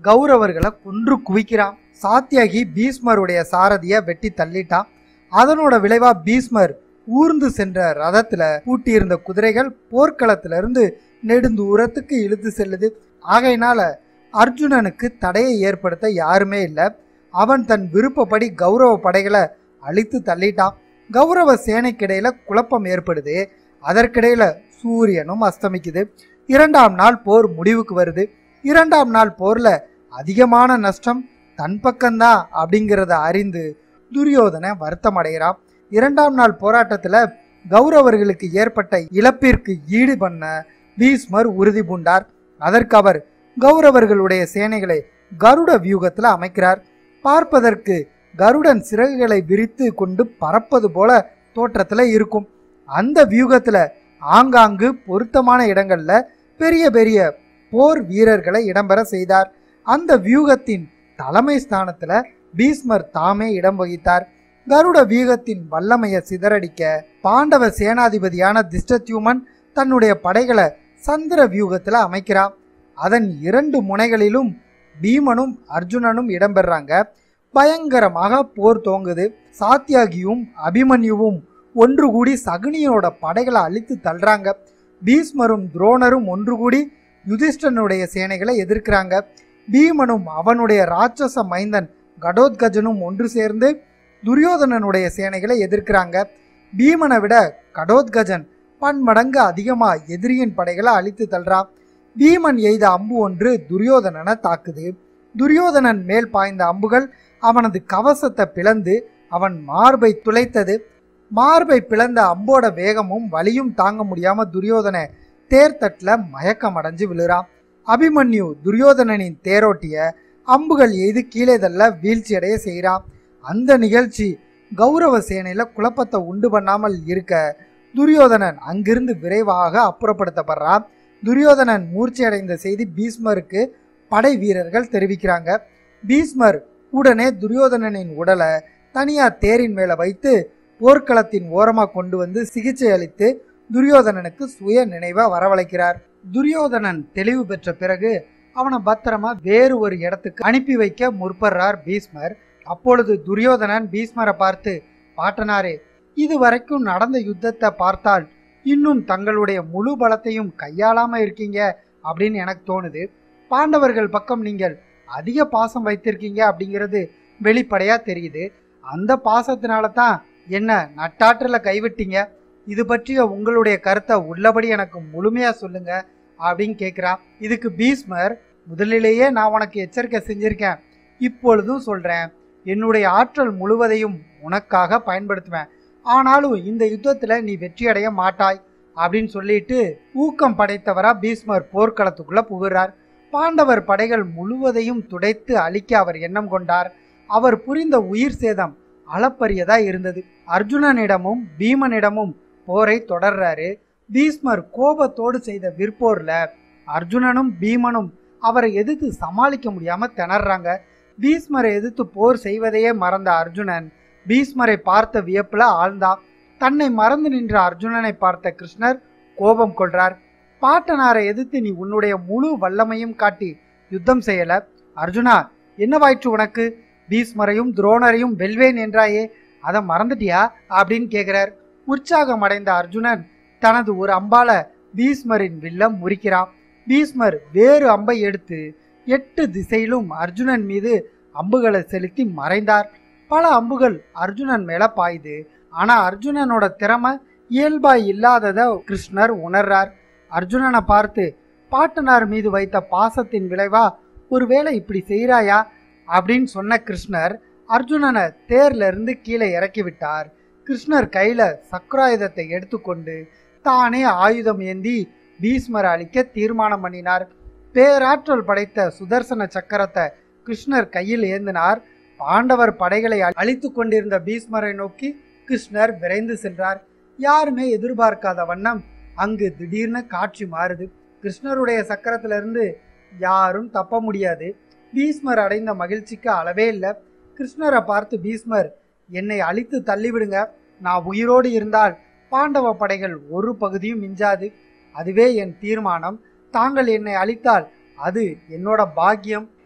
கௌரவர்களை கொன்று குவிக்கிறான். சாத்தியாகி பீஷ்மருடைய சாரதிய வெட்டி தள்ளிட்டான். அதனோட விளைவா பீஷ்மர் ஊர்ந்து சென்ற ரதத்துல பூட்டியிருந்த குதிரைகள் போர்க்களத்திலிருந்து நெடுந்தூரத்துக்கு இழுத்து செல்லுது. ஆகையினால அர்ஜுனனுக்கு தடையை ஏற்படுத்த யாருமே இல்லை. அவன் தன் விருப்பப்படி கௌரவ படைகளை அழித்து தள்ளிட்டான். கௌரவ சேனைக்கிடையில குழப்பம் ஏற்படுது. அதற்கிடையில சூரியனும் அஸ்தமிக்குது. இரண்டாம் நாள் போர் முடிவுக்கு வருது. இரண்டாம் நாள் போர்ல அதிகமான நஷ்டம் தன் பக்கம்தான் அப்படிங்கிறத அறிந்து துரியோதனை வருத்தம் அடைகிறான். இரண்டாம் நாள் போராட்டத்துல கௌரவர்களுக்கு ஏற்பட்ட இழப்பிற்கு ஈடு பண்ண பீஷ்மர் உறுதி பூண்டார். அதற்கு அவர் கௌரவர்களுடைய சேனைகளை கருட வியூகத்துல அமைக்கிறார். பார்ப்பதற்கு கருடன் சிறகுகளை விரித்து கொண்டு பறப்பது போல தோற்றத்துல இருக்கும். அந்த வியூகத்துல ஆங்காங்கு பொருத்தமான இடங்கள்ல பெரிய பெரிய போர் வீரர்களை இடம்பெற செய்தார். அந்த வியூகத்தின் தலைமை ஸ்தானத்துல பீஷ்மர் தாமே இடம் வகித்தார். கருட வியூகத்தின் வல்லமையை சிதறடிக்க பாண்டவ சேனாதிபதியான திஷ்டத்யுமன் தன்னுடைய படைகளை சந்திர வியூகத்துல அமைக்கிறான். அதன் இரண்டு முனைகளிலும் பீமனும் அர்ஜுனனும் இடம்பெறாங்க. பயங்கரமாக போர் துவங்குது. சாத்தியாகியும் அபிமன்யுவும் ஒன்று கூடி சகுனியோட படைகளை அழித்து தள்ளுறாங்க. பீஷ்மரும் துரோணரும் ஒன்று கூடி யுதிஷ்டனுடைய சேனைகளை எதிர்க்கிறாங்க. பீமனும் அவனுடைய ராட்சச மைந்தன் கடோத்கஜனும் ஒன்று சேர்ந்து துரியோதனனுடைய சேனைகளை எதிர்க்கிறாங்க. பீமனை விட கடோத்கஜன் பன்மடங்கு அதிகமா எதிரியின் படைகளை அழித்து தள்ளுறான். பீமன் எய்த அம்பு ஒன்று துரியோதனனை தாக்குது. துரியோதனன் மேல் பாய்ந்த அம்புகள் அவனது கவசத்தை பிளந்து அவன் மார்பை துளைத்தது. மார்பை பிளந்த அம்போட வேகமும் வலியும் தாங்க முடியாம துரியோதன தேர்தட்டுல மயக்கம் அடைஞ்சு விழுறான். அபிமன்யு துரியோதனனின் தேரோட்டிய அம்புகள் எய்து கீழே தள்ள வீழ்ச்சி அடைய செய்கிறான். அந்த நிகழ்ச்சி கௌரவ சேனையில குழப்பத்தை உண்டு பண்ணாமல் இருக்க துரியோதனன் அங்கிருந்து விரைவாக அப்புறப்படுத்தப்படுறான். துரியோதனன் மூர்ச்சி அடைந்த செய்தி பீஷ்மருக்கு படை வீரர்கள் தெரிவிக்கிறாங்க. பீஷ்மர் உடனே துரியோதனனின் உடலை தனியா தேரின் மேல வைத்து போர்க்களத்தின் ஓரமா கொண்டு வந்து சிகிச்சை அளித்து துரியோதனனுக்கு சுய நினைவா வரவழைக்கிறார். துரியோதனன் தெளிவு பெற்ற பிறகு அவனை பத்திரமா வேறு ஒரு இடத்துக்கு அனுப்பி வைக்க முற்படுறார் பீஷ்மர். அப்பொழுது துரியோதனன் பீஷ்மரை பார்த்து, பாட்டனாரே, இதுவரைக்கும் நடந்த யுத்தத்தை பார்த்தால் இன்னும் தங்களுடைய முழு பலத்தையும் கையாளாம இருக்கீங்க அப்படின்னு எனக்கு தோணுது. பாண்டவர்கள் பக்கம் நீங்கள் அதிக பாசம் வைத்திருக்கீங்க அப்படிங்கிறது வெளிப்படையா தெரியுது. அந்த பாசத்தினால தான் என்ன நட்டாற்றுல கைவிட்டீங்க. இது பற்றிய உங்களுடைய கருத்தை உள்ளபடி எனக்கு முழுமையா சொல்லுங்க அப்படின்னு கேட்கிறான். இதுக்கு பீஷ்மர், முதலிலேயே நான் உனக்கு எச்சரிக்கை செஞ்சிருக்கேன், இப்பொழுதும் சொல்றேன், என்னுடைய ஆற்றல் முழுவதையும் உனக்காக பயன்படுத்துவேன். ஆனாலும் இந்த யுத்தத்துல நீ வெற்றி அடைய மாட்டாய் அப்படின்னு சொல்லிட்டு ஊக்கம் படைத்தவரா பீஷ்மர் போர்க்களத்துக்குள்ள புகுறார். பாண்டவர் படைகள் முழுவதையும் துடைத்து அழிக்க அவர் எண்ணம் கொண்டார். அவர் புரிந்த உயிர் சேதம் அளப்பரியதா இருந்தது. அர்ஜுனனிடமும் பீமனிடமும் போரை தொடர்றாரு. பீஷ்மர் கோபத்தோடு செய்த விற்போர்ல அர்ஜுனனும் பீமனும் அவரை எதிர்த்து சமாளிக்க முடியாம திணறாங்க. பீஷ்மரை எதிர்த்து போர் செய்வதையே மறந்த அர்ஜுனன் பீஷ்மரை பார்த்த வியப்புல ஆழ்ந்தான். தன்னை மறந்து நின்ற அர்ஜுனனை பார்த்த கிருஷ்ணர் கோபம் கொள்றார். பாட்டனாரை எதிர்த்து நீ உன்னுடைய முழு வல்லமையும் காட்டி யுத்தம் செய்யல. அர்ஜுனா, என்னவாயிற்று உனக்கு? பீஷ்மரையும் துரோணரையும் வெல்வேன் என்றாயே, அதை மறந்துட்டியா அப்படின்னு கேட்கிறார். உற்சாகம் அடைந்த அர்ஜுனன் தனது ஒரு அம்பால பீஷ்மரின் வில்லம் முறிக்கிறான். பீஷ்மர் வேறு அம்பை எடுத்து எட்டு திசையிலும் அர்ஜுனன் மீது அம்புகளை செலுத்தி மறைந்தார். பல அம்புகள் அர்ஜுனன் மேல பாயுது. ஆனா அர்ஜுனனோட திறமை இயல்பாய் இல்லாதத கிருஷ்ணர் உணர்றார். அர்ஜுனனை பார்த்து, பாட்டனார் மீது வைத்த பாசத்தின் விளைவா ஒருவேளை இப்படி செய்யறாயா அப்படின்னு சொன்ன கிருஷ்ணர் அர்ஜுனனை தேர்ல இருந்து கீழே இறக்கி விட்டார். கிருஷ்ணர் கையில சக்கராயுதத்தை எடுத்துக்கொண்டு தானே ஆயுதம் ஏந்தி பீஷ்மரை அழிக்க தீர்மானம் பண்ணினார். பேராற்றல் படைத்த சுதர்சன சக்கரத்தை கிருஷ்ணர் கையில் ஏந்தினார். பாண்டவர் படைகளை அழித்து கொண்டிருந்த பீஷ்மரை நோக்கி கிருஷ்ணர் விரைந்து சென்றார். யாருமே எதிர்பார்க்காத வண்ணம் அங்கு திடீர்னு காட்சி மாறுது. கிருஷ்ணருடைய சக்கரத்திலிருந்து யாரும் தப்ப முடியாது. பீஷ்மர் அடைந்த மகிழ்ச்சிக்கு அளவே இல்லை. கிருஷ்ணரை பார்த்து பீஷ்மர், என்னை அழித்து தள்ளிவிடுங்க, நான் உயிரோடு இருந்தால் பாண்டவ படைகள் ஒரு பகுதியும் மிஞ்சாது, அதுவே என் தீர்மானம். தாங்கள் என்னை அழித்தால் அது என்னோட பாக்கியம்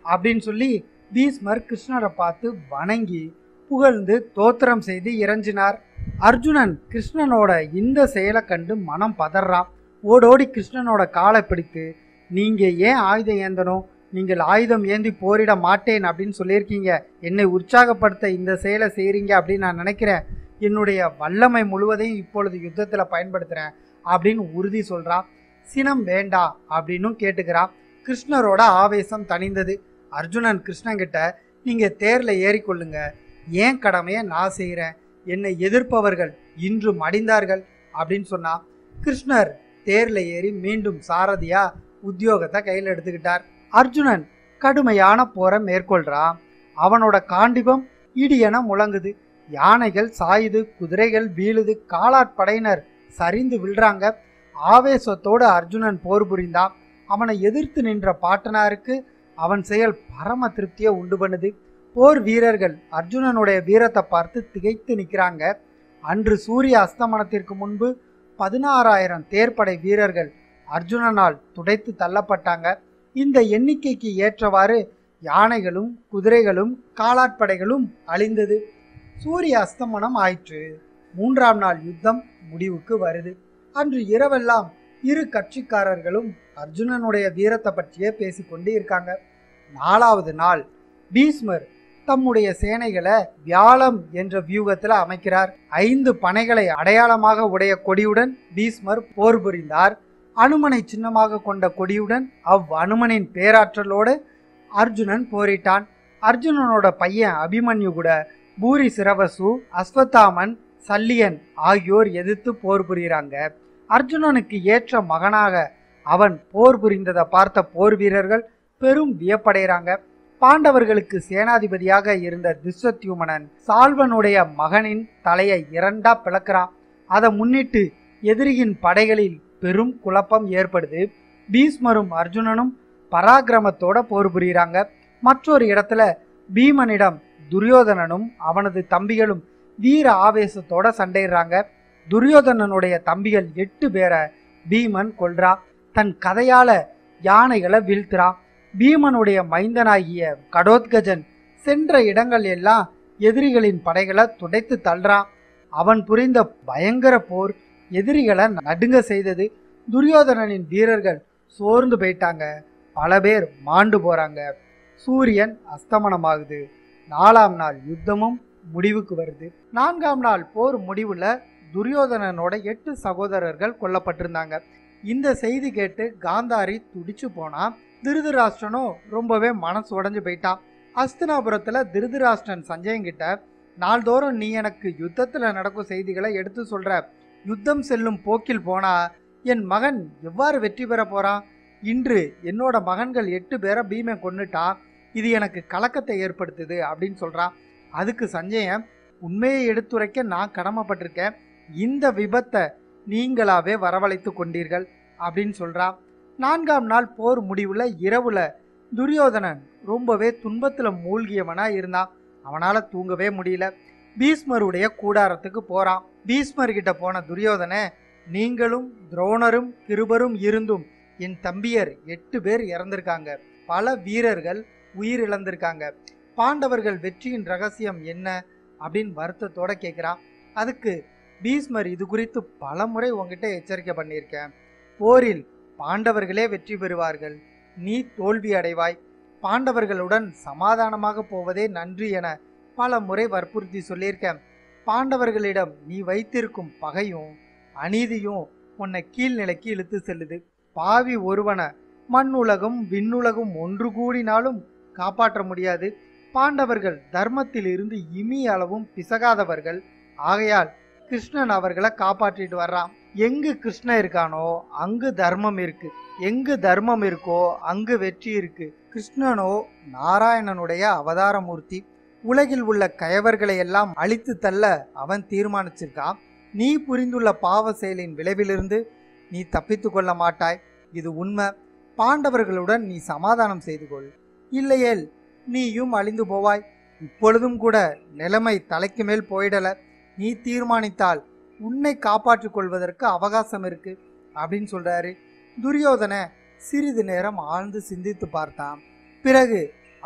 அப்படின்னு சொல்லி பீஷ்மர் கிருஷ்ணரை பார்த்து வணங்கி புகழ்ந்து தோத்திரம் செய்து இறைஞ்சினார். அர்ஜுனன் கிருஷ்ணனோட இந்த செயலை கண்டு மனம் பதறான். ஓடோடி கிருஷ்ணனோட காலை பிடித்து, நீங்க ஏன் ஆயுதம் ஏந்தணும், நீங்கள் ஆயுதம் ஏந்தி போரிட மாட்டேன் அப்படின்னு சொல்லியிருக்கீங்க, என்னை உற்சாகப்படுத்த இந்த செயலை செய்கிறீங்க அப்படின்னு நான் நினைக்கிறேன், என்னுடைய வல்லமை முழுவதையும் இப்பொழுது யுத்தத்தில் பயன்படுத்துகிறேன் அப்படின்னு உறுதி சொல்கிறான். சினம் வேண்டா அப்படின்னும் கேட்டுக்கிறான். கிருஷ்ணரோட ஆவேசம் தணிந்தது. அர்ஜுனன் கிருஷ்ணங்கிட்ட, நீங்கள் தேரில் ஏறிக்கொள்ளுங்க, ஏன் கடமையை நான் செய்கிறேன், என்னை எதிர்ப்பவர்கள் இன்று மடிந்தார்கள் அப்படின்னு சொன்னா. கிருஷ்ணர் தேரில் ஏறி மீண்டும் சாரதியா உத்தியோகத்தை கையில் எடுத்துக்கிட்டார். அர்ஜுனன் கடுமையான போரை மேற்கொள்றான். அவனோட காண்டிபம் இடியென முழங்குது. யானைகள் சாயுது, குதிரைகள் வீழுது, காலாட்படையினர் சரிந்து விழுறாங்க. ஆவேசத்தோடு அர்ஜுனன் போர் புரிந்தான். அவனை எதிர்த்து நின்ற பாட்டனாருக்கு அவன் செயல் பரம திருப்தியை உண்டு பண்ணுது. போர் வீரர்கள் அர்ஜுனனுடைய வீரத்தை பார்த்து திகைத்து நிற்கிறாங்க. அன்று சூரிய அஸ்தமனத்திற்கு முன்பு பதினாறாயிரம் தேர்ப்படை வீரர்கள் அர்ஜுனனால் துடைத்து தள்ளப்பட்டாங்க. இந்த எண்ணிக்கைக்கு ஏற்றவாறு யானைகளும் குதிரைகளும் காலாட்படைகளும் அழிந்தது. சூரிய அஸ்தமனம் ஆயிற்று. மூன்றாம் நாள் யுத்தம் முடிவுக்கு வருது. அன்று இரவெல்லாம் இரு கட்சிக்காரர்களும் அர்ஜுனனுடைய வீரத்தை பற்றியே பேசிக்கொண்டு இருக்காங்க. நாலாவது நாள் பீஷ்மர் தம்முடைய சேனைகளை வியாழம் என்ற வியூகத்தில் அமைக்கிறார். ஐந்து பனைகளை அடையாளமாக உடைய கொடியுடன் பீஷ்மர் போர் புரிந்தார். அனுமனை சின்னமாக கொண்ட கொடியுடன் அவ் அனுமனின் பேராற்றலோடு அர்ஜுனன் போரிட்டான். அர்ஜுனனோட பையன் அபிமன்யு கூட பூரி சிரவசு, அஸ்வத்தாமன், சல்லியன் ஆகியோர் எதிர்த்து போர் புரிகிறாங்க. அர்ஜுனனுக்கு ஏற்ற மகனாக அவன் போர் புரிந்ததை பார்த்த போர் வீரர்கள் பெரும் வியப்படைகிறாங்க. பாண்டவர்களுக்கு சேனாதிபதியாக இருந்த துஷ்யத்யுமனன் சால்வனுடைய மகனின் தலையை இரண்டா பிளக்கிறான். அதை முன்னிட்டு எதிரியின் படைகளில் பெரும் குழப்பம் ஏற்படுது. பீஷ்மரும் அர்ஜுனனும் பராக்கிரமத்தோட போர் புரிகிறாங்க. மற்றொரு இடத்துல பீமனிடம் துரியோதனனும் அவனது தம்பிகளும் வீர ஆவேசத்தோட சண்டையிடுறாங்க. துரியோதனனுடைய தம்பிகள் எட்டு பேரை பீமன் கொல்றான். தன் கதையால யானைகளை வீழ்த்துறான். பீமனுடைய மைந்தனாகிய கடோத்கஜன் சென்ற இடங்கள் எல்லாம் எதிரிகளின் படைகளை துடைத்து தள்ளுறான். அவன் புரிந்த பயங்கர போர் எதிரிகளை நடுங்க செய்தது. துரியோதனனின் வீரர்கள் சோர்ந்து போயிட்டாங்க. பல பேர் மாண்டு போறாங்க. சூரியன் அஸ்தமனமாகுது. நாலாம் நாள் யுத்தமும் முடிவுக்கு வருது. நான்காம் நாள் போர் முடிவுல துரியோதனனோட எட்டு சகோதரர்கள் கொல்லப்பட்டிருந்தாங்க. இந்த செய்தி கேட்டு காந்தாரி துடிச்சு போனா. திருதராஷ்டிரனும் ரொம்பவே மனசு உடைஞ்சு போயிட்டான். அஸ்தினாபுரத்துல திருதராஷ்டிரன் சஞ்சயன் கிட்ட, நாள்தோறும் நீ எனக்கு யுத்தத்துல நடக்கும் செய்திகளை எடுத்து சொல்ற, யுத்தம் செல்லும் போக்கில் போனா என் மகன் எவ்வாறு வெற்றி பெற போறான்? இன்று என்னோட மகன்கள் எட்டு பேரை பீமன் கொன்னுட்டான். இது எனக்கு கலக்கத்தை ஏற்படுத்துது அப்படின்னு சொல்றான். அதுக்கு சஞ்சயன், உண்மையை எடுத்துரைக்க நான் கடமைப்பட்டிருக்கேன், இந்த விபத்தை நீங்களாவே வரவழைத்து கொண்டீர்கள் அப்படின்னு சொல்றான். நான்காம் நாள் போர் முடிவுல இரவுல துரியோதனன் ரொம்பவே துன்பத்துல மூழ்கியவனா இருந்தான். அவனால தூங்கவே முடியல. பீஷ்மருடைய கூடாரத்துக்கு போறான். பீஷ்மர் கிட்ட போன துரியோதன, நீங்களும் துரோணரும் கிருபரும் இருந்தும் என் தம்பியர் எட்டு பேர் இறந்திருக்காங்க, பல வீரர்கள் உயிர் இழந்திருக்காங்க, பாண்டவர்கள் வெற்றியின் ரகசியம் என்ன அப்படின்னு வருத்தத்தோட கேட்கிறான். அதுக்கு பீஷ்மர், இது குறித்து பல முறை உங்ககிட்ட எச்சரிக்கை பண்ணியிருக்கேன், போரில் பாண்டவர்களே வெற்றி பெறுவார்கள், நீ தோல்வி அடைவாய், பாண்டவர்களுடன் சமாதானமாக போவதே நன்றி என பல முறை வற்புறுத்தி சொல்லியிருக்கேன். பாண்டவர்களிடம் நீ வைத்திருக்கும் பகையும் அநீதியும் உன்னை கீழ்நிலைக்கு இழுத்து செல்லுது. பாவி ஒருவனை மண்ணுலகும் விண்ணுலகும் ஒன்று கூடினாலும் காப்பாற்ற முடியாது. பாண்டவர்கள் தர்மத்தில் இருந்து இமி அளவும் பிசகாதவர்கள். ஆகையால் கிருஷ்ணன் அவர்களை காப்பாற்றிட்டு வர்றான். எங்கு கிருஷ்ணன் இருக்கானோ அங்கு தர்மம் இருக்கு, எங்கு தர்மம் இருக்கோ அங்கு வெற்றி இருக்கு. கிருஷ்ணனோ நாராயணனுடைய அவதாரமூர்த்தி. உலகில் உள்ள கயவர்களை எல்லாம் அழித்து தள்ள அவன் தீர்மானிச்சிருக்கான். நீ புரிந்துள்ள பாவ செயலின் விளைவிலிருந்து நீ தப்பித்து கொள்ள மாட்டாய், இது உண்மை. பாண்டவர்களுடன் நீ சமாதானம் செய்து கொள், இல்லையேல் நீயும் அழிந்து போவாய். இப்பொழுதும் கூட நிலைமை தலைக்கு மேல் போயிடல. நீ தீர்மானித்தால் உன்னை காப்பாற்றிக் கொள்வதற்கு அவகாசம் இருக்கு அப்படின்னு சொல்றாரு. துரியோதன சிறிது நேரம் ஆழ்ந்து சிந்தித்து பார்த்தான். பிறகு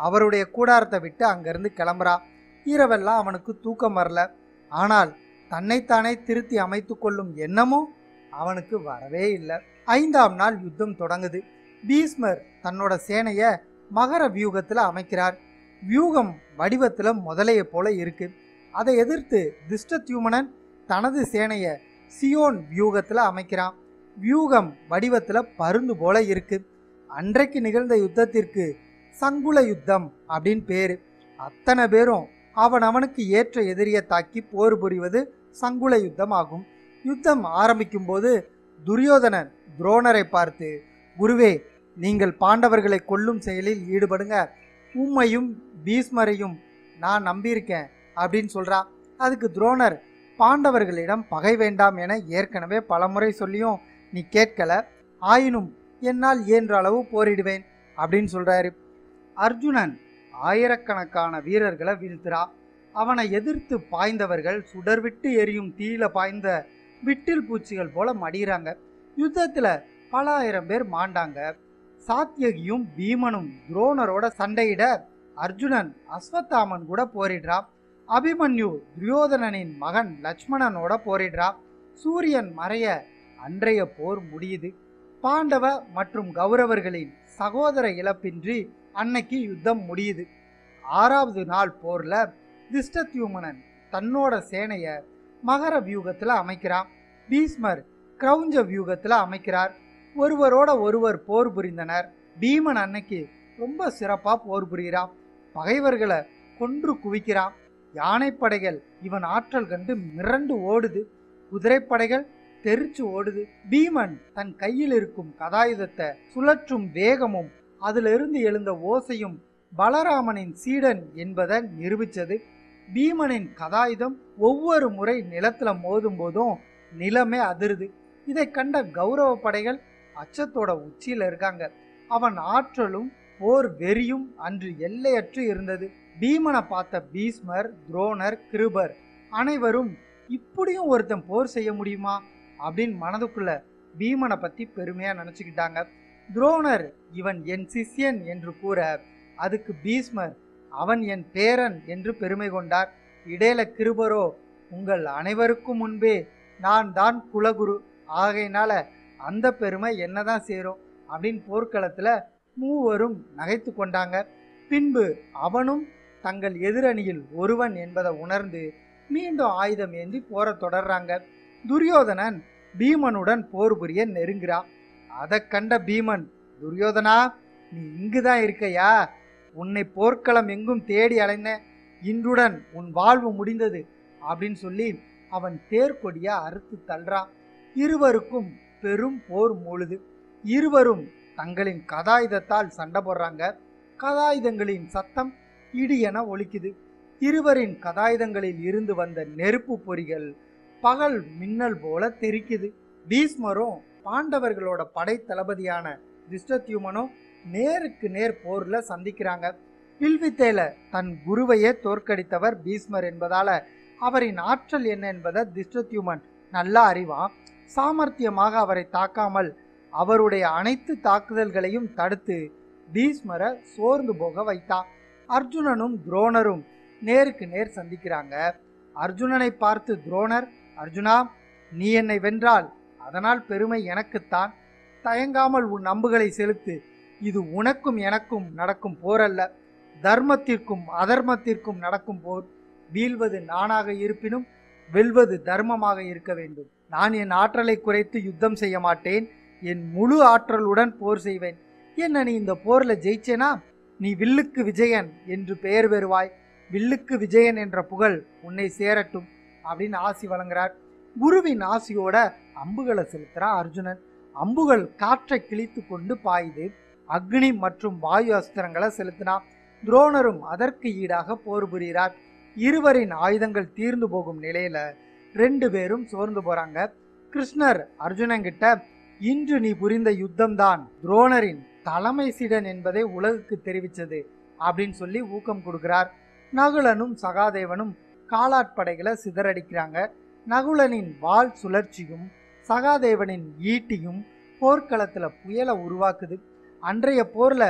அவருடைய கூடாரத்தை விட்டு அங்கிருந்து கிளம்புறா. இரவெல்லாம் அவனுக்கு தூக்கம் வரல. ஆனால் தன்னைத்தானே திருத்தி அமைத்து கொள்ளும் எண்ணமும் அவனுக்கு வரவே இல்லை. ஐந்தாம் நாள் யுத்தம் தொடங்குது. பீஷ்மர் தன்னோட சேனைய மகர வியூகத்துல அமைக்கிறார். வியூகம் வடிவத்துல முதலைய போல இருக்கு. அதை எதிர்த்து திஷ்டத்யும்னன் தனது சேனைய சியோன் வியூகத்துல அமைக்கிறான். வியூகம் வடிவத்துல பருந்து போல இருக்கு. அன்றைக்கு நிகழ்ந்த யுத்தத்திற்கு சங்குல யுத்தம் அப்படின்னு பேரு. அத்தனை பேரும் அவன் அவனுக்கு ஏற்ற எதிரியை தாக்கி போர் புரிவது சங்குல யுத்தம் ஆகும். யுத்தம் ஆரம்பிக்கும் போது துரியோதனன் துரோணரை பார்த்து, குருவே, நீங்கள் பாண்டவர்களை கொல்லும் செயலில் ஈடுபடுங்க, உம்மையும் பீஷ்மரையும் நான் நம்பியிருக்கேன் அப்படின்னு சொல்றா. அதுக்கு துரோணர், பாண்டவர்களிடம் பகை வேண்டாம் என ஏற்கனவே பலமுறை சொல்லியும் நீ கேட்கல, ஆயினும் என்னால் இயன்ற அளவு போரிடுவேன் அப்படின்னு சொல்றாரு. அர்ஜுனன் ஆயிரக்கணக்கான வீரர்களை வீழ்த்துறா. அவனை எதிர்த்து பாய்ந்தவர்கள் சுடர்விட்டு எரியும் தீயில பாய்ந்த விட்டில் பூச்சிகள் போல மடிகிறாங்க. யுத்தத்துல பல ஆயிரம் பேர் மாண்டாங்க. சாத்தியகியும் பீமனும் துரோணரோட சண்டையிட அர்ஜுனன் அஸ்வத்தாமன் கூட போரிடுறா. அபிமன்யு துரியோதனனின் மகன் லட்சுமணனோட போரிடுறா. சூரியன் மறைய அன்றைய போர் முடியுது. பாண்டவ மற்றும் கௌரவர்களின் சகோதர இழப்பின்றி அன்னைக்கு யுத்தம் முடியுது. ஆறாவது நாள் போர்ல திஷ்டத்யும்னன் தன்னோட சேனைய மகர வியூகத்துல அமைக்கிறான். பீஷ்மர் கிரௌஞ்ச வியூகத்துல அமைக்கிறார். ஒருவரோட ஒருவர் போர் புரிந்தனர். பீமன் அன்னைக்கு ரொம்ப சிறப்பா போர் புரிகிறான். பகைவர்களை கொன்று குவிக்கிறான். யானைப்படைகள் இவன் ஆற்றல் கண்டு மிரண்டு ஓடுது. குதிரைப்படைகள் தெரிச்சு ஓடுது. பீமன் தன் கையில் இருக்கும் கதாயுதத்தை சுழற்றும் வேகமும் அதிலிருந்து எழுந்த ஓசையும் பலராமனின் சீடன் என்பதை நிரூபித்தது. பீமனின் கதாயுதம் ஒவ்வொரு முறை நிலத்துல மோதும் போதும் நிலமே அதிருது. இதை கண்ட கௌரவ படைகள் அச்சத்தோட உச்சியில இருக்காங்க. அவன் ஆற்றலும் போர் வெறியும் அன்று எல்லையற்று இருந்தது. பீமனை பார்த்த பீஷ்மர், துரோணர், கிருபர் அனைவரும் இப்படியும் ஒருத்தன் போர் செய்ய முடியுமா அப்படின்னு மனதுக்குள்ள பீமனை பத்தி பெருமையா நினைச்சுக்கிட்டாங்க. துரோணர் இவன் என் சிஷ்யன் என்று கூற, அதுக்கு பீஷ்மர் அவன் என் பேரன் என்று பெருமை கொண்டார். இடையில கிருபரோ, உங்கள் அனைவருக்கும் முன்பே நான் தான் குலகுரு, ஆகையினால அந்த பெருமை என்னதான் சேரும் அப்படின்னு போர்க்களத்துல மூவரும் நகைத்து கொண்டாங்க. பின்பு அவனும் தங்கள் எதிரணியில் ஒருவன் என்பதை உணர்ந்து மீண்டும் ஆயுதம் ஏந்தி போர தொடர்றாங்க. துரியோதனன் பீமனுடன் போர் புரிய நெருங்கிறான். அதை கண்ட பீமன், துரியோதனா, நீ இங்குதான் இருக்கையா? உன்னை போர்க்களம் எங்கும் தேடி அலைந்த, இன்றுடன் உன் வாழ்வு முடிந்தது அப்படின்னு சொல்லி அவன் தேர்கொடிய அறுத்து தள்ளுறான். இருவருக்கும் பெரும் போர் மூழுது. இருவரும் தங்களின் கதாயுதத்தால் சண்டை போடுறாங்க. கதாயுதங்களின் சத்தம் இடி என ஒலிக்குது. இருவரின் கதாயுதங்களில் இருந்து வந்த நெருப்பு பொறிகள் பகல் மின்னல் போல தெரிக்குது. பீஷ்மரும் பாண்டவர்களோட படை தளபதியான திஷ்டத்யும்னனும் நேருக்கு நேர் போர்ல சந்திக்கிறாங்க. வில்வித்தையில தன் குருவையே தோற்கடித்தவர் பீஷ்மர் என்பதால அவரின் ஆற்றல் என்ன என்பதை திஷ்டத்யும்னன் நல்லா அறிவான். சாமர்த்தியமாக அவரை தாக்காமல் அவருடைய அனைத்து தாக்குதல்களையும் தடுத்து பீஷ்மரை சோர்ந்து போக வைத்தான். அர்ஜுனனும் துரோணரும் நேருக்கு நேர் சந்திக்கிறாங்க. அர்ஜுனனை பார்த்து துரோணர், அர்ஜுனா, நீ என்னை வென்றால் அதனால் பெருமை எனக்குத்தான். தயங்காமல் உன் அம்புகளை செலுத்து. இது உனக்கும் எனக்கும் நடக்கும் போர் அல்ல, தர்மத்திற்கும் அதர்மத்திற்கும் நடக்கும் போர். வீழ்வது நானாக இருப்பினும் வெல்வது தர்மமாக இருக்க வேண்டும். நான் என் ஆற்றலை குறைத்து யுத்தம் செய்ய மாட்டேன். என் முழு ஆற்றலுடன் போர் செய்வேன். என்ன, நீ இந்த போர்ல ஜெயிச்சேனா நீ வில்லுக்கு விஜயன் என்று பெயர் பெறுவாய். வில்லுக்கு விஜயன் என்ற புகழ் உன்னை சேரட்டும் அப்படின்னு ஆசி வழங்குறார். குருவின் ஆசியோட அம்புகளை செலுத்துறான் அர்ஜுனன். அம்புகள் காற்றை கிழித்து கொண்டு பாயுது. அக்னி மற்றும் வாயு அஸ்திரங்களை செலுத்தினான். துரோணரும் அதற்கு ஈடாக போர் புரிகிறார். இருவரின் ஆயுதங்கள் தீர்ந்து போகும் நிலையில ரெண்டு பேரும் சோர்ந்து போறாங்க. கிருஷ்ணர் அர்ஜுனன் கிட்ட, இன்று நீ புரிந்த யுத்தம் தான் துரோணரின் தலைமை சீடன் என்பதை உலகுக்கு தெரிவித்தது அப்படின்னு சொல்லி ஊக்கம் கொடுக்கிறார். நகுலனும் சகாதேவனும் காலாட்படைகளை சிதறடிக்கிறாங்க. நகுலனின் வாள் சுழற்சியும் சகாதேவனின் ஈட்டியும் போர்க்களத்துல புயலை உருவாக்குது. அன்றைய போர்ல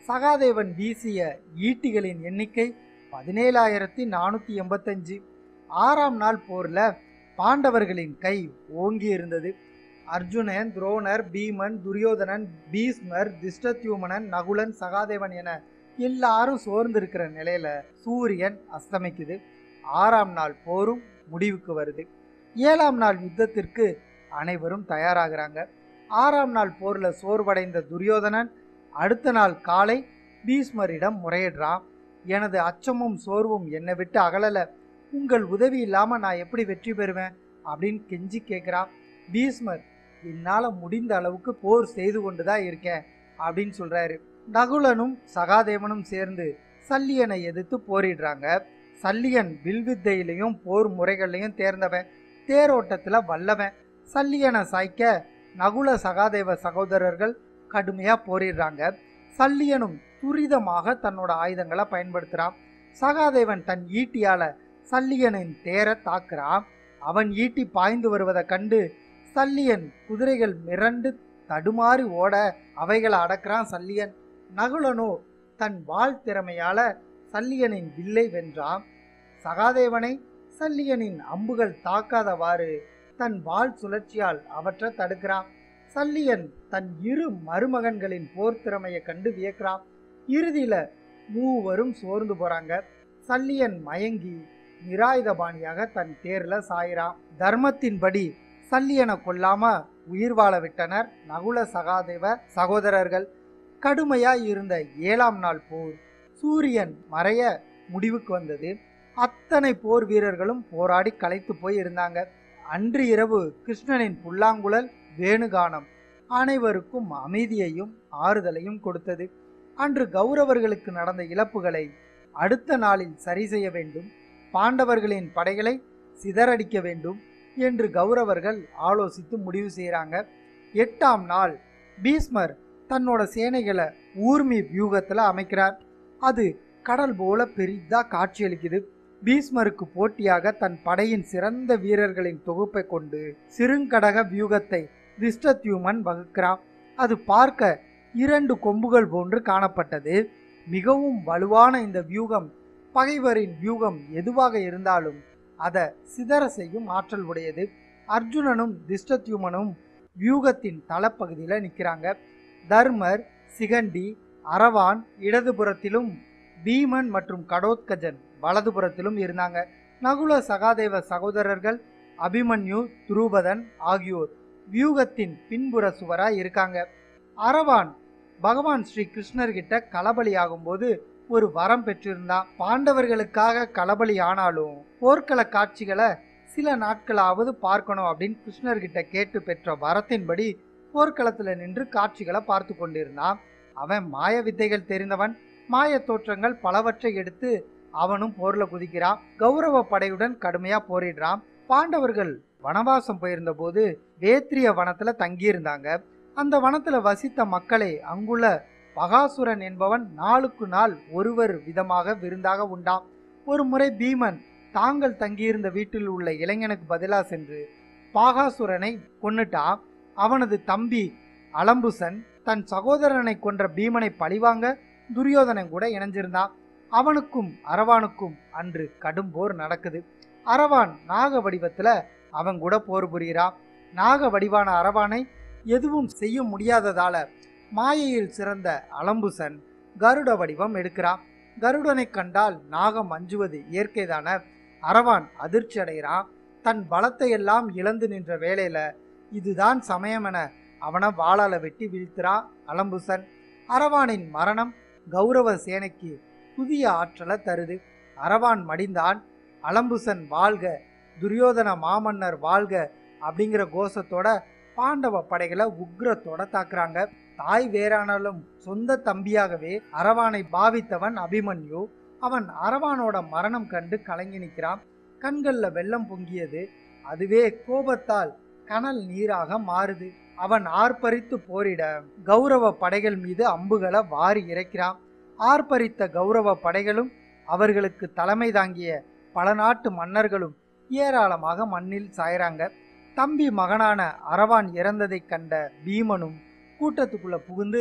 சகாதேவன் வீசிய ஈட்டிகளின் எண்ணிக்கை பதினேழாயிரத்தி நானூத்தி எண்பத்தஞ்சு. ஆறாம் நாள் போர்ல பாண்டவர்களின் கை ஓங்கி இருந்தது. அர்ஜுனன், துரோணர், பீமன், துரியோதனன், பீஷ்மர், திஷ்டத்யுமனன், நகுலன், சகாதேவன் என எல்லாரும் சோர்ந்திருக்கிற நிலையில சூரியன் அஸ்தமிக்குது. ஆறாம் நாள் போரும் முடிவுக்கு வருது. ஏழாம் நாள் யுத்தத்திற்கு அனைவரும் தயாராகிறாங்க. ஆறாம் நாள் போர்ல சோர்வடைந்த துரியோதனன் அடுத்த நாள் காலை பீஷ்மரிடம் முறையிடுறான். எனது அச்சமும் சோர்வும் என்னை விட்டு அகலல, உங்கள் உதவி இல்லாம நான் எப்படி வெற்றி பெறுவேன் அப்படின்னு கெஞ்சி கேட்கிறான். பீஷ்மர், என்னால முடிந்த அளவுக்கு போர் செய்து கொண்டுதான் இருக்கேன் அப்படின்னு சொல்றாரு. நகுலனும் சகாதேவனும் சேர்ந்து சல்லியனை எதிர்த்து போரிடுறாங்க. சல்லியன் வில்வித்தையிலையும் போர் முறைகள்லையும் தேர்ந்தவன், தேரோட்டத்துல வல்லவன். சல்லியனை சாய்க்க நகுல சகாதேவ சகோதரர்கள் கடுமையா போரிடுறாங்க. சல்லியனும் துரிதமாக தன்னோட ஆயுதங்களை பயன்படுத்துறான். சகாதேவன் தன் ஈட்டியால சல்லியனின் தேரை தாக்குறான். அவன் ஈட்டி பாய்ந்து வருவதை கண்டு சல்லியன் குதிரைகள் மிரண்டு தடுமாறி ஓட அவைகளை அடக்கிறான் சல்லியன். நகுலனோ தன் வாள் திறமையால சல்லியனின் வில்லை வென்றான். சகாதேவனை சல்லியனின் அம்புகள் தாக்காதவாறு தன் வாள் சுழற்சியால் அவற்றை தடுக்கிறான். சல்லியன் தன் இரு மருமகன்களின் போர் திறமையை கண்டு வியக்கிறான். இறுதியில மூவரும் சோர்ந்து போறாங்க. சல்லியன் மயங்கி நிராயுதபாணியாக தன் தேர்ல சாயிறான். தர்மத்தின்படி சல்லியனை கொல்லாம உயிர் வாழ விட்டனர் நகுல சகாதேவ சகோதரர்கள். கடுமையாய் இருந்த ஏழாம் நாள் போர் சூரியன் மறைய முடிவுக்கு வந்தது. அத்தனை போர் வீரர்களும் போராடி களைத்து போய் இருந்தாங்க. அன்று இரவு கிருஷ்ணனின் புல்லாங்குழல் வேணுகானம் அனைவருக்கும் அமைதியையும் ஆறுதலையும் கொடுத்தது. அன்று கௌரவர்களுக்கு நடந்த இழப்புகளை அடுத்த நாளில் சரி செய்ய வேண்டும், பாண்டவர்களின் படைகளை சிதறடிக்க வேண்டும் என்று கௌரவர்கள் ஆலோசித்து முடிவு செய்கிறாங்க. எட்டாம் நாள் பீஷ்மர் தன்னோட சேனைகளை ஊர்மி வியூகத்தில் அமைக்கிறார். அது கடல் போல பெரிதா காட்சியளிக்குது. பீஷ்மருக்கு போட்டியாக தன் படையின் சிறந்த வீரர்களின் தொகுப்பை கொண்டு சிறுங்கடக வியூகத்தை திஷ்டத்யுமன் வகுக்கிறான். அது பார்க்க இரண்டு கொம்புகள் போன்று காணப்பட்டது. மிகவும் வலுவான இந்த வியூகம் பகைவரின் வியூகம் எதுவாக இருந்தாலும் அதை சிதற செய்யும் ஆற்றல் உடையது. அர்ஜுனனும் திஷ்டத்யுமனும் வியூகத்தின் தளப்பகுதியில் நிற்கிறாங்க. தர்மர், சிகண்டி, அரவான் இடதுபுறத்திலும் பீமன் மற்றும் கடோத்கஜன் வலதுபுறத்திலும் இருந்தாங்க. நகுல சகாதேவ சகோதரர்கள் அபிமன்யு, துருபதன் ஆகியோர் வியூகத்தின் பின்புற சுவராய் இருக்காங்க. அரவான் பகவான் ஸ்ரீ கிருஷ்ணர்கிட்ட களபலி ஆகும்போது ஒரு வரம் பெற்றிருந்தான். பாண்டவர்களுக்காக களபலி ஆனாலும் போர்க்கள காட்சிகளை சில நாட்களாவது பார்க்கணும் அப்படின்னு கிருஷ்ணர்கிட்ட கேட்டு பெற்ற வரத்தின்படி போர்க்களத்துல நின்று காட்சிகளை பார்த்து கொண்டிருந்தான். அவன் மாய வித்தைகள் தெரிந்தவன். மாய தோற்றங்கள் பலவற்றை எடுத்து அவனும் போர்ல குதிக்கிறான். கௌரவ படையுடன் கடுமையா போரிடுறான். பாண்டவர்கள் வனவாசம் போயிருந்த போது வேத்ரிய வனத்துல தங்கியிருந்தாங்க. அந்த வனத்துல வசித்த மக்களை அங்குள்ள பகாசுரன் என்பவன் நாளுக்கு நாள் ஒருவர் விதமாக விருந்தாக உண்டான். ஒரு முறை பீமன் தாங்கள் தங்கியிருந்த வீட்டில் உள்ள இளைஞனுக்கு பதிலா சென்று பாகாசுரனை கொன்னுட்டான். அவனது தம்பி அலம்புசன் தன் சகோதரனை கொன்ற பீமனை பழிவாங்க துரியோதனன் கூட இணைஞ்சிருந்தான். அவனுக்கும் அரவானுக்கும் அன்று கடும் போர் நடக்குது. அரவான் நாக வடிவத்துல அவன் கூட போர் புரிகிறான். நாக வடிவான அரவானை எதுவும் செய்ய முடியாததால மாயையில் சிறந்த அலம்புசன் கருட வடிவம் எடுக்கிறான். கருடனை கண்டால் நாகம் அஞ்சுவது இயற்கைதான. அரவான் அதிர்ச்சி அடைகிறான். தன் பலத்தை எல்லாம் இழந்து நின்ற வேளையில இதுதான் சமயம் என அவனை வாளால வெட்டி வீழ்த்துறான் அலம்புசன். அரவானின் மரணம் கௌரவ சேனைக்கு புதிய ஆற்றலை தருது. அரவான் மடிந்தான். அலம்புசன் வாழ்க, துரியோதன மாமன்னர் வாழ்க அப்படிங்கிற கோஷத்தோட பாண்டவ படைகளை உக்ரத்தோட தாக்குறாங்க. தாய் வேறானாலும் சொந்த தம்பியாகவே அரவானை பாவித்தவன் அபிமன்யு. அவன் அரவானோட மரணம் கண்டு கலங்கி நிற்கிறான். கண்கள்ல வெள்ளம் பொங்கியது. அதுவே கோபத்தால் கனல் நீராக மாறுது. அவன் ஆர்ப்பரித்து போரிட கௌரவ படைகள் மீது அம்புகளை வாரி இறைக்கிறான். ஆர்ப்பரித்த கௌரவ படைகளும் அவர்களுக்கு தலைமை தாங்கிய பல நாட்டு மன்னர்களும் ஏராளமாக மண்ணில் சாயறாங்க. தம்பி மகனான அரவான் இறந்ததை கண்ட பீமனும் கூட்டத்துக்குள்ள புகுந்து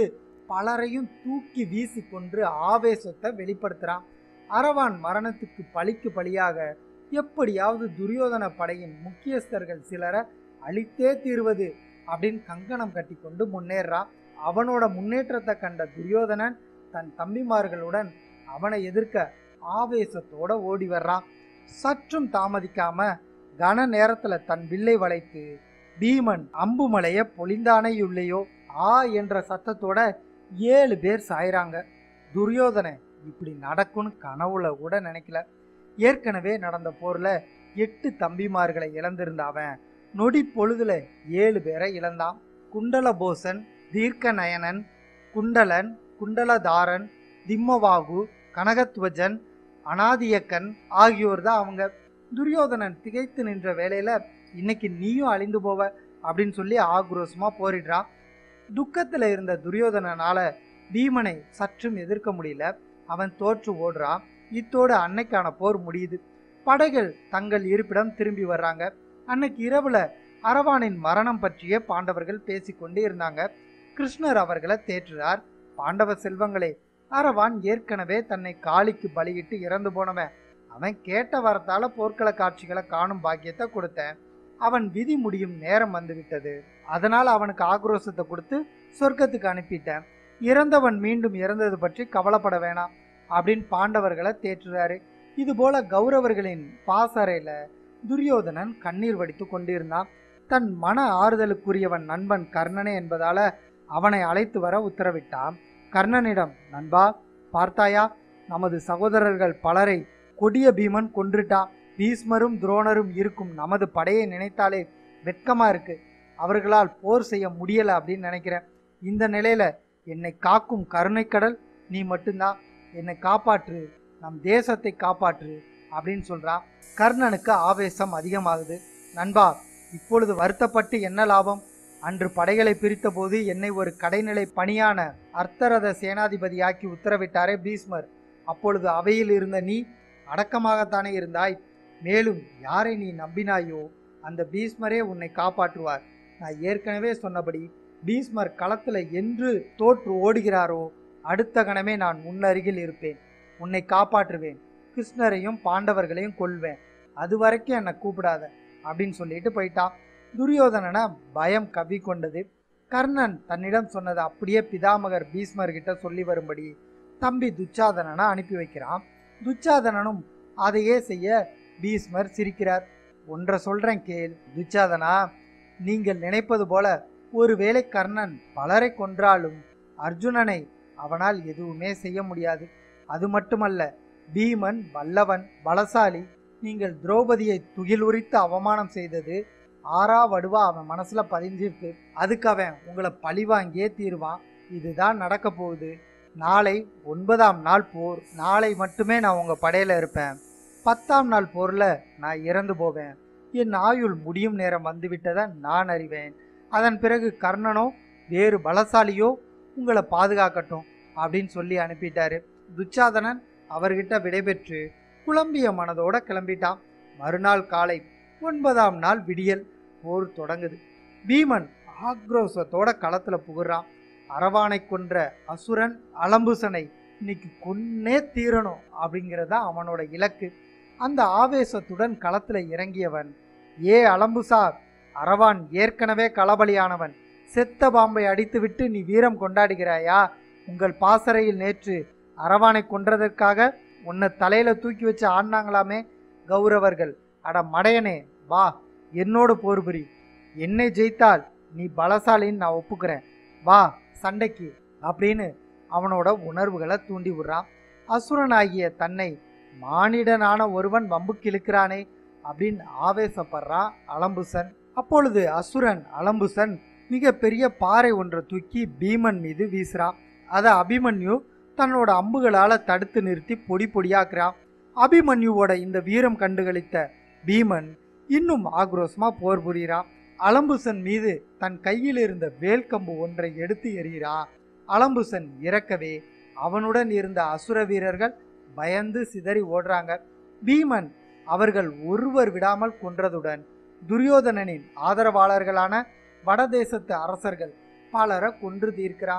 பலரையும் தூக்கி வீசி கொன்று ஆவேசத்தை வெளிப்படுத்துறான். அரவான் மரணத்துக்கு பழிக்கு பழியாக எப்படியாவது துரியோதன படையின் முக்கியஸ்தர்கள் சிலரை அழித்தே தீர்வது அப்படின்னு கங்கணம் கட்டி கொண்டு முன்னேறான். அவனோட முன்னேற்றத்தை கண்ட துரியோதனன் தன் தம்பிமார்களுடன் அவனை எதிர்க்க ஆவேசத்தோட ஓடி வர்றான். சற்றும் தாமதிக்காம கன நேரத்துல தன் வில்லை வளைத்து பீமன் அம்புமலைய பொழிந்தானே இல்லையோ ஆ என்ற சத்தத்தோட ஏழு பேர் சாயிறாங்க. துரியோதன இப்படி நடக்கும்னு கனவுல கூட நினைக்கல. ஏற்கனவே நடந்த போர்ல எட்டு தம்பிமார்களை இழந்திருந்த அவன் நொடி பொழுதுல ஏழு பேரை இழந்தான். குண்டலபோசன், தீர்க்க நயனன், குண்டலன், குண்டலதாரன், திம்மவாகு, கனகத்வஜன், அனாதியக்கன் ஆகியோர் தான் அவங்க. துரியோதனன் திகைத்து நின்ற வேளையில இன்னைக்கு நீயும் அழிந்து போவ அப்படின்னு சொல்லி ஆக்ரோஷமா போரிடுறான். துக்கத்துல இருந்த துரியோதனனால பீமனை சற்றும் எதிர்க்க முடியல. அவன் தோற்று ஓடுறான். இத்தோடு அன்னைக்கான போர் முடியுது. படைகள் தங்கள் இருப்பிடம் திரும்பி வர்றாங்க. அன்னைக்கு இரவுல அரவானின் மரணம் பற்றிய பாண்டவர்கள் பேசிக்கொண்டு இருந்தாங்க. கிருஷ்ணர் அவர்களை தேற்றுறார். பாண்டவ செல்வங்களே, அரவான் ஏற்கனவே தன்னை காளிக்கு பலியிட்டு இறந்து போனவன். அவன் கேட்ட வரத்தால போர்க்கள காட்சிகளை காணும் பாக்கியத்தை கொடுத்தேன். அவன் விதி முடியும் நேரம் வந்து விட்டது. அதனால அவனுக்கு ஆக்ரோஷத்தை கொடுத்து சொர்க்கத்துக்கு அனுப்பிட்டேன். இறந்தவன் மீண்டும் இறந்தது பற்றி கவலைப்பட வேணாம் அப்படின்னு பாண்டவர்களை தேற்றுறாரு. இது போல கௌரவர்களின் பாசறையில துரியோதனன் கண்ணீர் வடித்து கொண்டிருந்தான். தன் மன ஆறுதலுக்குரியவன் நண்பன் கர்ணனே என்பதால அவனை அழைத்து வர உத்தரவிட்டான். கர்ணனிடம், நண்பா பார்த்தாயா, நமது சகோதரர்கள் பலரை கொடிய பீமன் கொன்றுட்டான். பீஷ்மரும் துரோணரும் இருக்கும் நமது படையை நினைத்தாலே வெட்கமா இருக்கு. அவர்களால் போர் செய்ய முடியல அப்படின்னு நினைக்கிறேன். இந்த நிலையில என்னை காக்கும் கருணைக்கடல் நீ மட்டும்தான். என்னை காப்பாற்று, நம் தேசத்தை காப்பாற்று அப்படின்னு சொல்றான். கர்ணனுக்கு ஆவேசம் அதிகமாகுது. நண்பா, இப்பொழுது வருத்தப்பட்டு என்ன லாபம்? அன்று படைகளை பிரித்த போது என்னை ஒரு கடைநிலை பணியான அர்த்தரத சேனாதிபதியாக்கி உத்தரவிட்டாரே பீஷ்மர். அப்பொழுது அவையில் இருந்த நீ அடக்கமாகத்தானே இருந்தாய். மேலும் யாரை நீ நம்பினாயோ அந்த பீஷ்மரே உன்னை காப்பாற்றுவார். நான் ஏற்கனவே சொன்னபடி பீஷ்மர் களத்துல என்று தோற்று ஓடுகிறாரோ அடுத்த கணமே நான் முன்னருகில் இருப்பேன். உன்னை காப்பாற்றுவேன். கிருஷ்ணரையும் பாண்டவர்களையும் கொல்வேன். அது வரைக்கும் என்னை கூப்பிடாத அப்படின்னு சொல்லிட்டு போயிட்டான். துரியோதனனை பயம் கவி கொண்டது. கர்ணன் தன்னிடம் சொன்னதை அப்படியே பிதாமகர் பீஷ்மர் கிட்ட சொல்லி வரும்படி தம்பி துச்சாதனனை அனுப்பி வைக்கிறான். துச்சாதனனும் அதையே செய்ய பீஷ்மர் சிரிக்கிறார். ஒன்றை சொல்றேன் கேள் துச்சாதனா, நீங்கள் நினைப்பது போல ஒருவேளை கர்ணன் பலரை கொன்றாலும் அர்ஜுனனை அவனால் எதுவுமே செய்ய முடியாது. அது மட்டுமல்ல, பீமன் வல்லவன், பலசாலி. நீங்கள் திரௌபதியை துகில் உரித்து அவமானம் செய்தது ஆறா வடுவா அவன் மனசுல பதிஞ்சிருக்கு. அதுக்கு அவன் உங்களை பழிவாங்கியே தீருவான். இதுதான் நடக்க போகுது. நாளை ஒன்பதாம் நாள் போர். நாளை மட்டுமே நான் உங்க படையில இருப்பேன். பத்தாம் நாள் போர்ல நான் இறந்து போவேன். என் ஆயுள் முடியும் நேரம் வந்துவிட்டதை நான் அறிவேன். அதன் பிறகு கர்ணனோ வேறு பலசாலியோ உங்களை பாதுகாக்கட்டும் அப்படின்னு சொல்லி அனுப்பிட்டாரு. துச்சாதனன் அவர்கிட்ட விடைபெற்று குழம்பிய மனதோட கிளம்பிட்டான். மறுநாள் காலை ஒன்பதாம் நாள் விடியல். போர் தொடங்குது. பீமன் ஆக்ரோஷத்தோட களத்துல புகுறான். அரவானை கொன்ற அசுரன் அலம்புசனை இன்னைக்கு கொன்னே தீரணும் அப்படிங்கிறதா அவனோட இலக்கு. அந்த ஆவேசத்துடன் களத்துல இறங்கியவன், ஏ அலம்புசா, அரவான் ஏற்கனவே களபலியானவன். செத்த பாம்பை அடித்துவிட்டு நீ வீரம் கொண்டாடுகிறாயா? உங்கள் பாசறையில் நேற்று அரவானை கொன்றதற்காக உன்னை தலையில தூக்கி வச்சு ஆடினாங்களாமே கௌரவர்கள். அட மடையனே, வா என்னோடு போர் புரி. என்னை ஜெயித்தால் நீ பலசாலின்னு நான் ஒப்புக்கிறேன். வா சண்டைக்கு அப்படின்னு அவனோட உணர்வுகளை தூண்டி விடுறான். அசுரனாகிய தன்னை மானிடனான ஒருவன் வம்புக்கு இழுக்கிறானே அப்படின்னு ஆவேசப்படுறான் அலம்புசன். அப்பொழுது அசுரன் அலம்புசன் மிக பெரிய பாறை ஒன்றை தூக்கி பீமன் மீது வீசுறான். அதை அபிமன்யு தன்னோட அம்புகளால தடுத்து நிறுத்தி பொடி பொடியாக்குறான். அபிமன்யுவோட இந்த வீரம் கண்டுகளித்த பீமன் இன்னும் ஆக்ரோஷமா போர் புரிகிறான். அலம்புசன் மீது தன் கையில் இருந்த வேல்கம்பு ஒன்றை எடுத்து எறிகிறான். அலம்புசன் இறக்கவே அவனுடன் இருந்த அசுர வீரர்கள் பயந்து சிதறி ஓடுறாங்க. பீமன் அவர்கள் ஒருவர் விடாமல் கொன்றதுடன் துரியோதனனின் ஆதரவாளர்களான வடதேசத்து அரசர்கள் பலரை கொன்று தீர்க்கிறான்.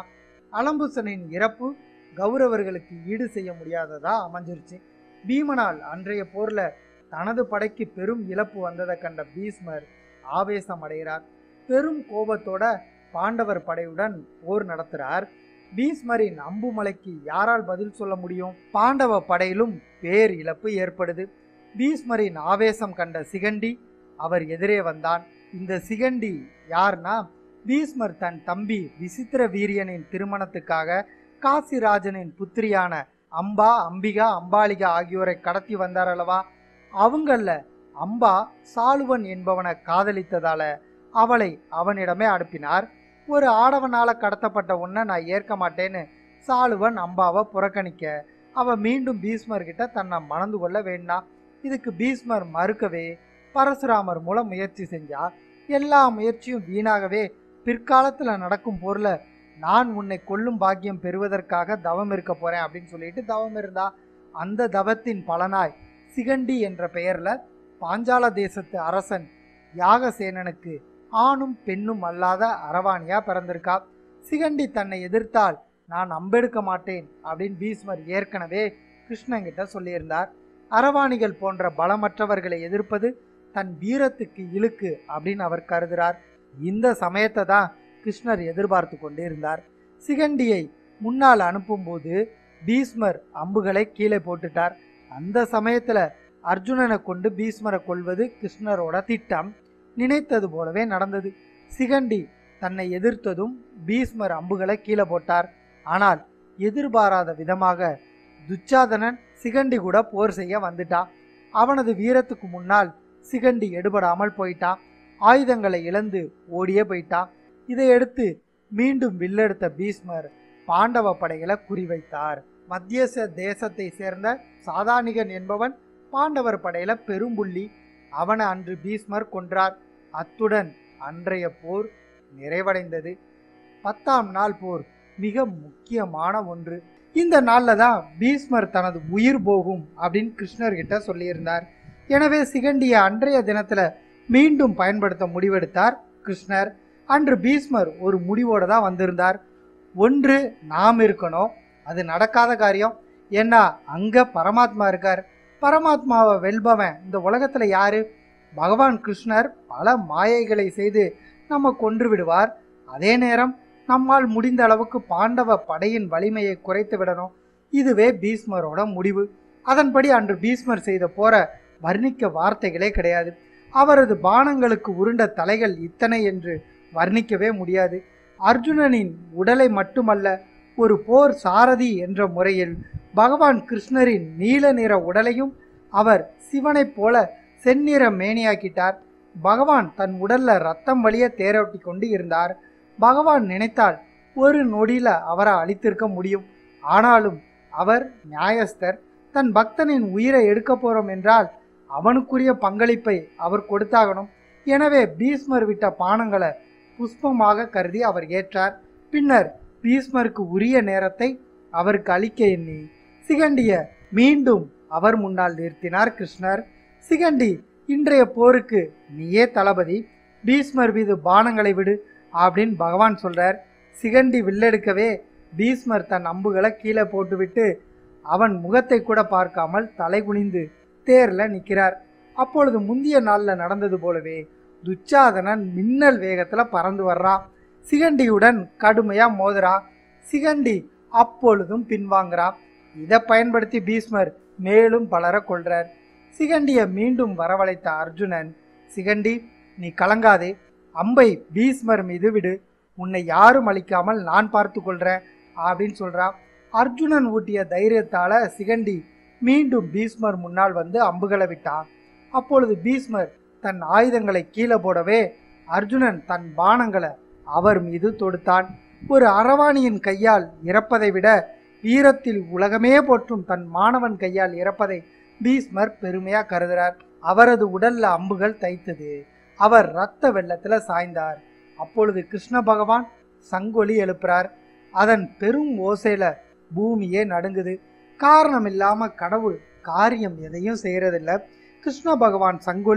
அலம்புசனின் இறப்பு கௌரவர்களுக்கு ஈடு செய்ய முடியாததா அமைஞ்சிருச்சு. பீமனால் அன்றைய போர்ல தனது படைக்கு பெரும் இழப்பு வந்ததை கண்ட பீஷ்மர் ஆவேசம் அடைகிறார். பெரும் கோபத்தோட பாண்டவர் படையுடன் போர் நடத்துறார். பீஷ்மரின் அம்புமலைக்கு யாரால் பதில் சொல்ல முடியும்? பாண்டவ படையிலும் பேர் இழப்பு ஏற்படுது. பீஷ்மரின் ஆவேசம் கண்ட சிகண்டி அவர் எதிரே வந்தான். இந்த சிகண்டி யார்னா, பீஷ்மர் தன் தம்பி விசித்திர வீரியனின் திருமணத்துக்காக காசிராஜனின் புத்திரியான அம்பா, அம்பிகா, அம்பாலிகா ஆகியோரை கடத்தி வந்தார் அல்லவா. அவங்கள அம்பா சாலுவன் என்பவனை காதலித்ததால அவளை அவனிடமே அனுப்பினார். ஒரு ஆடவனால கடத்தப்பட்ட உன்னை நான் ஏற்க மாட்டேன்னு சாலுவன் அம்பாவை புறக்கணிக்க அவ மீண்டும் பீஷ்மர் கிட்ட தன்னை மணந்து கொள்ள வேண்டாம். இதுக்கு பீஷ்மர் மறுக்கவே பரசுராமர் மூலம் முயற்சி செஞ்சா. எல்லா முயற்சியும் வீணாகவே பிற்காலத்துல நடக்கும் போர்ல நான் உன்னை கொல்லும் பாக்கியம் பெறுவதற்காக தவம் இருக்க போறேன் அப்படின்னு சொல்லிட்டு தவம் இருந்தா. அந்த தவத்தின் பலனாய் சிகண்டி என்ற பெயர்ல பாஞ்சால தேசத்து அரசன் யாகசேனனுக்கு ஆணும் பெண்ணும் அல்லாத அரவாணியா பிறந்திருக்கா. சிகண்டி தன்னை எதிர்த்தால் நான் அம்பெடுக்க மாட்டேன் அப்படின்னு பீஷ்மர் ஏற்கனவே கிருஷ்ணங்கிட்ட சொல்லியிருந்தார். அரவாணிகள் போன்ற பலமற்றவர்களை எதிர்ப்பது தன் வீரத்துக்கு இழுக்கு அப்படின்னு அவர் கருதுகிறார். இந்த சமயத்தை தான் கிருஷ்ணர் எதிர்பார்த்து கொண்டிருந்தார். சிகண்டியை முன்னால் அனுப்பும்போது பீஷ்மர் அம்புகளை கீழே போட்டுட்டார். அந்த சமயத்துல அர்ஜுனனை கொண்டு பீஷ்மரை கொல்வது கிருஷ்ணரோட திட்டம். நினைத்தது போலவே நடந்தது. சிகண்டி தன்னை எதிர்த்ததும் பீஷ்மர் அம்புகளை கீழே போட்டார். ஆனால் எதிர்பாராத விதமாக துச்சாதனன் சிகண்டி கூட போர் செய்ய வந்துட்டான். அவனது வீரத்துக்கு முன்னால் சிகண்டி எடுபடாமல் போயிட்டான். ஆயுதங்களை இழந்து ஓடியே போயிட்டான். இதையடுத்து மீண்டும் வில்லெடுத்த பீஷ்மர் பாண்டவ படைகளை குறிவைத்தார். மத்திய தேசத்தை சேர்ந்த சாதானிகன் என்பவன் பாண்டவர் படையில பெரும்புள்ளி. அவனை அன்று பீஷ்மர் கொன்றார். அத்துடன் அன்றைய போர் நிறைவடைந்தது. பத்தாம் நாள் போர் மிக முக்கியமான ஒன்று. இந்த நாள்ல தான் பீஷ்மர் தனது உயிர் போகும் அப்படின்னு கிருஷ்ணர்கிட்ட சொல்லியிருந்தார். எனவே சிகண்டிய அன்றைய தினத்துல மீண்டும் பயன்படுத்த முடிவெடுத்தார் கிருஷ்ணர். அன்று பீஷ்மர் ஒரு முடிவோடு தான் வந்திருந்தார். ஒன்று, நாம் இருக்கணும், அது நடக்காத காரியம். ஏன்னா அங்க பரமாத்மா இருக்கார். பரமாத்மாவை வெல்பவன் இந்த உலகத்துல யாரு? பகவான் கிருஷ்ணர் பல மாயைகளை செய்து நம்ம கொன்று விடுவார். அதே நேரம் நம்மால் முடிந்த அளவுக்கு பாண்டவ படையின் வலிமையை குறைத்து விடணும். இதுவே பீஷ்மரோட முடிவு. அதன்படி அன்று பீஷ்மர் செய்த போற வர்ணிக்க வார்த்தைகளே கிடையாது. அவரது பானங்களுக்கு உருண்ட தலைகள் இத்தனை என்று வர்ணிக்கவே முடியாது. அர்ஜுனனின் உடலை மட்டுமல்ல, ஒரு போர் சாரதி என்ற முறையில் பகவான் கிருஷ்ணரின் நீல நிற உடலையும் அவர் சிவனைப் போல செந்நிற மேனியாக்கிட்டார். பகவான் தன் உடல்ல ரத்தம் வழிய தேரோட்டி கொண்டு இருந்தார். பகவான் நினைத்தால் ஒரு நொடியில அவரை அழித்திருக்க முடியும். ஆனாலும் அவர் நியாயஸ்தர். தன் பக்தனின் உயிரை எடுக்க போறோம் என்றால் அவனுக்குரிய பங்களிப்பை அவர் கொடுத்தாகணும். எனவே பீஷ்மர் விட்ட பானங்களை புஷ்பமாக கருதி அவர் ஏற்றார். பின்னர் பீஷ்மருக்கு உரிய நேரத்தை அவருக்கு அளிக்க எண்ணி சிகண்டிய மீண்டும் அவர் முன்னால் நிறுத்தினார் கிருஷ்ணர். சிகண்டி, இன்றைய போருக்கு நீயே தளபதி, பீஷ்மர் மீது பானங்களை விடு அப்படின்னு பகவான் சொல்றார். சிகண்டி வில்லெடுக்கவே பீஷ்மர் தன் அம்புகளை கீழே போட்டுவிட்டு அவன் முகத்தை கூட பார்க்காமல் தலை குனிந்து தேர்ல நிற்கிறார். அப்பொழுது முந்திய நாள்ல நடந்தது போலவே துச்சாதனன் மின்னல் வேகத்துல பறந்து வர்றான். சிகண்டியுடன் கடுமையா மோதுறான். சிகண்டி அப்பொழுதும் பின்வாங்குறான். இதை பயன்படுத்தி பீஷ்மர் மேலும் பலரை கொள்றார். சிகண்டியை மீண்டும் வரவழைத்த அர்ஜுனன், சிகண்டி நீ கலங்காதே, அம்பை பீஷ்மர் மீது விடு, உன்னை யாரும் அழிக்காமல் நான் பார்த்து கொள்றேன் அப்படின்னு சொல்றான். அர்ஜுனன் ஊட்டிய தைரியத்தால சிகண்டி மீண்டும் பீஷ்மர் முன்னால் வந்து அம்புகளை விட்டான். அப்பொழுது பீஷ்மர் தன் ஆயுதங்களை கீழே போடவே அர்ஜுனன் தன் பானங்களை அவர் மீது தொடுத்தான். ஒரு அரவாணியின் கையால் இறப்பதை விட வீரத்தில் உலகமே போற்றும் தன் மாணவன் கையால் இறப்பதை பீஷ்மர் பெருமையா கருதுகிறார். அவரது உடல்ல அம்புகள் தைத்தது. அவர் இரத்த வெள்ளத்துல சாய்ந்தார். அப்பொழுது கிருஷ்ண பகவான் சங்கொலி எழுப்புறார். அதன் பெரும் ஓசையில பூமியே நடுங்குது. காரணம் இல்லாம கடவுள் காரியம் எதையும் செய்யறதில்ல. கிருஷ்ண பகவான் சங்கொலி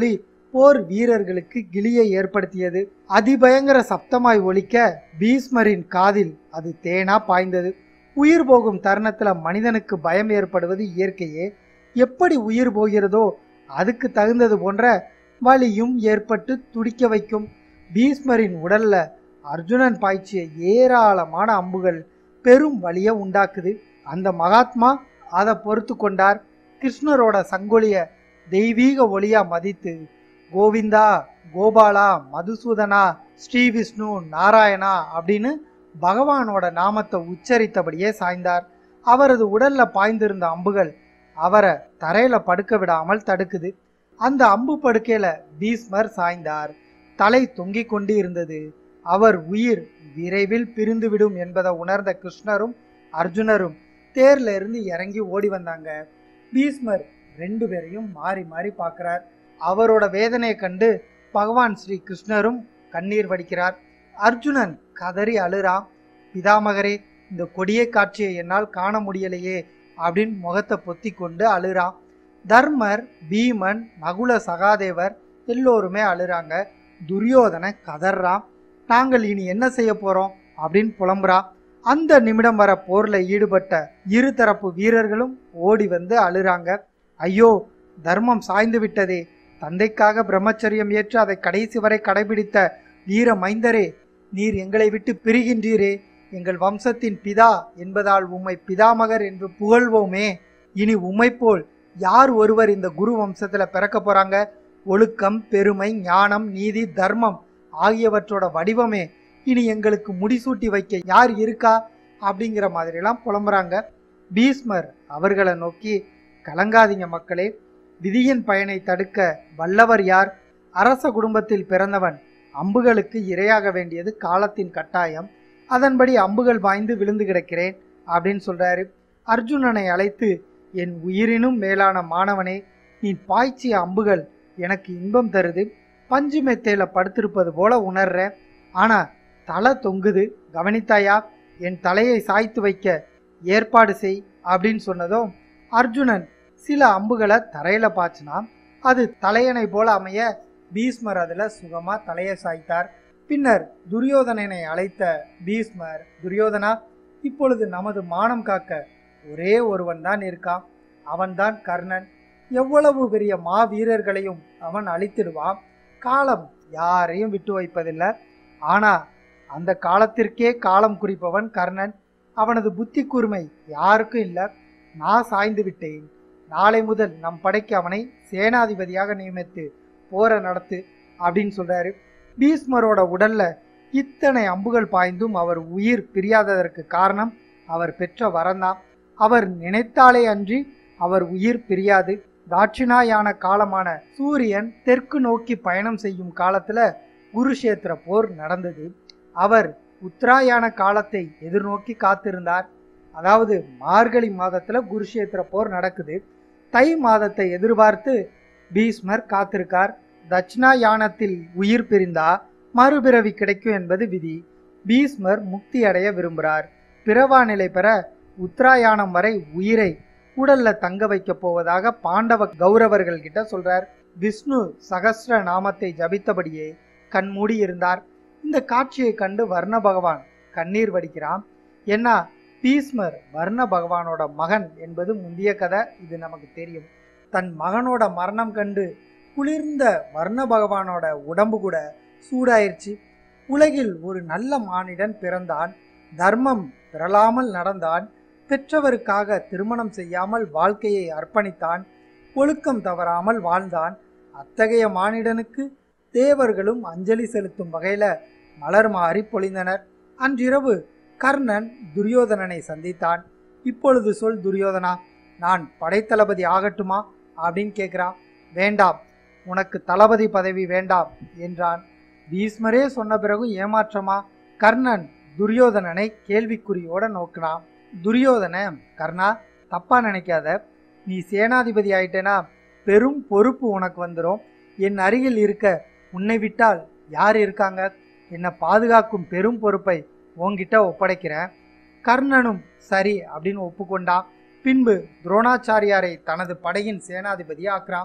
போர் வீரர்களுக்கு கிளியை ஏற்படுத்தியது. அதிபயங்கர சப்தமாய் ஒலிக்க பீஷ்மரின் காதில் அது தேனா பாய்ந்தது. உயிர் போகும் தருணத்துல மனிதனுக்கு பயம் ஏற்படுவது இயற்கையே. எப்படி உயிர் போகிறதோ அதுக்கு தகுந்தது போன்ற வலியும் ஏற்பட்டு துடிக்க வைக்கும். பீஷ்மரின் உடல்ல அர்ஜுனன் பாய்ச்சிய ஏராளமான அம்புகள் பெரும் வலியை உண்டாக்குது. அந்த மகாத்மா அதை பொறுத்து கொண்டார். கிருஷ்ணரோட சங்கொலிய தெய்வீக ஒளியா மதித்து கோவிந்தா, கோபாலா, மதுசூதனா, ஸ்ரீ விஷ்ணு, நாராயணா அப்படின்னு பகவானோட நாமத்தை உச்சரித்தபடியே சாய்ந்தார். அவரது உடல்ல பாய்ந்திருந்த அம்புகள் அவரை தரையில படுக்க விடாமல் தடுக்குது. அந்த அம்பு படுக்கையில பீஷ்மர் சாய்ந்தார். தலை தொங்கிக் கொண்டு இருந்தது. அவர் உயிர் விரைவில் பிரிந்துவிடும் என்பதை உணர்ந்த கிருஷ்ணரும் அர்ஜுனரும் தேர்ல இருந்து இறங்கி ஓடி வந்தாங்க. பீஷ்மர் ரெண்டு பேரையும் மாறி மாறி பார்க்கிறார். அவரோட வேதனையை கண்டு பகவான் ஸ்ரீ கிருஷ்ணரும் கண்ணீர் வடிக்கிறார். அர்ஜுனன் கதறி அழுறான். பிதாமகரே, இந்த கொடிய காட்சியை என்னால் காண முடியலையே அப்படின்னு முகத்தை பொத்தி கொண்டு அழுறான். தர்மர், பீமன், நகுல சகாதேவர் எல்லோருமே அழுறாங்க. துரியோதனை கதறான். நாங்கள் இனி என்ன செய்ய போறோம் அப்படின்னு புலம்புறான். அந்த நிமிடம் வர போர்ல ஈடுபட்ட இருதரப்பு வீரர்களும் ஓடி வந்து அழுறாங்க. ஐயோ, தர்மம் சாய்ந்து விட்டதே. தந்தைக்காக பிரம்மச்சரியம் ஏற்று அதை கடைசி வரை கடைபிடித்த வீர மைந்தரே, நீர் எங்களை விட்டு பிரிகின்றீரே. எங்கள் வம்சத்தின் பிதா என்பதால் உம்மை பிதாமகர் என்று புகழ்வோமே. இனி உம்மை போல் யார் ஒருவர் இந்த குரு வம்சத்துல பிறக்க போறாங்க? ஒழுக்கம், பெருமை, ஞானம், நீதி, தர்மம் ஆகியவற்றோட வடிவமே இனி எங்களுக்கு முடிசூட்டி வைக்க யார் இருக்கா அப்படிங்கிற மாதிரிலாம் புலம்புறாங்க. பீஷ்மர் அவர்களை நோக்கி, கலங்காதீங்க மக்களே, விதியின் பயனை தடுக்க வல்லவர் யார்? அரச குடும்பத்தில் பிறந்தவன். அம்புகளுக்கு இரையாக வேண்டியது காலத்தின் கட்டாயம். அதன்படி அம்புகள் பாய்ந்து விழுந்து கிடக்கிறேன் அப்படின்னு சொல்றாரு. அர்ஜுனனை அழைத்து, என் உயிரினும் மேலான மாணவனே, நீ பாய்ச்சிய அம்புகள் எனக்கு இன்பம் தருது. பஞ்சு மெத்தையில படுத்திருப்பது போல உணர்றேன். ஆனா தலை தொங்குது, கவனித்தாயா? என் தலையை சாய்த்து வைக்க ஏற்பாடு செய் அப்படின்னு சொன்னதும் அர்ஜுனன் சில அம்புகளை தரையில பாய்ச்சினான். அது தலையணை போல அமைய பீஷ்மர் அதுல சுகமா தலையை சாய்த்தார். பின்னர் துரியோதனனை அழைத்த பீஷ்மர், துரியோதனா, இப்பொழுது நமது மானம் காக்க ஒரே ஒருவன் தான் இருக்கான். அவன்தான் கர்ணன். எவ்வளவு பெரிய மாவீரர்களையும் அவன் அழித்திடுவான். காலம் யாரையும் விட்டு வைப்பதில்லை. ஆனா அந்த காலத்திற்கே காலம் குறிப்பவன் கர்ணன். அவனது புத்தி கூர்மை யாருக்கும் இல்லை. நான் சாய்ந்து விட்டேன். நாளை முதல் நம் படைக்கு அவனை சேனாதிபதியாக நியமித்து போரை நடத்து அப்படின்னு சொல்றாரு. பீஷ்மரோட உடல்ல இத்தனை அம்புகள் பாய்ந்தும் அவர் உயிர் பிரியாததற்கு காரணம் அவர் பெற்ற வரம்தான். அவர் நினைத்தாலே அன்றி அவர் உயிர் பிரியாது. தாட்சிணாயான காலமான சூரியன் தெற்கு நோக்கி பயணம் செய்யும் காலத்துல குருஷேத்திர போர் நடந்தது. அவர் உத்தராயண காலத்தை எதிர்நோக்கி காத்திருந்தார். அதாவது மார்கழி மாதத்துல குருஷேத்திர போர் நடக்குது. தை மாதத்தை எதிர்பார்த்து பீஷ்மர் காத்திருக்கார். தட்சிணாயானத்தில் உயிர் பிரிந்தா மறுபிறவி கிடைக்கும் என்பது விதி. பீஷ்மர் முக்தி அடைய விரும்புகிறார். பிறவா நிலை பெற உத்தராயணம் வரை உயிரை உடல்ல தங்க வைக்க போவதாக பாண்டவ கௌரவர்கள் கிட்ட சொல்றார். விஷ்ணு சகஸ்ர நாமத்தை ஜபித்தபடியே கண்மூடி இருந்தார். இந்த காட்சியை கண்டு வர்ண பகவான் கண்ணீர் வடிக்கிறான். ஏன்னா பீஷ்மர் வர்ண பகவானோட மகன் என்பது முந்திய கதை, இது நமக்கு தெரியும். தன் மகனோட மரணம் கண்டு குளிர்ந்த வர்ண பகவானோட உடம்பு கூட சூடாயிருச்சு. உலகில் ஒரு நல்ல மானிடன் பிறந்தான். தர்மம் பிறலாமல் நடந்தான். பெற்றவருக்காக திருமணம் செய்யாமல் வாழ்க்கையை அர்ப்பணித்தான். ஒழுக்கம் தவறாமல் வாழ்ந்தான். அத்தகைய மானிடனுக்கு தேவர்களும் அஞ்சலி செலுத்தும் வகையில மலர் மாறி பொழிந்தனர். அன்றிரவு கர்ணன் துரியோதனனை சந்தித்தான். இப்பொழுது சொல் துரியோதனா, நான் படைத்தளபதி ஆகட்டுமா அப்படின்னு கேட்கிறான். வேண்டாம், உனக்கு தளபதி பதவி வேண்டாம் என்றான். பீஷ்மரே சொன்ன பிறகு ஏமாற்றமா? கர்ணன் துரியோதனனை கேள்விக்குறியோட நோக்கினான். துரியோதன, கர்ணா, தப்பா நினைக்காத. நீ சேனாதிபதி ஆயிட்டேனா பெரும் பொறுப்பு உனக்கு வந்துடும். என் அருகில் இருக்க உன்னை விட்டால் யார் இருக்காங்க? என்னை பாதுகாக்கும் பெரும் பொறுப்பை உன்கிட்ட ஒப்படைக்கிறேன். கர்ணனும் சரி அப்படின்னு ஒப்புக்கொண்டான். பின்பு துரோணாச்சாரியாரை தனது படையின் சேனாதிபதி ஆக்குறான்.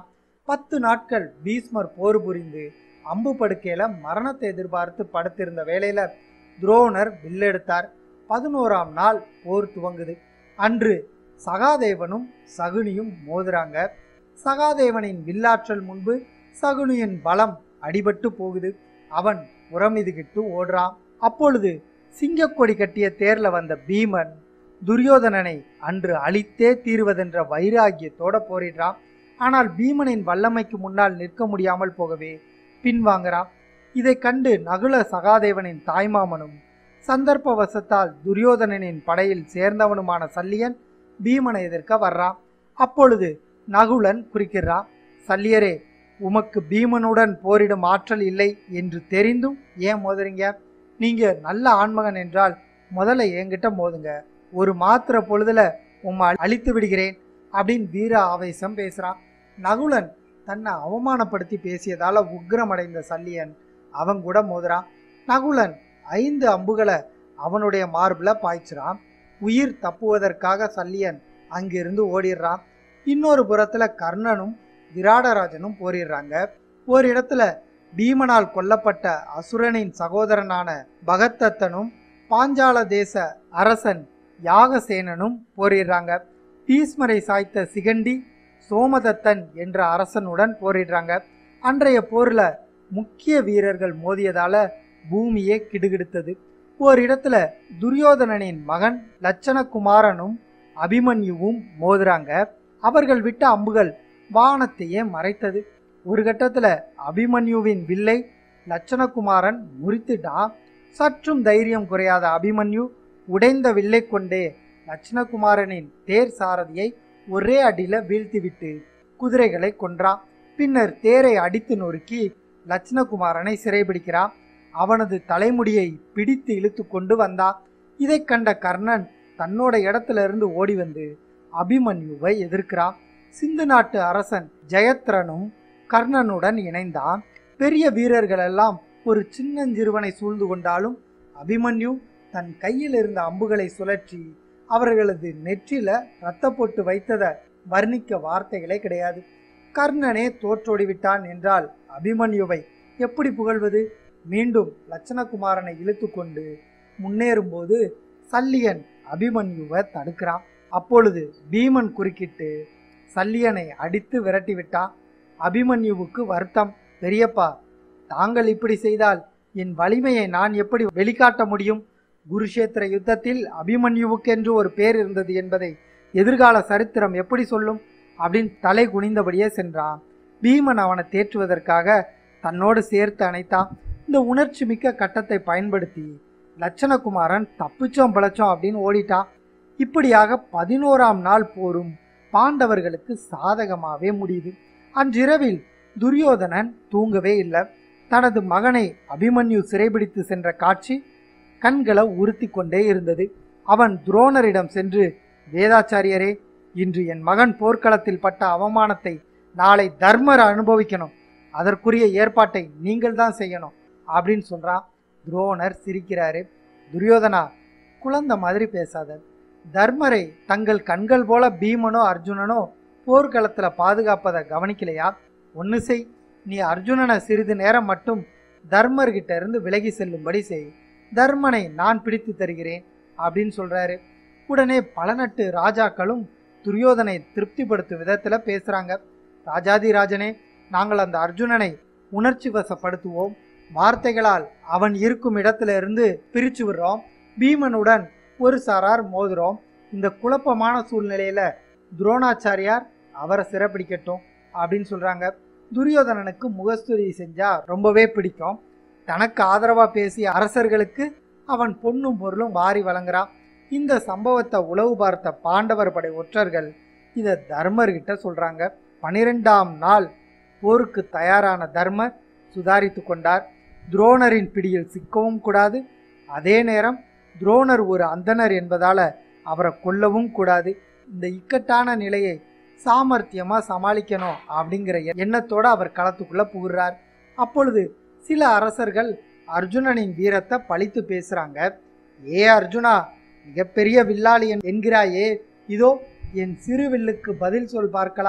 பத்து நாட்கள் பீஷ்மர் போர் புரிந்து அம்பு படுக்கையில மரணத்தை எதிர்பார்த்து படுத்திருந்த வேளையில துரோணர் வில்லெடுத்தார். பதினோராம் நாள் போர் துவங்குது. அன்று சகாதேவனும் சகுனியும் மோதுறாங்க. சகாதேவனின் வில்லாற்றல் முன்பு சகுனியின் பலம் அடிபட்டு போகுது. அவன் புறமிதுகிட்டு ஓடுறான். அப்பொழுது சிங்கக்கொடி கட்டிய தேர்ல வந்த பீமன் துரியோதனனை அன்று அழித்தே தீர்வதென்ற வைராகியத்தோட போரிடுறான். ஆனால் பீமனின் வல்லமைக்கு முன்னால் நிற்க முடியாமல் போகவே பின்வாங்கிறான். இதை கண்டு நகுல சகாதேவனின் தாய்மாமனும் சந்தர்ப்பவசத்தால் துரியோதனனின் படையில் சேர்ந்தவனுமான சல்லியன் பீமனை எதிர்க்க வர்றான். அப்பொழுது நகுலன் குறுக்கிறான், சல்லியரே, உமக்கு பீமனுடன் போரிடும் ஆற்றல் இல்லை என்று தெரிந்தும் ஏன் மோதுறீங்க? நீங்க நல்ல ஆண்மகன் என்றால் முதல்ல என்கிட்ட மோதுங்க, ஒரு மாத்திர பொழுதுல உம்மை அழித்து விடுகிறேன் அப்படின்னு வீர ஆவேசம் பேசுறான். நகுலன் தன்னை அவமானப்படுத்தி பேசியதால உக்கிரமடைந்த சல்லியன் அவன் கூட மோதுறான். நகுலன் ஐந்து அம்புகளை அவனுடைய மார்புல பாய்ச்சுறான். உயிர் தப்புவதற்காக சல்லியன் அங்கிருந்து ஓடிடுறான். இன்னொரு புறத்துல கர்ணனும் விராடராஜனும் போரிடுறாங்க. ஒரு இடத்துல பீமனால் கொல்லப்பட்ட அசுரனின் சகோதரனான பகத்தத்தனும் பாஞ்சால தேச அரசன் யாகசேனனும் போரிடுறாங்க. பீஷ்மரை சாய்த்த சிகண்டி சோமதத்தன் என்ற அரசனுடன் போரிடுறாங்க. அன்றைய போர்ல முக்கிய வீரர்கள் மோதியதால பூமியே கிடுகிடுத்தது. ஒரு இடத்துல துரியோதனனின் மகன் லட்சணகுமாரனும் அபிமன்யுவும் மோதுறாங்க. அவர்கள் விட்ட அம்புகள் வானத்தையே மறைத்தது. ஒரு கட்டத்துல அபிமன்யுவின் வில்லை லட்சணகுமாரன் முறித்துட்டான். சற்றும் தைரியம் குறையாத அபிமன்யு உடைந்த வில்லை கொண்டே லட்சணகுமாரனின் தேர் சாரதியை ஒரே அடியில வீழ்த்திவிட்டு குதிரைகளை கொன்றான். பின்னர் தேரை அடித்து நொறுக்கி லட்சணகுமாரனை சிறைபிடிக்கிறான். அவனது தலைமுடியை பிடித்து இழுத்து கொண்டு வந்தான். இதை கண்ட கர்ணன் தன்னோட இடத்துல இருந்து ஓடி வந்து அபிமன்யுவை எதிர்க்கிறான். சிந்து நாட்டு அரசன் ஜெயத்ரனும் கர்ணனுடன் இணைந்தான். பெரிய வீரர்கள் எல்லாம் ஒரு சின்னஞ்சிறுவனை சூழ்ந்து கொண்டாலும் அபிமன்யு தன் கையில் இருந்த அம்புகளை சுழற்றி அவர்களது நெற்றில இரத்த பொட்டு வைத்ததை வர்ணிக்க வார்த்தைகளே கிடையாது. கர்ணனே தோற்றோடிவிட்டான் என்றால் அபிமன்யுவை எப்படி புகழ்வது? மீண்டும் லட்சணகுமாரனை இழுத்து கொண்டு முன்னேறும் போது சல்லியன் அபிமன்யுவை தடுக்கிறான். அப்பொழுது பீமன் குறுக்கிட்டு சல்லியனை அடித்து விரட்டி விட்டான். அபிமன்யுவுக்கு வருத்தம், பெரியப்பா, தாங்கள் இப்படி செய்தால் என் வலிமையை நான் எப்படி வெளிக்காட்ட முடியும்? குருஷேத்திர யுத்தத்தில் அபிமன்யுவுக்கென்று ஒரு பேர் இருந்தது என்பதை எதிர்கால சரித்திரம் எப்படி சொல்லும் அப்படின்னு தலை குனிந்தபடியே சென்றான். பீமன் அவனை தேற்றுவதற்காக தன்னோடு சேர்த்து அணைத்தான். இந்த உணர்ச்சி மிக்க கட்டத்தை பயன்படுத்தி லட்சணகுமாரன் தப்பிச்சோம் பிழைச்சோம் அப்படின்னு ஓடிட்டான். இப்படியாக பதினோராம் நாள் போரும் பாண்டவர்களுக்கு சாதகமாகவே முடியுது. அன்றிரவில் துரியோதனன் தூங்கவே இல்லை. தனது மகனை அபிமன்யு சிறைபிடித்து சென்ற காட்சி கண்களை உறுத்தி கொண்டே இருந்தது. அவன் துரோணரிடம் சென்று, வேதாச்சாரியரே, இன்று என் மகன் போர்க்களத்தில் பட்ட அவமானத்தை நாளை தர்மர் அனுபவிக்கணும், அதற்குரிய ஏற்பாட்டை நீங்கள் தான் செய்யணும் அப்படின்னு சொல்றான். துரோணர் சிரிக்கிறாரு. துரியோதனா, குழந்தை மாதிரி பேசாத. தர்மரை தங்கள் கண்கள் போல பீமனோ அர்ஜுனனோ போர்க்களத்துல பாதுகாப்பதை கவனிக்கலையா? ஒன்று செய், நீ அர்ஜுனனை சிறிது நேரம் மட்டும் தர்மர்கிட்ட இருந்து விலகி செல்லும்படி செய், தர்மனை நான் பிடித்து தருகிறேன் அப்படின்னு சொல்றாரு. உடனே பல நட்டு ராஜாக்களும் துரியோதனை திருப்திப்படுத்தும் விதத்துல பேசுறாங்க. ராஜாதி ராஜனே, நாங்கள் அந்த அர்ஜுனனை உணர்ச்சி வசப்படுத்துவோம், வார்த்தைகளால் அவன் இருக்கும் இடத்துல இருந்து பிரிச்சு விடுறோம், பீமனுடன் ஒரு சாரார் மோதுறோம். இந்த குழப்பமான சூழ்நிலையில துரோணாச்சாரியார் அவரை சிறைப்பிடிக்கட்டும் அப்படின்னு சொல்றாங்க. துரியோதனனுக்கு முகஸ்துதி செஞ்சா ரொம்பவே பிடிக்கும். தனக்கு ஆதரவா பேசிய அரசர்களுக்கு அவன் பொன்னும் பொருளும் வாரி வழங்குறான். இந்த சம்பவத்தை உளவு பார்த்த பாண்டவர் படை ஒற்றர்கள் இதை தர்மர்கிட்ட சொல்றாங்க. பனிரெண்டாம் நாள் போருக்கு தயாரான தர்மர் சுதாரித்து கொண்டார். துரோணரின் பிடியில் சிக்கவும் கூடாது, அதே நேரம் துரோணர் ஒரு அந்தனர் என்பதால அவரை கொல்லவும் கூடாது. இந்த இக்கட்டான நிலையை சாமர்த்தியமா சமாளிக்கணும் அப்படிங்கிற எண்ணத்தோட அவர் களத்துக்குள்ள புகுறார். அப்பொழுது சில அரசர்கள் அர்ஜுனனின் வீரத்தை பழித்து பேசுறாங்க. ஏ அர்ஜுனா, மிகப்பெரிய வில்லாளி என்கிறாயே, இதோ என் சிறு வில்லுக்கு பதில் சொல் பார்க்கலாம்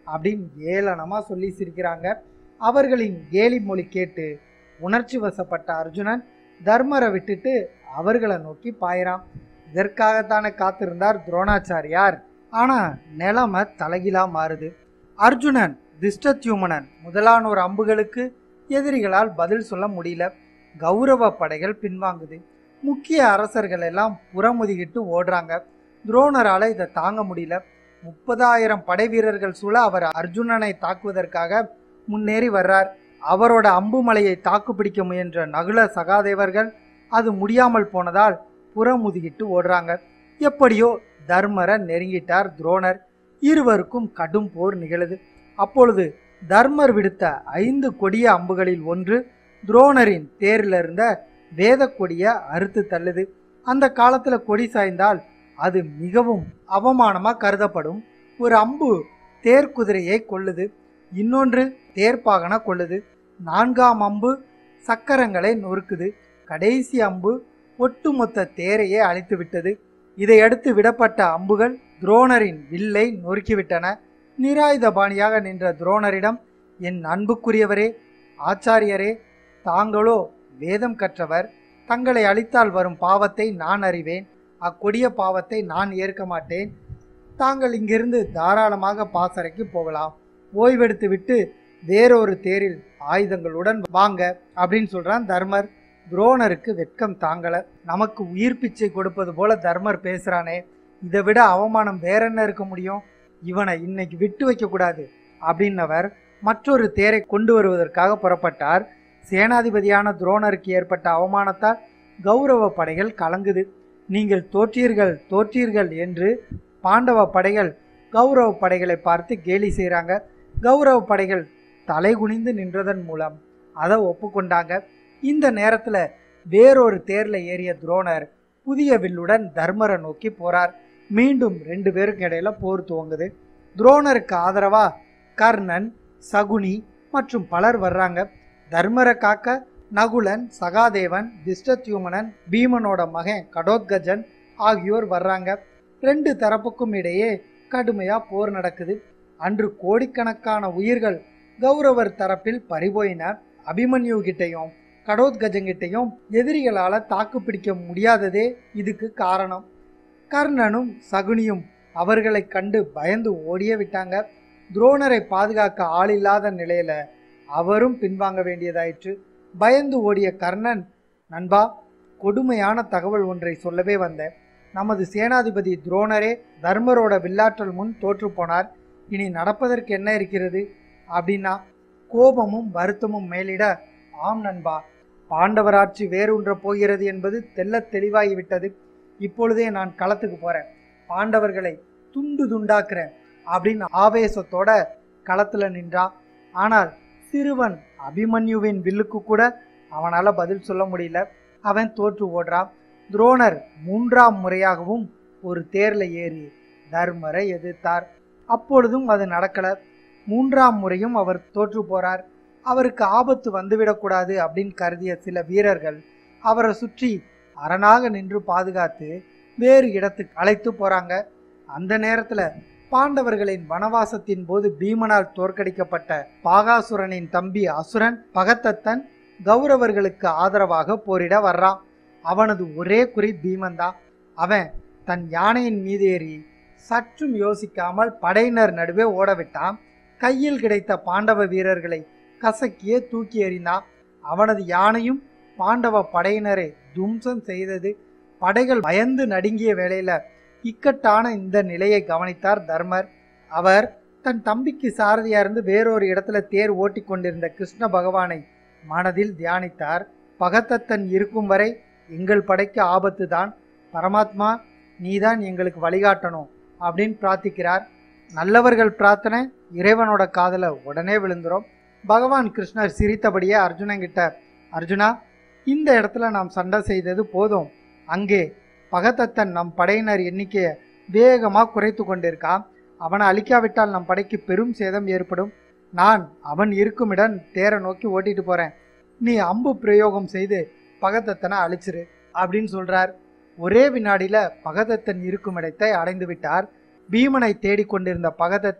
அப்படின்னு ஏளனமா சொல்லி சிரிக்கிறாங்க. அவர்களின் கேலி மொழி கேட்டு உணர்ச்சி வசப்பட்ட அர்ஜுனன் தர்மரை விட்டுட்டு அவர்களை நோக்கி பாயிறான். இதற்காகத்தானே காத்திருந்தார் துரோணாச்சாரியார். ஆனா நிலைமை தலைகீழா மாறுது. அர்ஜுனன், திஷ்டத்யுமனன் முதலானோர் அம்புகளுக்கு எதிரிகளால் பதில் சொல்ல முடியல. கௌரவ படைகள் பின்வாங்குது. முக்கிய அரசர்கள் எல்லாம் புறமுதுகிட்டு ஓடுறாங்க. துரோணரால இதை தாங்க முடியல. முப்பதாயிரம் படை வீரர்கள் சூழ அவர் அர்ஜுனனை தாக்குவதற்காக முன்னேறி வர்றார். அவரோட அம்பு மலையை தாக்குப்பிடிக்க முயன்ற நகுல சகாதேவர்கள் அது முடியாமல் போனதால் புறமுதுகிட்டு ஓடுறாங்க. எப்படியோ தர்மரை நெருங்கிட்டார் துரோணர். இருவருக்கும் கடும் போர் நிகழுது. அப்பொழுது தர்மர் விடுத்த ஐந்து கொடிய அம்புகளில் ஒன்று துரோணரின் தேரில் இருந்த வேத கொடியை அறுத்து தள்ளுது. அந்த காலத்துல கொடி சாய்ந்தால் அது மிகவும் அவமானமா கருதப்படும். ஒரு அம்பு தேர்குதிரையை கொல்லுது, இன்னொன்று தேர்ப்பாகனை கொல்லுது, நான்காம் அம்பு சக்கரங்களை நொறுக்குது, கடைசி அம்பு ஒட்டுமொத்த தேரையே அழித்து விட்டது. இதையடுத்து விடப்பட்ட அம்புகள் துரோணரின் வில்லை நொறுக்கிவிட்டன. நிராயுதபாணியாக நின்ற துரோணரிடம், என் அன்புக்குரியவரே, ஆச்சாரியரே, தாங்களோ வேதம் கற்றவர். தங்களை அழித்தால் வரும் பாவத்தை நான் அறிவேன். அக்கொடிய பாவத்தை நான் ஏற்க மாட்டேன். தாங்கள் இங்கிருந்து தாராளமாக பாசறைக்கு போகலாம். ஓய்வெடுத்து விட்டு வேறொரு தேரில் ஆயுதங்களுடன் வாங்க அப்படின்னு சொல்றான் தர்மர். துரோணருக்கு வெட்கம் தாங்கல. நமக்கு உயிர் பிச்சை கொடுப்பது போல தர்மர் பேசுறானே, இதை விட அவமானம் வேற என்ன இருக்க முடியும்? இவனை இன்னைக்கு விட்டு வைக்க கூடாது அப்படின்னவர் மற்றொரு தேரை கொண்டு வருவதற்காக புறப்பட்டார். சேனாதிபதியான துரோணருக்கு ஏற்பட்ட அவமானத்தால் கௌரவ படைகள் கலங்குது. நீங்கள் தோற்றீர்கள் தோற்றீர்கள் என்று பாண்டவ படைகள் கௌரவ படைகளை பார்த்து கேலி செய்கிறாங்க. கௌரவ படைகள் தலை குனிந்து நின்றதன் மூலம் அதை ஒப்புக்கொண்டாங்க. இந்த நேரத்தில் வேறொரு தேர்ல ஏறிய துரோணர் புதிய வில்லுடன் தர்மரை நோக்கி போறார். மீண்டும் ரெண்டு பேருக்கு இடையில போர் துவங்குது. துரோணருக்கு ஆதரவா கர்ணன், சகுனி மற்றும் பலர் வர்றாங்க. தர்மரை காக்க நகுலன், சகாதேவன், திஷ்டத்யுமனன், பீமனோட மகன் கடோத்கஜன் ஆகியோர் வர்றாங்க. ரெண்டு தரப்புக்கும் இடையே கடுமையா போர் நடக்குது. அன்று கோடிக்கணக்கான உயிர்கள் கௌரவர் தரப்பில் பறிபோயின. அபிமன்யு கிட்டையும் கடோத்கஜங்கிட்டையும் எதிரிகளால தாக்கு பிடிக்க முடியாததே இதுக்கு காரணம். கர்ணனும் சகுனியும் அவர்களை கண்டு பயந்து ஓடியே விட்டாங்க. துரோணரை பாதுகாக்க ஆள் இல்லாத நிலையில அவரும் பின்வாங்க வேண்டியதாயிற்று. பயந்து ஓடிய கர்ணன், நண்பா, கொடுமையான தகவல் ஒன்றை சொல்லவே வந்தேன். நமது சேனாதிபதி துரோணரே தர்மரோட வில்லாற்றல் முன் தோற்று போனார். இனி நடப்பதற்கு என்ன இருக்கிறது அப்படின்னா கோபமும் வருத்தமும் மேலிட, ஆம் நண்பா, பாண்டவராட்சி வேரூன்ற போகிறது என்பது தெல்ல தெளிவாகிவிட்டது. இப்பொழுதே நான் களத்துக்கு போறேன், பாண்டவர்களை துண்டு துண்டாக்குறேன் அப்படின்னு ஆவேசத்தோட களத்துல நின்றான். ஆனால் சிறுவன் அபிமன்யுவின் வில்லுக்கு கூட அவனால பதில் சொல்ல முடியல. அவன் தோற்று ஓடுறான். துரோணர் மூன்றாம் முறையாகவும் ஒரு தேர்ல ஏறி தர்மரை எதிர்த்தார். அப்பொழுதும் அது நடக்கல. மூன்றாம் முறையும் அவர் தோற்று போறார். அவருக்கு ஆபத்து வந்துவிடக்கூடாது அப்படின்னு கருதிய சில வீரர்கள் அவரை சுற்றி அரணாக நின்று பாதுகாத்து வேறு இடத்துக்கு அழைத்து போறாங்க. அந்த நேரத்துல பாண்டவர்களின் வனவாசத்தின் போது பீமனால் தோற்கடிக்கப்பட்ட பாகாசுரனின் தம்பி அசுரன் பகதத்தன் கௌரவர்களுக்கு ஆதரவாக போரிட வர்றான். அவனது ஒரே குறி பீமன் தான். அவன் தன் யானையின் மீது ஏறி சற்றும் யோசிக்காமல் படையினர் நடுவே ஓடவிட்டான். கையில் கிடைத்த பாண்டவ வீரர்களை கசக்கியே தூக்கி எறிந்தான். அவனது யானையும் பாண்டவ படையினரை தும்சம் செய்தது. படைகள் பயந்து நடுங்கிய வேளையில இக்கட்டான இந்த நிலையை கவனித்தார் தர்மர். அவர் தன் தம்பிக்கு சாரதியா இருந்து வேறொரு இடத்துல தேர் ஓட்டி கொண்டிருந்த கிருஷ்ண பகவானை மனதில் தியானித்தார். பகதத்தன் இருக்கும் வரை எங்கள் படைக்கு ஆபத்து தான். பரமாத்மா, நீதான் எங்களுக்கு வழிகாட்டணும் அப்படின்னு பிரார்த்திக்கிறார். நல்லவர்கள் பிரார்த்தனை இறைவனோட காதல உடனே விழுந்துரும். பகவான் கிருஷ்ணர் சிரித்தபடியே அர்ஜுனன் கிட்ட, அர்ஜுனா, இந்த இடத்துல நாம் சண்டை செய்தது போதும். அங்கே பகதத்தன் நம் படையினர் எண்ணிக்கையை வேகமாக குறைத்து கொண்டிருக்கான். அவனை அழிக்காவிட்டால் நம் படைக்கு பெரும் சேதம் ஏற்படும். நான் அவன் இருக்கும் இடம் தேரை நோக்கி ஓட்டிட்டு போறேன். நீ அம்பு பிரயோகம் செய்து பகதத்தனை அழிச்சிரு அப்படின்னு சொல்றார். ஒரே வினாடியில பகதத்தன் இருக்கும் இடத்தை அடைந்து விட்டார். பீமனை தேடிக்கொண்டிருந்த பகதத்தன்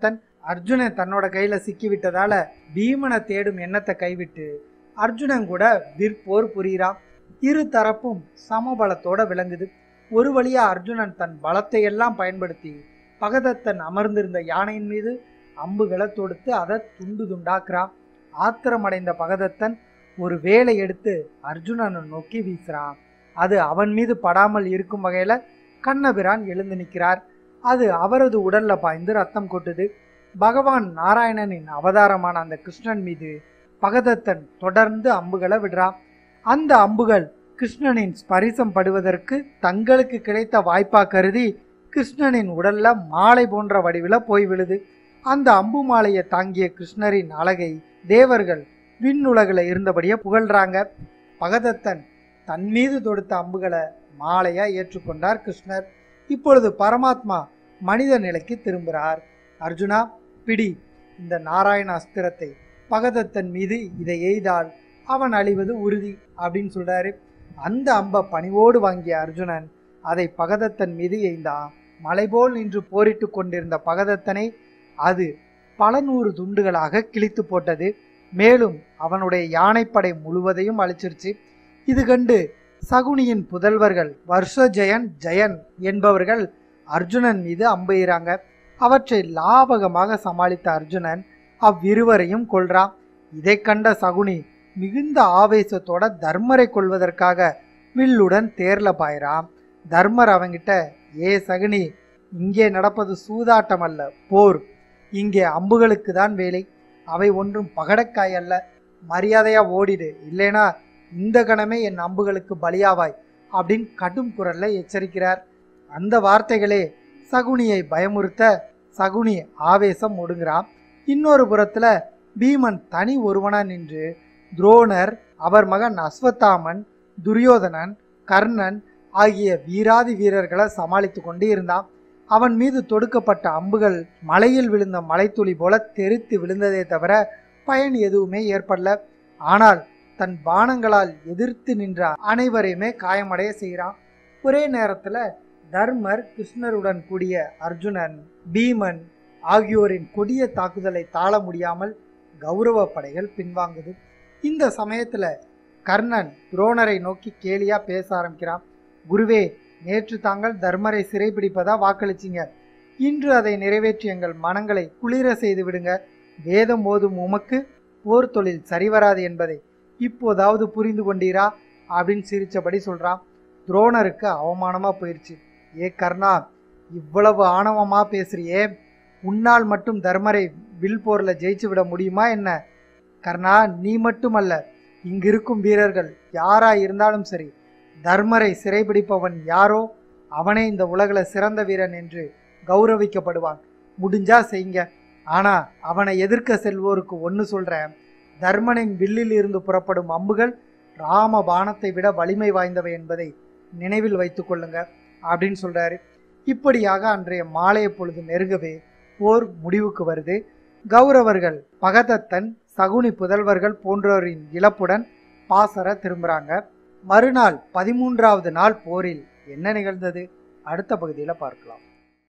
அர்ஜுனன் தன்னோட கையில சிக்கிவிட்டதால பீமனை தேடும் எண்ணத்தை கைவிட்டு அர்ஜுனன் கூட விற்போர் புரிகிறான். இரு தரப்பும் சமபலத்தோட விளங்குது. ஒரு வழியா அர்ஜுனன் தன் பலத்தை எல்லாம் பயன்படுத்தி பகதத்தன் அமர்ந்திருந்த யானையின் மீது அம்புகளை தொடுத்து அதை துண்டு துண்டாக்குறான். ஆத்திரமடைந்த பகதத்தன் ஒரு வேலை எடுத்து அர்ஜுனனை நோக்கி வீசுறான். அது அவன் மீது படாமல் இருக்கும் வகையில கண்ணபிரான் எழுந்து நிற்கிறார். அது அவரது உடல்ல பாய்ந்து ரத்தம் கொட்டுது. பகவான் நாராயணனின் அவதாரமான அந்த கிருஷ்ணன் மீது பகதத்தன் தொடர்ந்து அம்புகளை விடுறான். அந்த அம்புகள் கிருஷ்ணனின் ஸ்பரிசம் படுவதற்கு தங்களுக்கு கிடைத்த வாய்ப்பா கருதி கிருஷ்ணனின் உடல்ல மாலை போன்ற வடிவில போய் விழுது. அந்த அம்பு மாலையை தாங்கிய கிருஷ்ணரின் அழகை தேவர்கள் விண்ணுலகில் இருந்தபடியே புகழ்றாங்க. பகதத்தன் தன் மீது தொடுத்த அம்புகளை மாலையா ஏற்றுக்கொண்டார் கிருஷ்ணர். இப்பொழுது பரமாத்மா மனித நிலைக்கு திரும்புகிறார். அர்ஜுனா, பிடி இந்த நாராயண அஸ்திரத்தை. பகதத்தன் மீது இதை எய்தால் அவன் அழிவது உறுதி அப்படின்னு சொல்றாரு. அந்த அம்பை பணிவோடு வாங்கிய அர்ஜுனன் அதை பகதத்தன் மீது எய்தான். மலைபோல் நின்று போரிட்டு கொண்டிருந்த பகதத்தனை அது பல நூறு துண்டுகளாக கிழித்து போட்டது. மேலும் அவனுடைய யானைப்படை முழுவதையும் அழிச்சிருச்சு. இது கண்டு சகுனியின் புதல்வர்கள் வர்ஷஜயன் ஜெயன் என்பவர்கள் அர்ஜுனன் மீது அம்பெய்கிறாங்க. அவற்றை லாபகமாக சமாளித்த அர்ஜுனன் அவ்விருவரையும் கொல்றான். இதை கண்ட சகுனி மிகுந்த ஆவேசத்தோட தர்மரை கொள்வதற்காக வில்லுடன் தேர்ல பாயிறான். தர்மர் அவங்கிட்ட, ஏ சகுனி, இங்கே நடப்பது சூதாட்டம் அல்ல, போர். இங்கே அம்புகளுக்கு தான் வேலை. அவை ஒன்றும் பகடக்காய் அல்ல. மரியாதையா ஓடிடு, இல்லைனா இந்த கணமே என் அம்புகளுக்கு பலியாவாய் அப்படின்னு கடும் குரல்ல எச்சரிக்கிறார். அந்த வார்த்தைகளே சகுனியை பயமுறுத்த சகுனி ஆவேசம் ஒடுங்குறான். இன்னொரு புறத்துல பீமன் தனி ஒருவனா நின்று துரோணர், அவர் மகன் அஸ்வத்தாமன், துரியோதனன், கர்ணன் ஆகிய வீராதி வீரர்களை சமாளித்து கொண்டு இருந்தான். அவன் மீது தொடுக்கப்பட்ட அம்புகள் மலையில் விழுந்த மலைத்துளி போல தெரித்து விழுந்ததே தவிர பயன் எதுவுமே ஏற்படல. ஆனால் தன் பானங்களால் எதிர்த்து நின்ற அனைவரையுமே காயமடைய செய்கிறான். ஒரே நேரத்துல தர்மர், கிருஷ்ணருடன் கூடிய அர்ஜுனன், பீமன் ஆகியோரின் கொடிய தாக்குதலை தாழ முடியாமல் கௌரவ படைகள் பின்வாங்குது. இந்த சமயத்துல கர்ணன் துரோணரை நோக்கி கேலியா பேச ஆரம்பிக்கிறான். குருவே, நேற்று தாங்கள் தர்மரை சிறைபிடிப்பதா வாக்களிச்சிங்க. இன்று அதை நிறைவேற்றி எங்கள் மனங்களை குளிர செய்து விடுங்க. வேதம் ஓதும் உமக்கு போர் தொழில் சரிவராது என்பதை இப்போதாவது புரிந்து கொண்டீரா அப்படின்னு சிரிச்சபடி சொல்றான். துரோணருக்கு அவமானமா போயிடுச்சு. ஏ கர்ணா, இவ்வளவு ஆணவமா பேசுறியே, உன்னால் மட்டும் தர்மரை வில் போர்ல ஜெயிச்சு விட முடியுமா என்ன? கர்ணா, நீ மட்டுமல்ல, இங்கிருக்கும் வீரர்கள் யாரா இருந்தாலும் சரி, தர்மரை சிறைபிடிப்பவன் யாரோ அவனே இந்த உலகில் சிறந்த வீரன் என்று கௌரவிக்கப்படுவான். முடிஞ்சா செய்யுங்க. ஆனா அவனை எதிர்க்க செல்வோருக்கு ஒன்று சொல்றேன், தர்மனின் வில்லில் இருந்து புறப்படும் அம்புகள் ராம பானத்தை விட வலிமை வாய்ந்தவை என்பதை நினைவில் வைத்துக் கொள்ளுங்க அப்படின்னு சொல்றாரு. இப்படியாக அன்றைய மாலைய பொழுது நெருங்கவே போர் முடிவுக்கு வருது. கௌரவர்கள் பகதத்தன், சகுனி புதல்வர்கள் போன்றோரின் இழப்புடன் பாசற திரும்புறாங்க. மறுநாள் பதிமூன்றாவது நாள் போரில் என்ன நிகழ்ந்தது அடுத்த பகுதியில் பார்க்கலாம்.